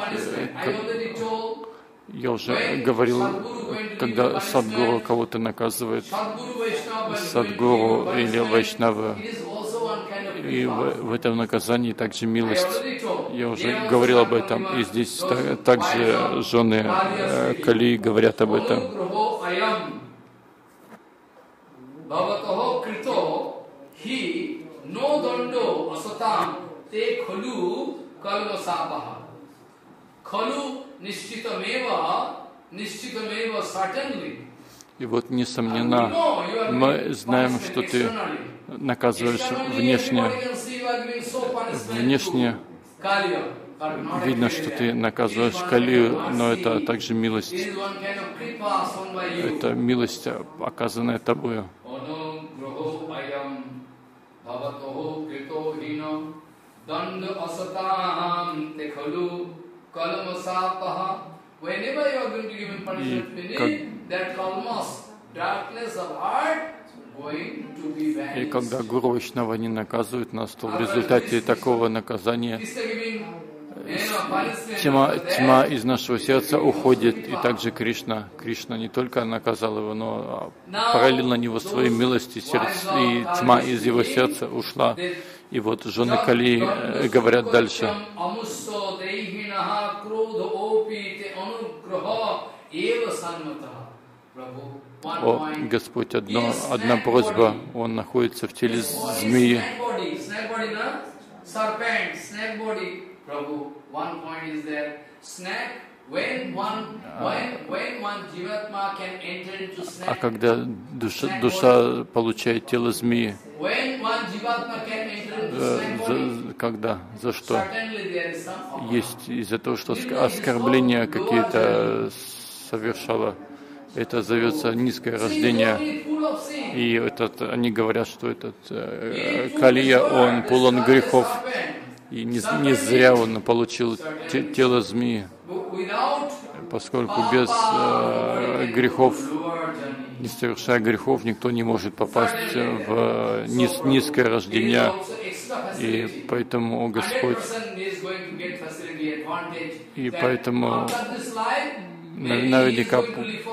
я уже говорил, когда Садгуру кого-то наказывает, Садгуру или Вайшнава, и в этом наказании также милость. Я уже говорил об этом, и здесь также жены Кали говорят об этом. И вот, несомненно, мы знаем, что ты наказываешь внешне. Внешне видно, что ты наказываешь Калию, но это также милость. Это милость, оказанная тобою. И когда Гуру Вайшнава не наказывает нас, то в результате такого наказания тьма из нашего сердца уходит, и также Кришна не только наказал его, но параллельно него своей милости сердце, и тьма из его сердца ушла. И вот жены Кали говорят дальше. О, Господь, одна просьба, он находится в теле змеи. А когда душа получает тело змеи, когда? За что? Есть из-за того, что оскорбления какие-то совершала. Это зовется низкое рождение. И они говорят, что этот Калия, он полон грехов. И не зря он получил тело змеи, поскольку без грехов, не совершая грехов, никто не может попасть в низкое рождение. И поэтому, Господь, и поэтому наверняка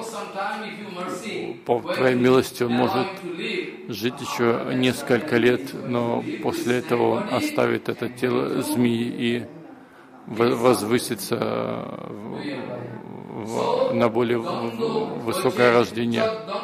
по Твоей милости он может жить еще несколько лет, но после этого он оставит это тело змеи и возвыситься на более высокое рождение.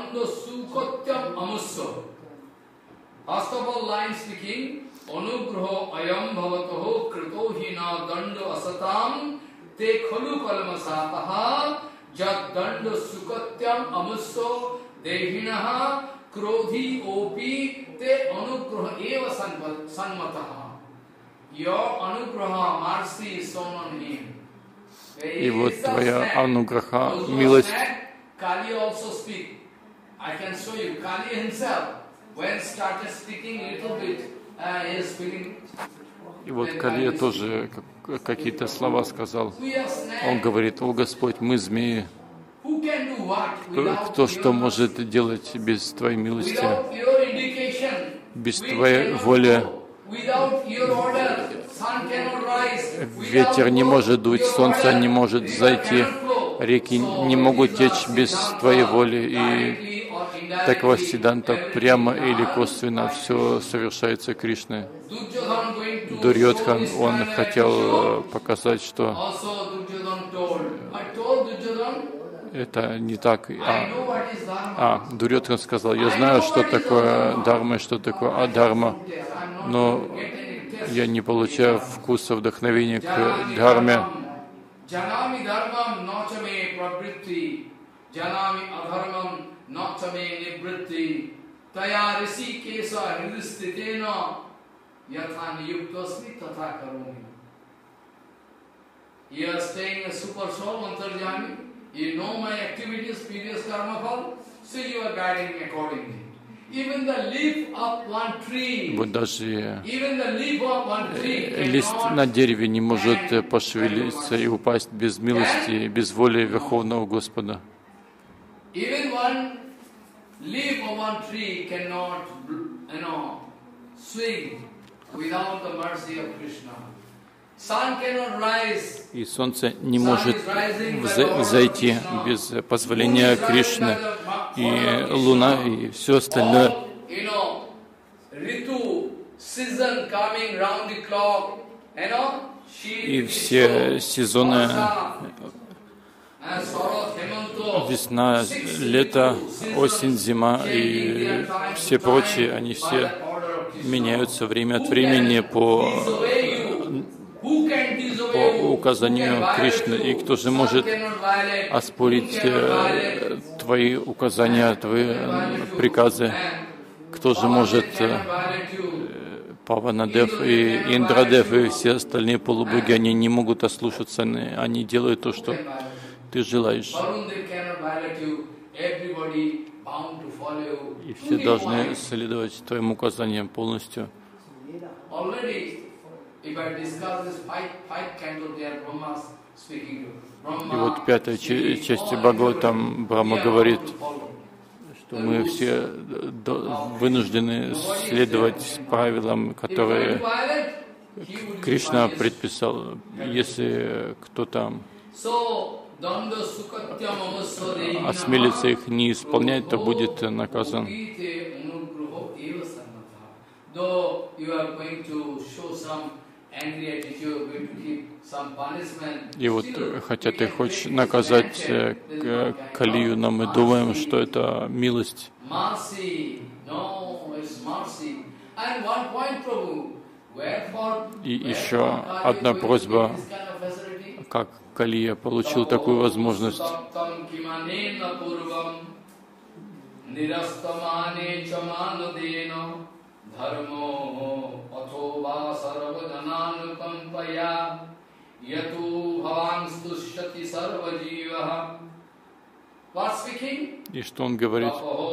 И вот твоя ануграха, милость. И вот Калия тоже какие-то слова сказал. Он говорит: «О Господь, мы змеи. Кто что может делать без Твоей милости, без Твоей воли? Ветер не может дуть, солнце не может зайти, реки не могут течь без Твоей воли, и такого сиданта прямо или косвенно все совершается Кришной». Дурьодхан, он хотел показать, что это не так. Дурьодхан сказал: «Я знаю, что такое дharma, что такое адхарма, но я не получаю вкуса, вдохновения к дхарме». You know my activities, previous karma fall, so you are guiding me accordingly. Even the leaf of one tree, Вот даже even the leaf of one tree лист на дереве не может пошевелиться и упасть без милости, без воли Верховного Господа. Even one leaf of one tree cannot, swing without the mercy of Krishna. И солнце не может взойти без позволения Кришны, и луна, и все остальное. И все сезоны, весна, лето, осень, зима и все прочие, они все меняются время от времени по указанию Кришны. И кто же может оспорить твои указания, твои приказы? Кто же может? Паванадев и Индрадев и все остальные полубоги, они не могут ослушаться, они делают то, что ты желаешь. И все должны следовать твоим указаниям полностью. И вот в пятой части Бхагаватам Брахма говорит, что мы все вынуждены следовать правилам, которые Кришна предписал. Если кто-то осмелится их не исполнять, то будет наказан. И вот, хотя ты хочешь наказать Калию, но мы думаем, что это милость. И еще одна просьба, как Калия получил такую возможность. И что он говорит?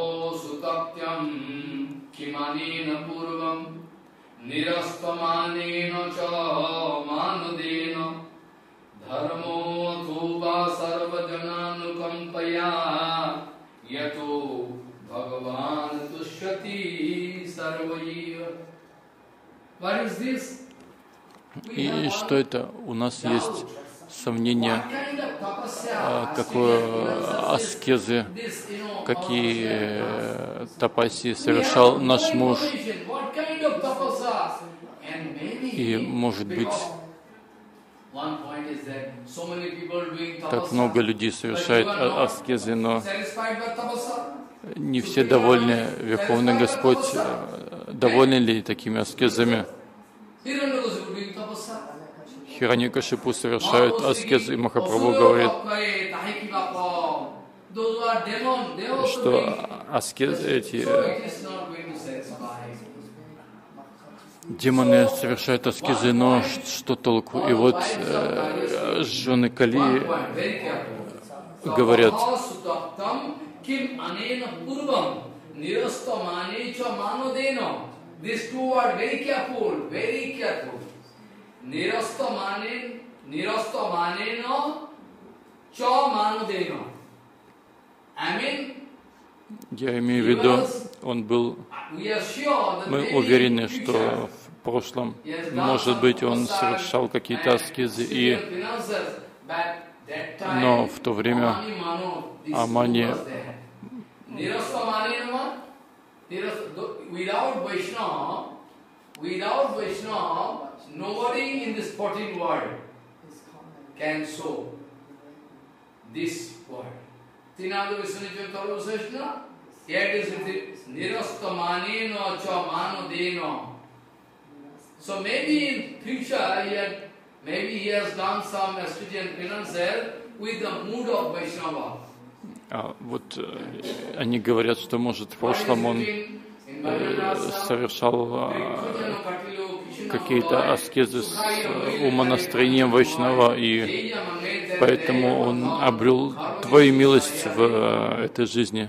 И что это? У нас есть сомнения, какой аскезы, какие тапаси совершал наш муж. И, может быть, Так много людей совершает аскезы, но не все довольны. Верховный Господь доволен ли такими аскезами? Хираньякашипу совершает аскезы, и Махапрабху говорит, что эти демоны совершают аскезы, но что толку? И вот жены Кали говорят, я имею в виду, мы уверены, что в прошлом, может быть, он совершал какие-то аскезы, но в то время Амани So maybe in future, maybe he has done some astringent penances with the mood of Vaishnava. Вот они говорят, что, может, в прошлом он совершал какие-то аскезы с умонастроением Вайшнава, и поэтому он обрел Твою милость в этой жизни.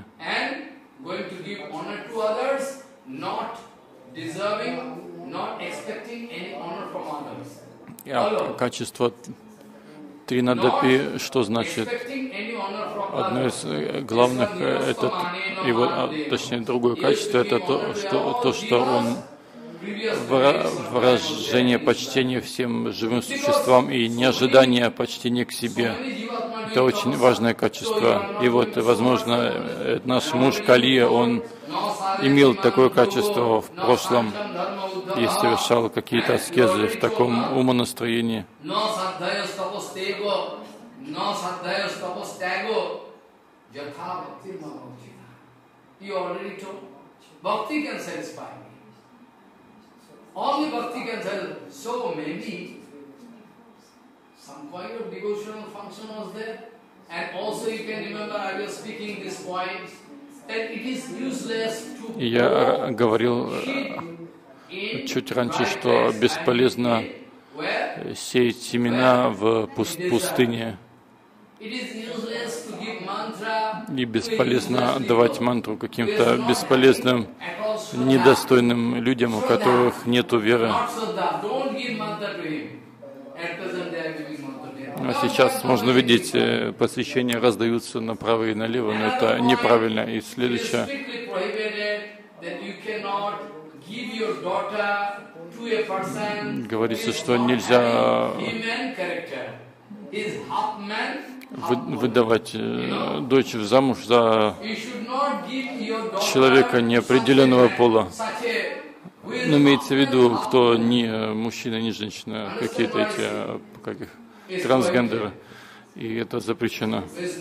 Качество Тринадапи, что значит? Одно из главных, это его, точнее, другое качество, это то, что он выражение почтения всем живым существам и неожидание почтения к себе. Это очень важное качество. И вот, возможно, наш муж Калия, он имел такое качество в прошлом и совершал какие-то аскезы в таком умонастроении. Only bhakti can satisfy. So maybe some kind of devotional function was there. And also you can remember I was speaking this point that it is useless to Я говорил чуть раньше, что бесполезно сеять семена в пустыне. И бесполезно давать мантру каким-то бесполезным, недостойным людям, у которых нет веры. А сейчас можно видеть, посвящения раздаются направо и налево, но это неправильно. И следующее. Говорится, что нельзя выдавать дочь в замуж за человека неопределенного пола. Но имеется в виду, кто не мужчина, не женщина, какие-то эти, как их, трансгендеры. И это запрещено.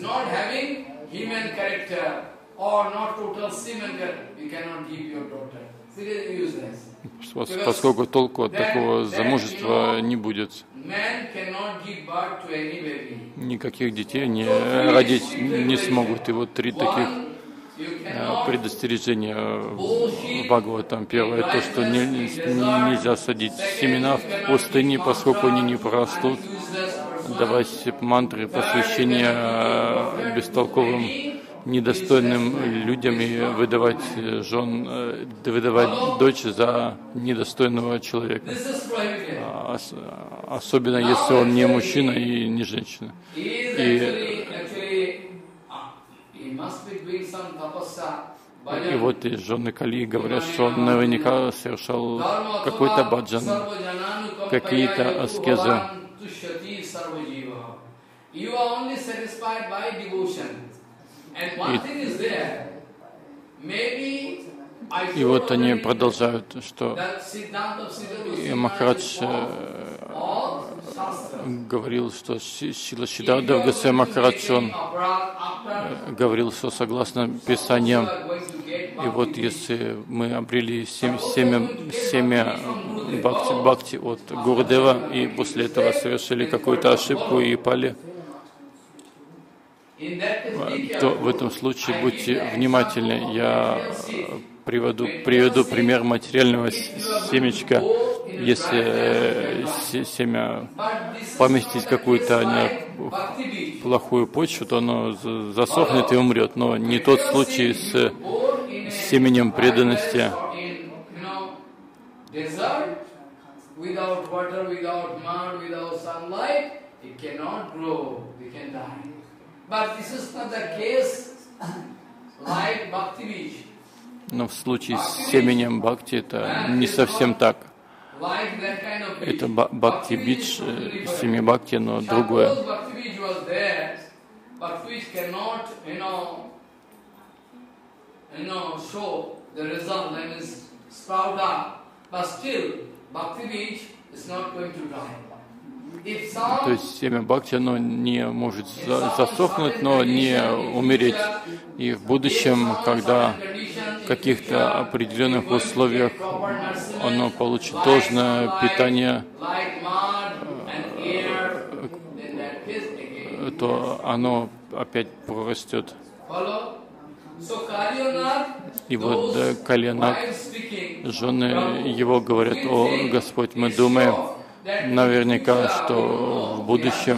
Поскольку толку от такого замужества не будет. Никаких детей не родить не смогут. И вот 3 таких предостережения в Бхагаватам. Первое, то, что нельзя садить семена в пустыне, поскольку они не прорастут. Давать мантры, посвящения бестолковым, недостойным людям и выдавать дочь за недостойного человека. Особенно, если он не мужчина и не женщина. И вот и жены Кали говорят, что он наверняка совершал какой-то баджан, какие-то аскезы. И вот они продолжают, что Махарадж говорил, что Шрила Сиддхарта Госвами Махарадж, он говорил, что согласно Писаниям, и вот если мы обрели семя бхакти от Гурудева, и после этого совершили какую-то ошибку и пали, то в этом случае будьте внимательны. Я приведу пример материального семечка. Если семя поместить какую-то плохую почву, то оно засохнет и умрет. Но не тот случай с семенем преданности. Но в случае с семенем бхакти это не совсем так. Это бхакти-бидж, семя бхакти, но другое. То есть семя бхакти, оно не может засохнуть, но не умереть. И в будущем, когда в каких-то определенных условиях оно получит должное питание, то оно опять прорастет. И вот Кальянат, жены его говорят: «О Господь, мы думаем наверняка, что в будущем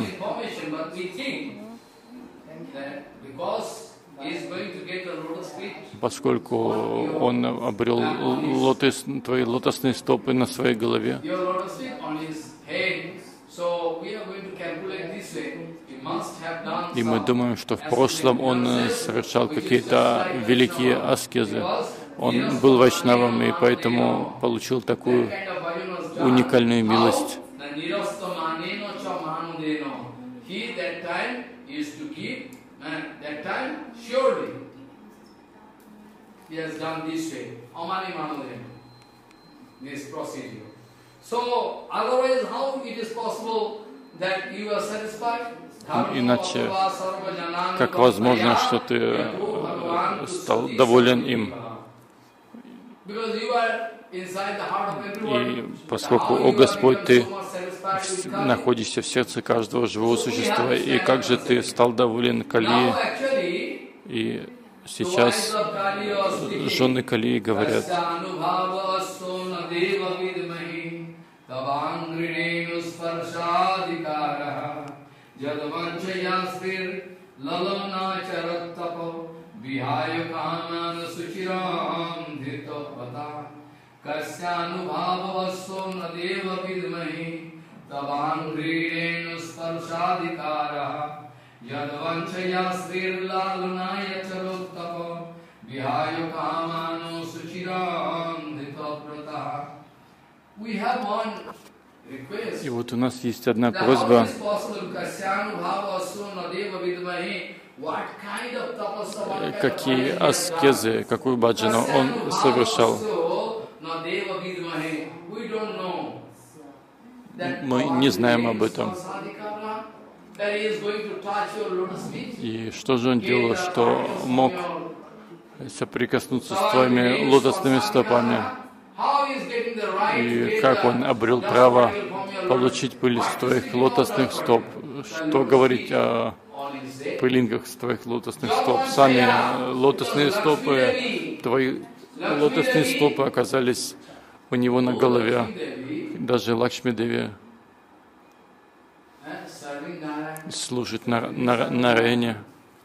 поскольку он обрел твои лотосные стопы на своей голове, и мы думаем, что в прошлом он совершал какие-то великие аскезы. Он был вайшнавом и поэтому получил такую уникальную милость». Иначе, как возможно, что ты стал доволен им? И поскольку, о Господь, Ты находишься в сердце каждого живого существа, и как же Ты стал доволен Калией? И сейчас жены Калии говорят: И вот у нас есть одна просьба. Какие аскезы, какую баджану он совершал? Мы не знаем об этом. И что же он делал, что мог соприкоснуться с твоими лотосными стопами? И как он обрел право получить пыль с твоих лотосных стоп? Что говорить о пылинках с твоих лотосных стоп? Сами лотосные стопы, твои лотосные стопы оказались у него на голове. Даже Лакшми Деви служит Нараяне.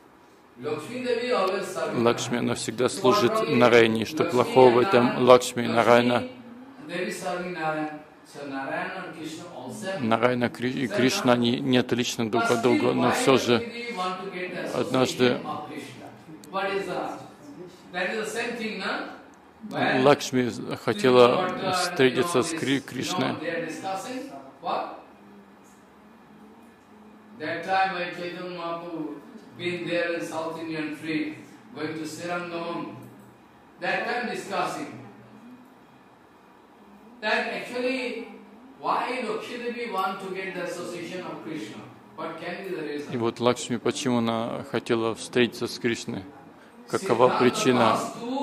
Лакшми, она всегда служит Нараяне. Что плохого в этом? Лакшми и Нараяна. Нараяна и Кришна, они не отличны друг от друга, но все же однажды Лакшми хотела встретиться с Кришной. Been there in South Indian tree, going to Srirangam, that time discussing that actually И вот Лакшми, почему она хотела встретиться с Кришной? Какова причина?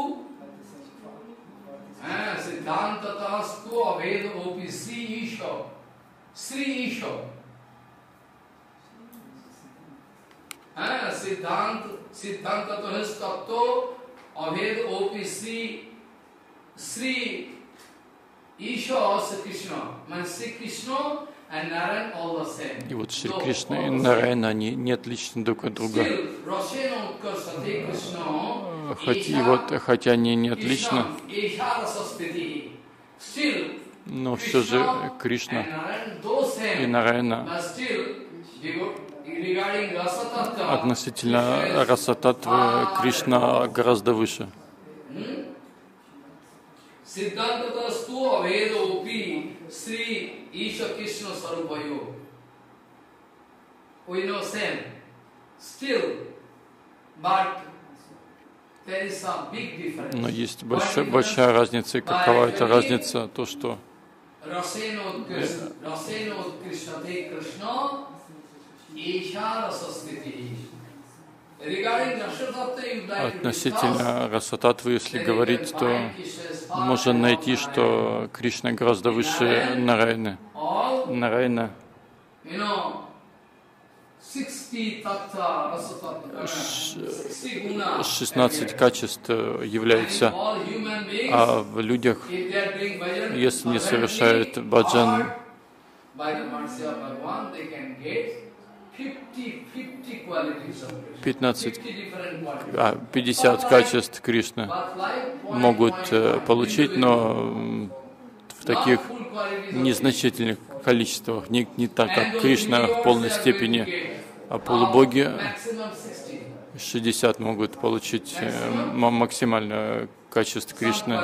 И вот Шри Кришна и Нараяна, они не отличны друг от друга. Хотя они не отличны, но все же Кришна и Нараяна относительно Расататтвы Кришна гораздо выше. Но есть большая разница, и какова эта разница, то, что относительно Расататтвы, если говорить, то можно найти, что Кришна гораздо выше Нараяны. Нараяна 16 качеств являются, а в людях, если не совершают баджан, 50 качеств Кришны могут получить, но в таких незначительных количествах, не так, как Кришна в полной степени, а полубоги 60 могут получить максимальное качество Кришны.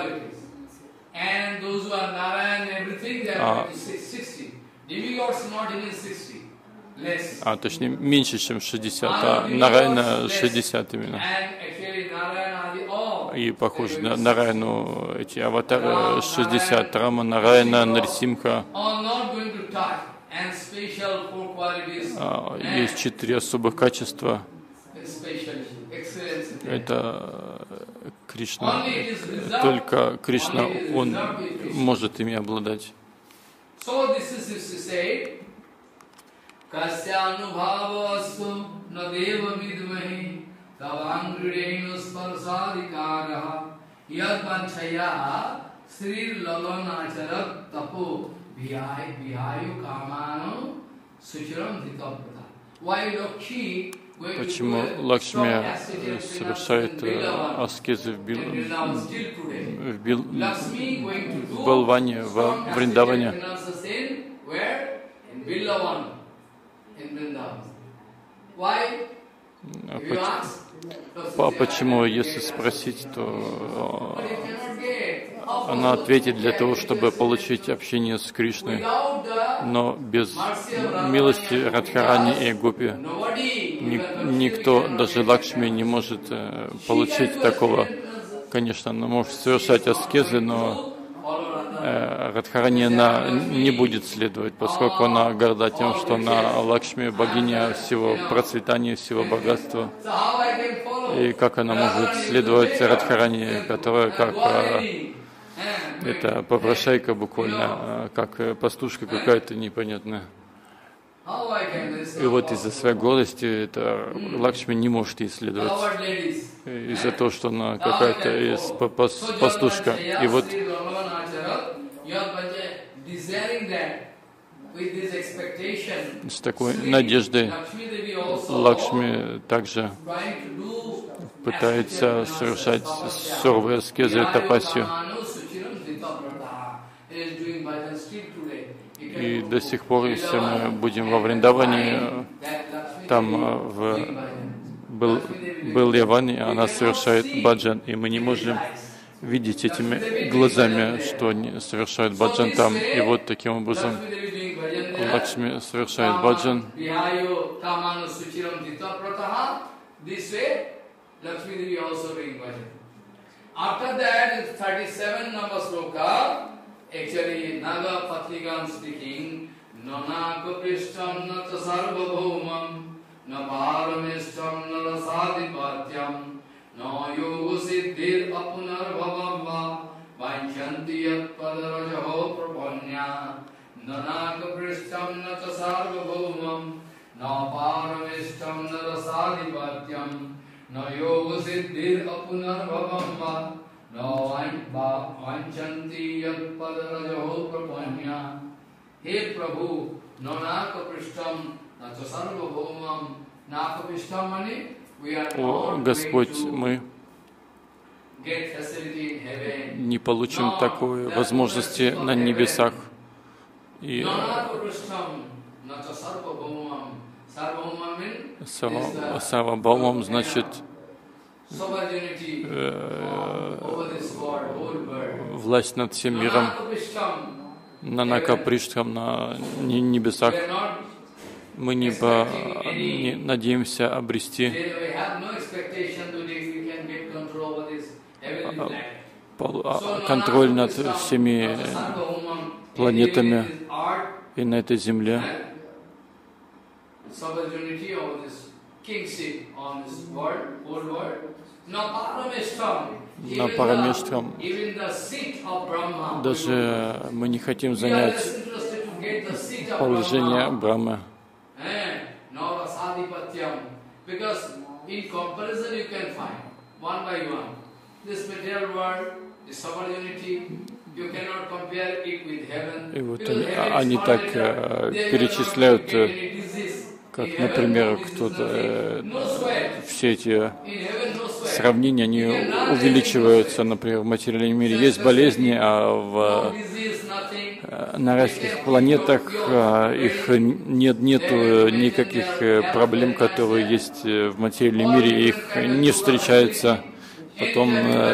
Точнее, меньше, чем 60, а Нараяна 60 именно. И похоже на Нараяну эти аватары 60, Рама, Нараяна, Нарсимха. Есть 4 особых качества. Это Кришна, только Кришна, Он может ими обладать. Kasyānubhāvāstu nadeva vidmahi tavāngridenu sparsādikāraha yadvanchaya sri lalanacharat tapo vihayu kāmānu suchiram dhitaprata. Why Lakshmi? Почему Лакшми совершает аскезы в Балване, в Вриндаване? Почему, если спросить, то она ответит для того, чтобы получить общение с Кришной, но без милости Радхарани и Гопи никто, даже Лакшми, не может получить такого. Конечно, она может совершать аскезы, но Радхарани она не будет следовать, поскольку она горда тем, что она Лакшми, богиня всего процветания, всего богатства. И как она может следовать Радхарани, которая как это попрошайка буквально, как пастушка какая-то непонятная. И вот из-за своей гордости это Лакшми не может ей следовать. Из-за того, что она какая-то пастушка. И вот с такой надеждой Лакшми также пытается совершать суровые аскезы и тапасию. И до сих пор, если мы будем во Вриндаване, там был Явани, она совершает баджан, и мы не можем видеть этими глазами, что они совершают баджан там. И вот таким образом Лакшми совершает баджан. Actually, Naga Patrikam speaking, Nanaka Prishtam Nata Sarvabhaumam, Naparamishtam Narasadhipatyam, No Yoga Siddhir Apunar Bhavamba, Vanchanti Yat Padarajaho Prabhanya, Nanaka Prishtam Nata Sarvabhaumam, Naparamishtam Narasadhipatyam, No Yoga Siddhir Apunar Bhavamba, No Vanchanti Yat Padarajaho Prabhanya. Hey Prabhu, no Naka Prishtam, Nacha Sarva Bhomam, Naka Prishtam Mani, we are not Господь, going мы to get facility in heaven. не получим такой возможности на небесах. И No Naka Prishtam, Nacha Sarva Bhomam. Sarva Bhomam means Сарвабхаумам значит sovereignty over this world, whole world. власть над всем миром. Naka Prishtam, Нанака Приштхам на небесах. we are not Мы не надеемся обрести we have no expectation today we can get control over this heavenly planet. контроль над всеми планетами и на этой земле. Sovereignty over this kingship on this world, whole world. No Parameshtam, На Парамештрам even the seat of Brahma. даже мы не хотим We are занять less interested to get the seat of положение Brahma. Брахмы. No Rasadhipatyam. Because in comparison you can find one by one. This material world, the sovereignty, you cannot compare it with heaven. И вот Because heaven is они так forever. There перечисляют, cannot be any disease. как, In heaven, например, no disease, кто-то no sweat. все эти In heaven, no sweat. сравнения, они увеличиваются. Например, в материальном мире есть болезни, а No disease, nothing. на райских планетах их нету никаких проблем, которые есть в материальном мире, их не встречается. Потом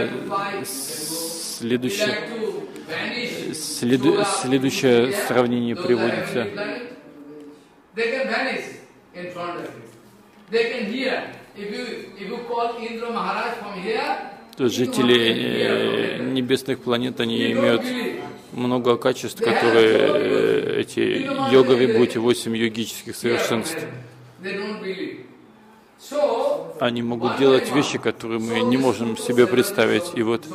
следующее сравнение приводится. They can vanish in front of you. They can hear. If you call Indra Maharaj from here, Жители небесных планет, они имеют много качеств, которые эти йога-вибхути, 8 йогических совершенств. Они могут делать вещи, которые мы не можем себе представить. И вот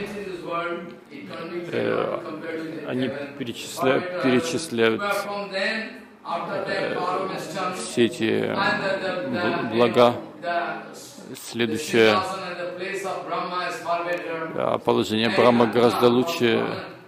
они перечисляют все эти блага. Следующее положение Брахма гораздо лучше.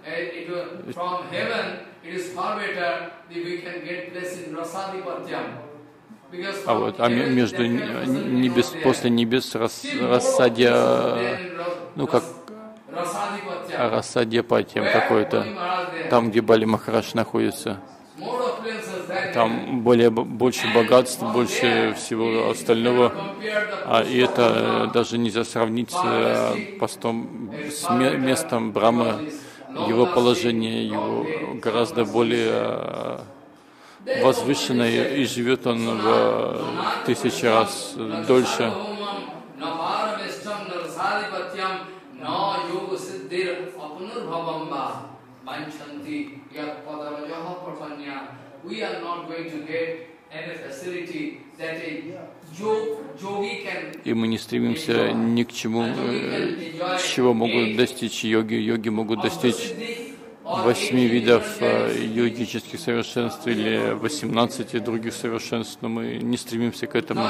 Между небес, после небес рассадья, как рассадьяпатием какой-то, там, где Бали Махарадж находится. Там больше богатств, больше всего остального, и это даже нельзя сравнить с местом Брахмы, его положение, его гораздо более возвышенное, и живет он в 1000 раз дольше. We are not going to get any facility that a yogi can. И мы не стремимся ни к чему, чего могут достичь йоги. Йоги могут достичь 8 видов йогических совершенств или 18 других совершенств, но мы не стремимся к этому.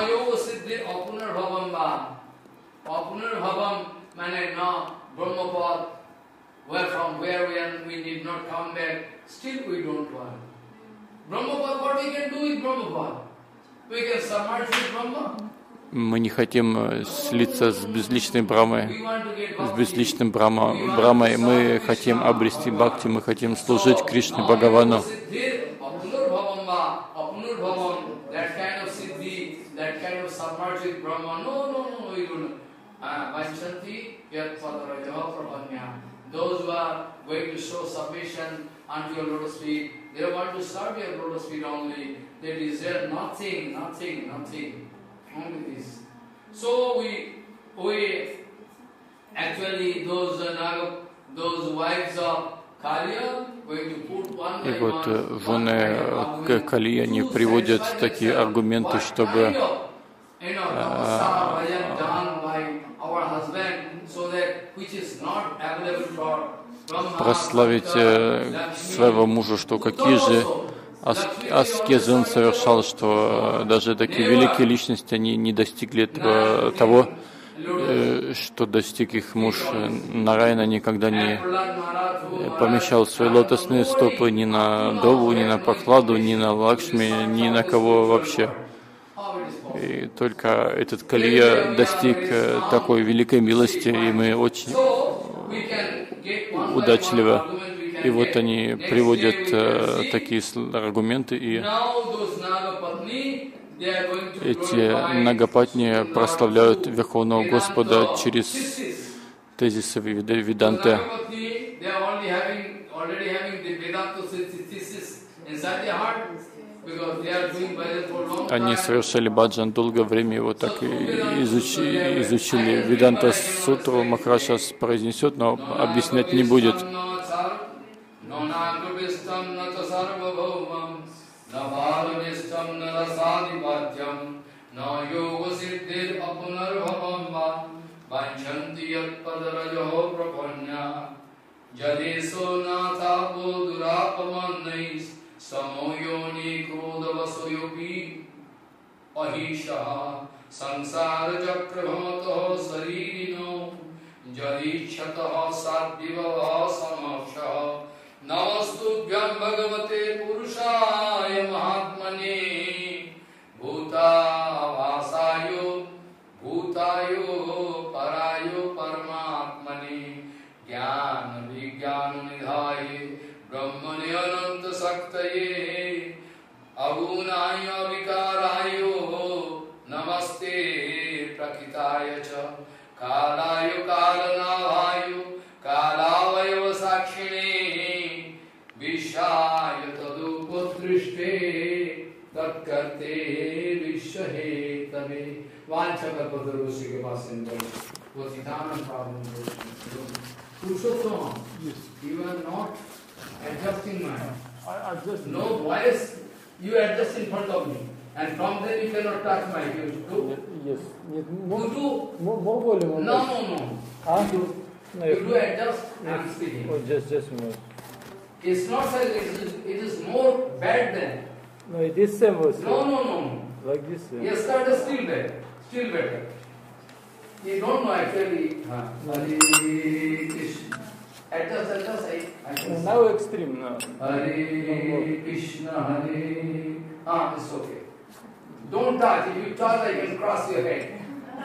Мы не хотим слиться с безличной Брахмой, Брахмой. Мы хотим обрести бхакти, мы хотим служить Кришне Бхагавану. Those who are going to show submission unto your lotus feet, they want to serve your lotus feet only. They desire nothing. Only this. So we actually those wives of И вот жены Кали, они приводят такие аргументы, чтобы прославить своего мужа, что какие же аскезы он совершал, что даже такие великие личности, они не достигли того, что достиг их муж. Нараяна никогда не помещал свои лотосные стопы ни на Дову, ни на Прохладу, ни на Лакшми, ни на кого вообще. И только этот Калия достиг такой великой милости, и мы очень удачливы. И вот они приводят такие аргументы, и эти Нагапатни прославляют Верховного Господа через тезисы Веданты. Они совершали баджан долгое время, его так и изучили. Веданта сутру Махараджа произнесет, но объяснять не будет. Samoyoni krodavasoyopi ahishaha sansara chakramato saririno jadichataha sadvivavaha samakshaha namastubhyam bhagavate purushaya mahatmane bhutavasayo bhutayo parayo paramatmane jnana vijnana nidhaye Brahmane ananta saktaye agunaya vikarayo namaste prakitaya cha kalayo kalanavayo kalavaya sakshine vishaya taduputrishte tatkarte vishahe tabe vanchaka padrusi ke paas ender vachitana problem Purushottam, you are not adjusting mind. No voice, you adjust in front of me. And from there you cannot touch my ears. Yes. You do. More volume. No. You do adjust, I am speaking. Oh, just a minute. It's not like it is more bad than. No, it is same also. No. Like this. Yes, that is still better. You don't know actually. Hare Krishna. Adjust, I can Now extreme now. Hare Krishna, Hare. It's okay. Don't touch. If you touch, I can cross your head.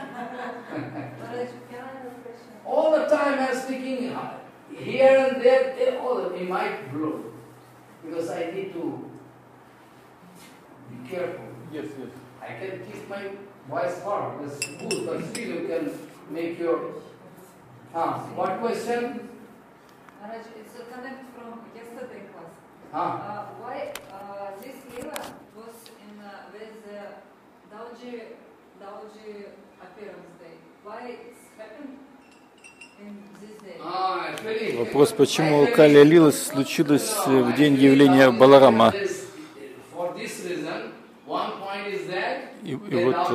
All the time I am speaking here and there, all it might blow. Because I need to be careful. Yes. I can keep my voice far, that's good, but still you can make your... what question? Maharaj, it's a connect from yesterday class. Why this lila was in with Dauji appearance day? Why it's happened in this day? Вопрос, почему Калия Лила случилась в день явления Баларама? И вот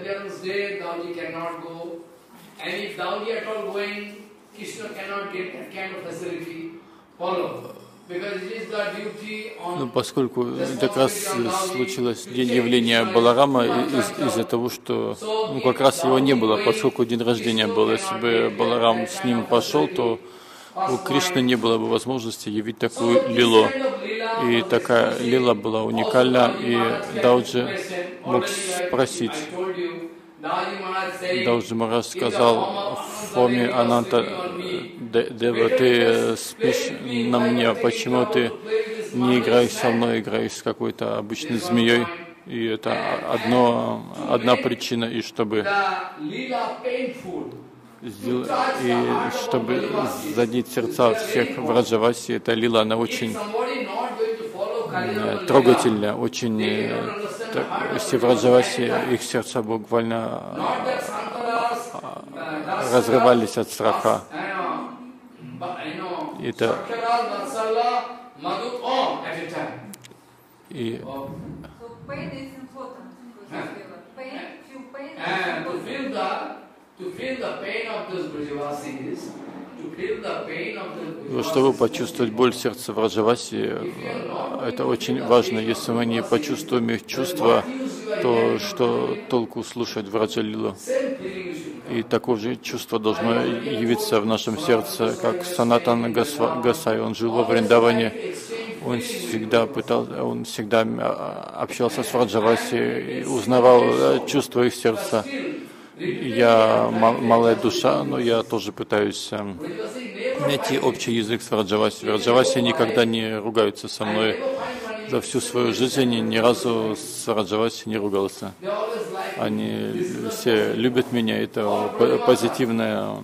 поскольку как раз случилось день явления Баларама из-за того, что как раз его не было, поскольку день рождения был. Если бы Баларам с ним пошел, то у Кришны не было бы возможности явить такую лилу. И такая лила была уникальна, и Дауджи мог спросить. Дауджи Махарадж сказал Фоме Ананта Дева, ты спишь на мне, почему ты не играешь со мной, играешь с какой-то обычной змеей? И это одна причина, и чтобы задеть сердца всех в Раджавасе, эта лила, она очень трогательная, очень... Все в Раджавасе, их сердца буквально разрывались от страха. Это И So pain is important. Pain, feel pain. And to feel the pain of those Brajavasis, чтобы почувствовать боль сердца Враджаваси, это очень важно. Если мы не почувствуем их чувства, то что толку слушать Враджа-лилу? И такое же чувство должно явиться в нашем сердце, как Санатана Госвами. Он жил во Вриндаване, он всегда общался с Враджаваси и узнавал чувства их сердца. Я малая душа, но я тоже пытаюсь найти общий язык с Враджаваси. Враджаваси никогда не ругаются со мной. За всю свою жизнь ни разу с Враджаваси не ругался. Они все любят меня, это позитивное.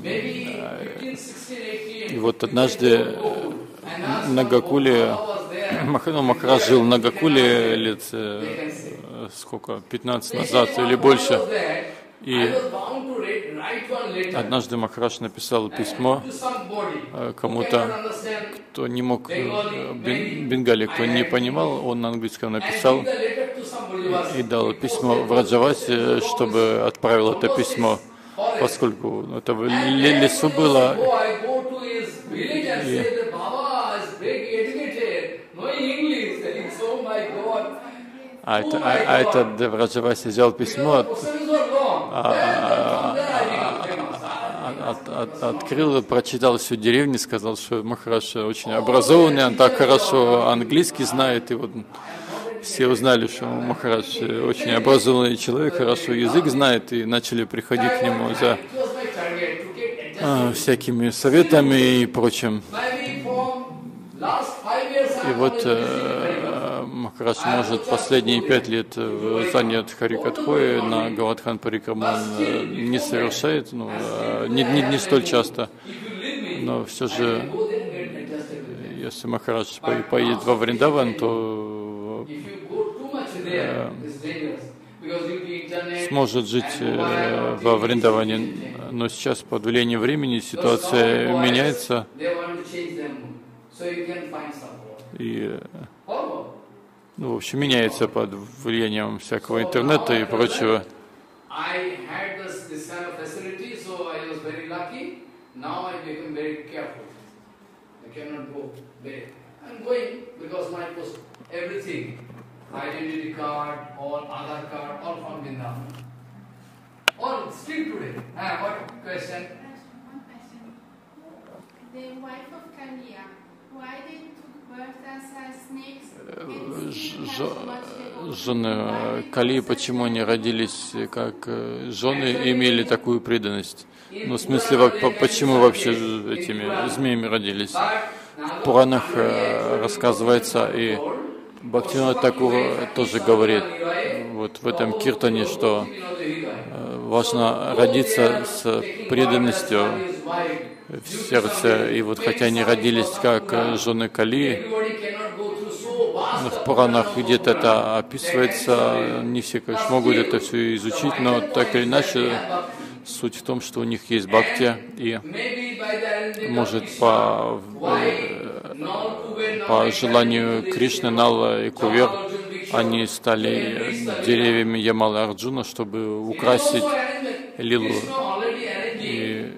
И вот однажды на Гакуле, Махарадж жил на Гакуле лет сколько, 15 назад или больше. И однажды Махарадж написал письмо кому-то, кто не мог, бенгали, кто не понимал, он на английском написал и дал письмо Враджаваси, чтобы отправил это письмо, поскольку это в лесу было. Этот Враджаваси взял письмо, открыл, прочитал всю деревню, сказал, что Махарадж очень образованный, он так хорошо английский знает, и вот все узнали, что Махарадж очень образованный человек, хорошо язык знает, и начали приходить к нему за всякими советами и прочим. И вот Махарадж, может, последние 5 лет занят Харикатхой, на Говардхан Парикраму он не совершает, не столь часто, но все же, если Махарадж поедет во Вриндаван, то сможет жить во Вриндаване, но сейчас под влиянием времени ситуация меняется. И, в общем, меняется под влиянием всякого интернета и прочего. Жены Кали, почему они родились как жены, имели такую преданность? В смысле, почему вообще этими змеями родились? В Пуранах рассказывается, и Бхактивинода Такур тоже говорит вот в этом киртане, что важно родиться с преданностью в сердце. И вот хотя они родились как жены Кали, в Пуранах где-то это описывается, не все, конечно, могут это все изучить, но так или иначе суть в том, что у них есть бхакти, и может по желанию Кришны, Нала и Кувер они стали деревьями Ямалы Арджуна, чтобы украсить лилу. И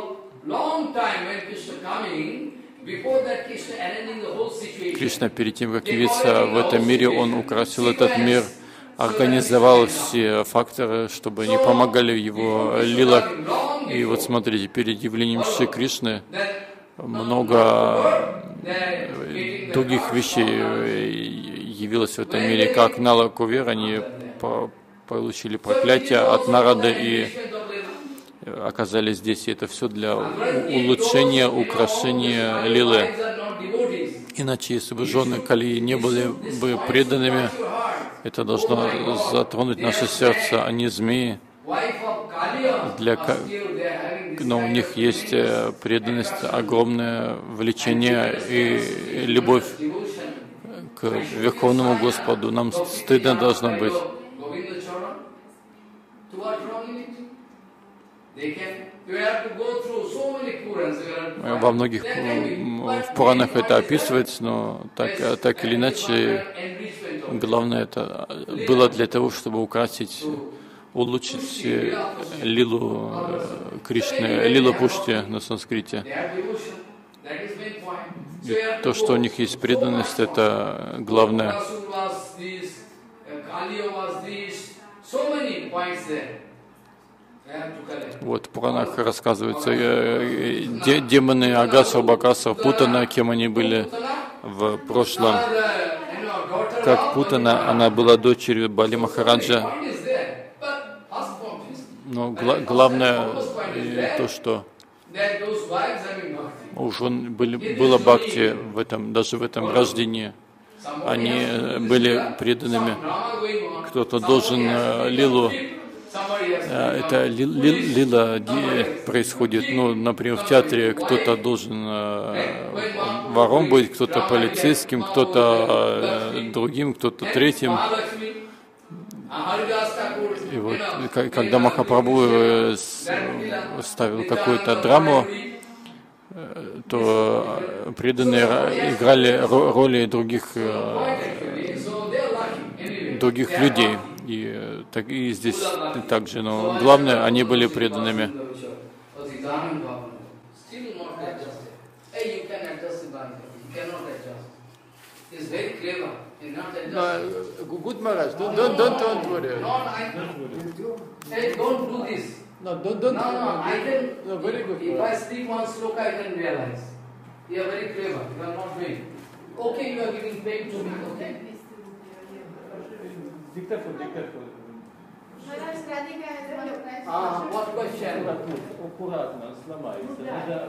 Кришна, перед тем, как явиться в этом мире, он украсил этот мир, организовал все факторы, чтобы они помогали в его лилах. И вот смотрите, перед явлением Шри Кришны много других вещей явилось в этом мире, как Нала Кувер, они получили проклятие от Нарады и оказались здесь, и это все для улучшения, украшения лилы. Иначе, если бы жены Кали не были бы преданными, это должно затронуть наше сердце, они змеи. Но у них есть преданность, огромное влечение и любовь к Верховному Господу. Нам стыдно должно быть. Во многих в Пуранах это описывается, но так или иначе, главное это было для того, чтобы украсить, улучшить лилу Кришны, лилу Пушти на санскрите. И то, что у них есть преданность, это главное. Вот в Пуранах рассказывается, демоны Агасар, Бакасар, Путана, кем они были в прошлом. Как Путана, она была дочерью Бали Махараджа. Но главное то, что уже было бхакти в этом, даже в этом рождении. Они были преданными. Кто-то должен лилу. Это лила происходит, ну, например, в театре кто-то должен вором быть, кто-то полицейским, кто-то другим, кто-то третьим. И вот, когда Махапрабху ставил какую-то драму, то преданные играли роли других людей. И здесь также, но главное, они были преданными. Good Maharaj, don't worry. Hey, don't do this. No, I can. No, very good. If I speak one sloka, I can realize. You are very clever. You are not doing. Okay, you are giving pain to me. Okay. Dictaphone. What question? Аккуратно, сломается.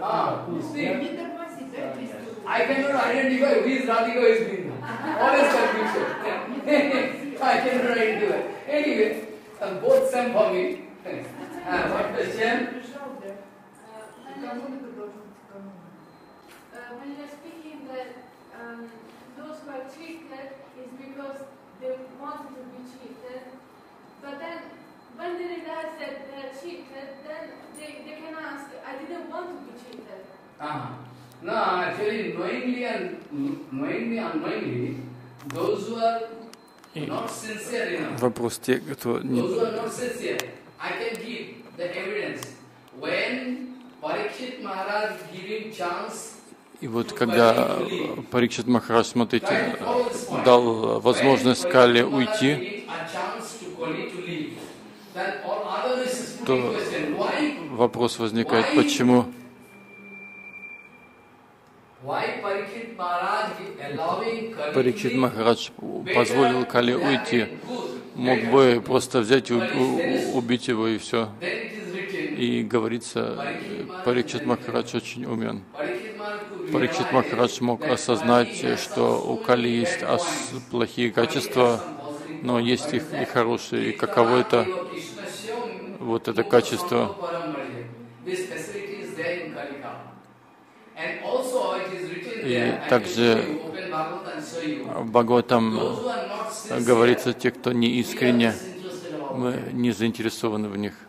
I cannot identify who is Radhika, who is Vrinda. Honest confusion. I cannot identify. Anyway, both same for me. What question? When you're speaking that those who are cheated is because they wanted to be cheated, but then when they realize that they are cheated, then they can ask, I didn't want to be cheated. No, actually, knowingly and unknowingly, those who are not sincere enough, Вопрос те, кто не... those who are not sincere, I can give the evidence. When Parikshit Maharaj giving chance. И вот когда Парикшит Махарадж, смотрите, дал возможность Кале уйти, то вопрос возникает, почему Парикшит Махарадж позволил Кале уйти, мог бы просто взять и убить его и все. И говорится, Парикшит Махарадж очень умен. Парикшит Махарадж мог осознать, что у Кали есть плохие качества, но есть их и хорошие. И каково это, вот это качество. И также в Бхагаватам говорится, те, кто не искренне, мы не заинтересованы в них.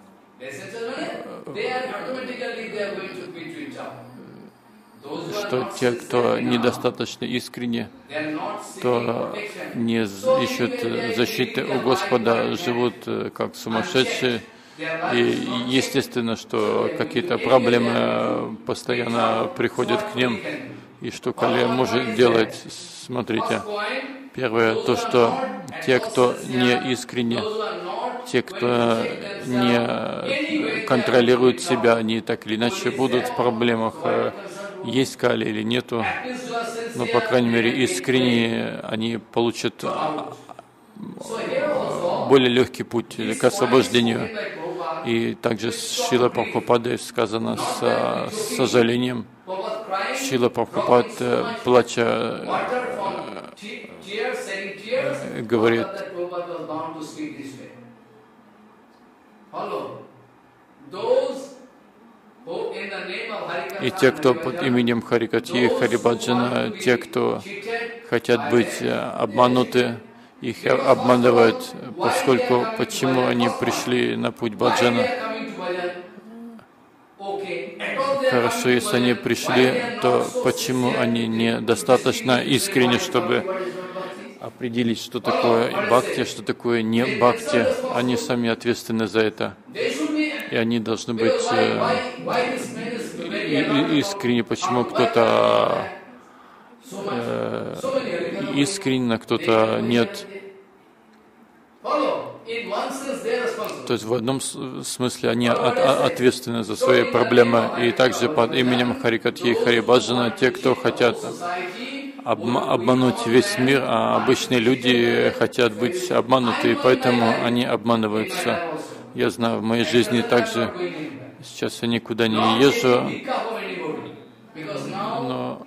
Что те, кто недостаточно искренне, то не ищут защиты у Господа, живут как сумасшедшие. И естественно, что какие-то проблемы постоянно приходят к ним. И что Кали может делать? Смотрите. Первое, то, что те, кто не искренне, те, кто не контролирует себя, они так или иначе будут в проблемах, есть Кали или нету. Но, по крайней мере, искренне они получат более легкий путь к освобождению. И также с Шрила Прабхупадой сказано с сожалением. Шрила Прабхупад, плача, говорит, и те, кто под именем Харикати, Харибаджана, те, кто хотят быть обмануты, их обманывают, поскольку почему они пришли на путь баджана. Хорошо, если они пришли, то почему они недостаточно искренне, чтобы определить, что такое бхакти, что такое не бхакти? Они сами ответственны за это. И они должны быть искренне. Почему кто-то искренне, кто-то нет? То есть в одном смысле они ответственны за свои проблемы. И также под именем Харикатхи и Харибаджана те, кто хотят обмануть весь мир, а обычные люди хотят быть обмануты, и поэтому они обманываются. Я знаю, в моей жизни также, сейчас я никуда не езжу, но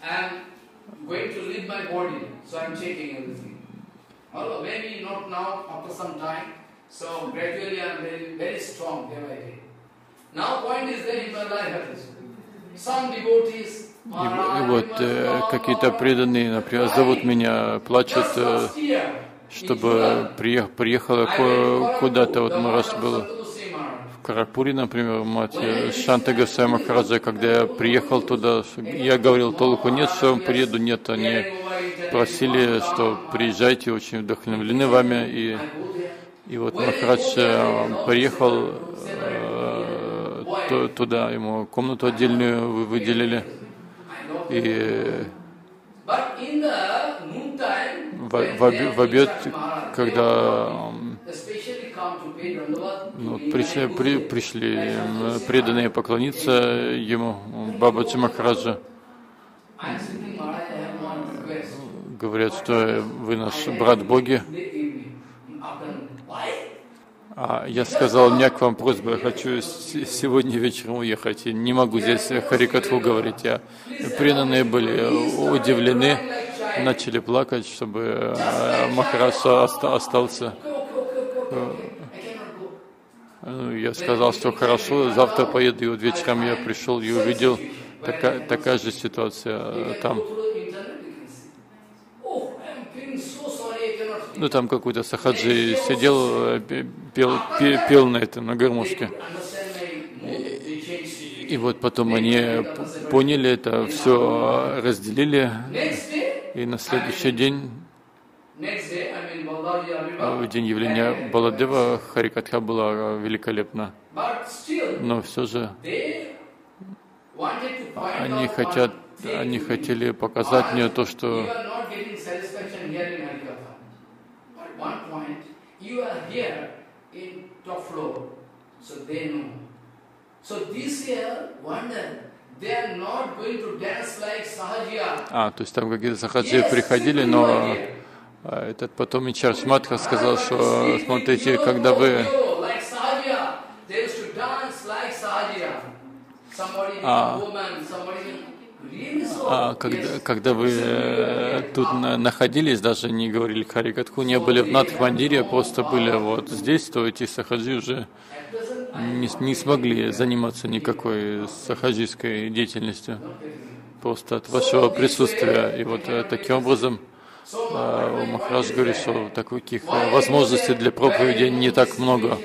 и вот какие-то преданные, например, зовут меня, плачут, чтобы приехала куда-то. Вот Махарадж был в Каракпуре, например, мать Шанты Госвами Махараджа. Когда я приехал туда, я говорил, толку нет, что я приеду, нет. Они просили, что приезжайте, очень вдохновлены вами. И вот Махарадж приехал туда, ему комнату отдельную выделили. И в обед, когда пришли преданные поклониться ему, Бабаджи Махараджа, говорят, что вы наш брат Боги. А я сказал, у меня к вам просьба, я хочу сегодня вечером уехать, и не могу здесь Харикатху говорить. Преданные были удивлены, начали плакать, чтобы Махарадж остался. Я сказал, что хорошо, завтра поеду, и вот вечером я пришел и увидел, такая же ситуация там. Ну, там какой-то сахаджи сидел, пел на этом, на гармошке. И вот потом они поняли это, все разделили, и на следующий день, в день явления Баладева, Харикатха была великолепна. Но все же они хотели показать мне то, что то есть там какие-то сахаджи приходили, но этот потом Ичар Шматха сказал, что смотрите, когда вы когда вы тут находились, даже не говорили Харикатху, не были в Надх-мандире, просто были вот здесь, то эти сахаджи уже не смогли заниматься никакой сахаджийской деятельностью, просто от вашего присутствия. И вот таким образом Махарадж говорит, что таких возможностей для проповеди не так много.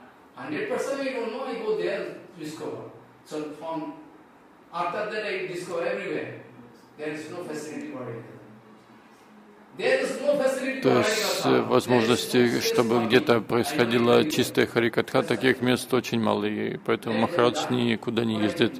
То есть возможности, чтобы где-то происходила чистая харикатха, таких мест очень мало, и поэтому Махарадж никуда не ездит.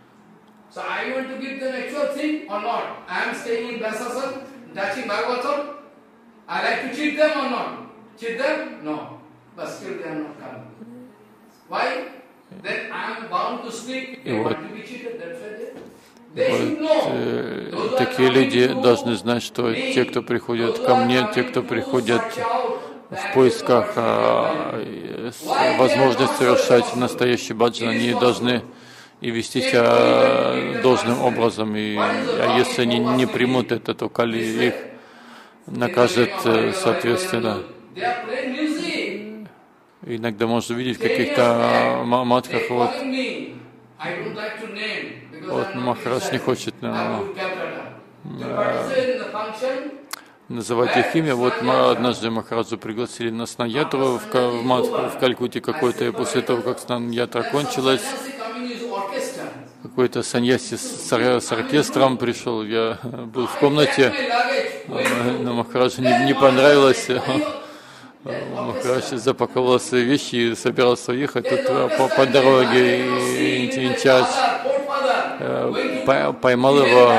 И вот такие люди должны знать, что те, кто приходят ко мне, те, кто приходят в поисках возможности совершать настоящий баджан, они должны и вести себя должным образом. А если они не примут это, то Кали их накажет соответственно. Иногда можно видеть в каких-то матхах, вот Махарадж не хочет называть их имя. Вот однажды Махараджу пригласили на снан-ятру в Калькутте какой-то, и после того, как снан-ятра кончилась, какой-то саньяси с оркестром пришел. Я был в комнате, но Махараджу не понравилось. Махарадж запаковал свои вещи и собирался уехать. Тут по дороге инчардж поймал его.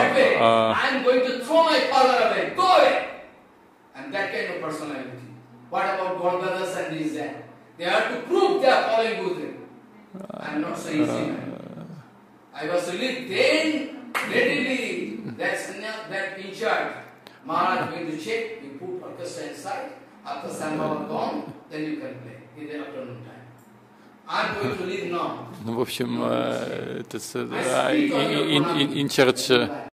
I was to leave, then readily that in charge, Maharaj going to check, you put orchestra inside, after Sambhava gone, then you can play in the afternoon time. I'm going to leave now. Ну, в общем, инчардж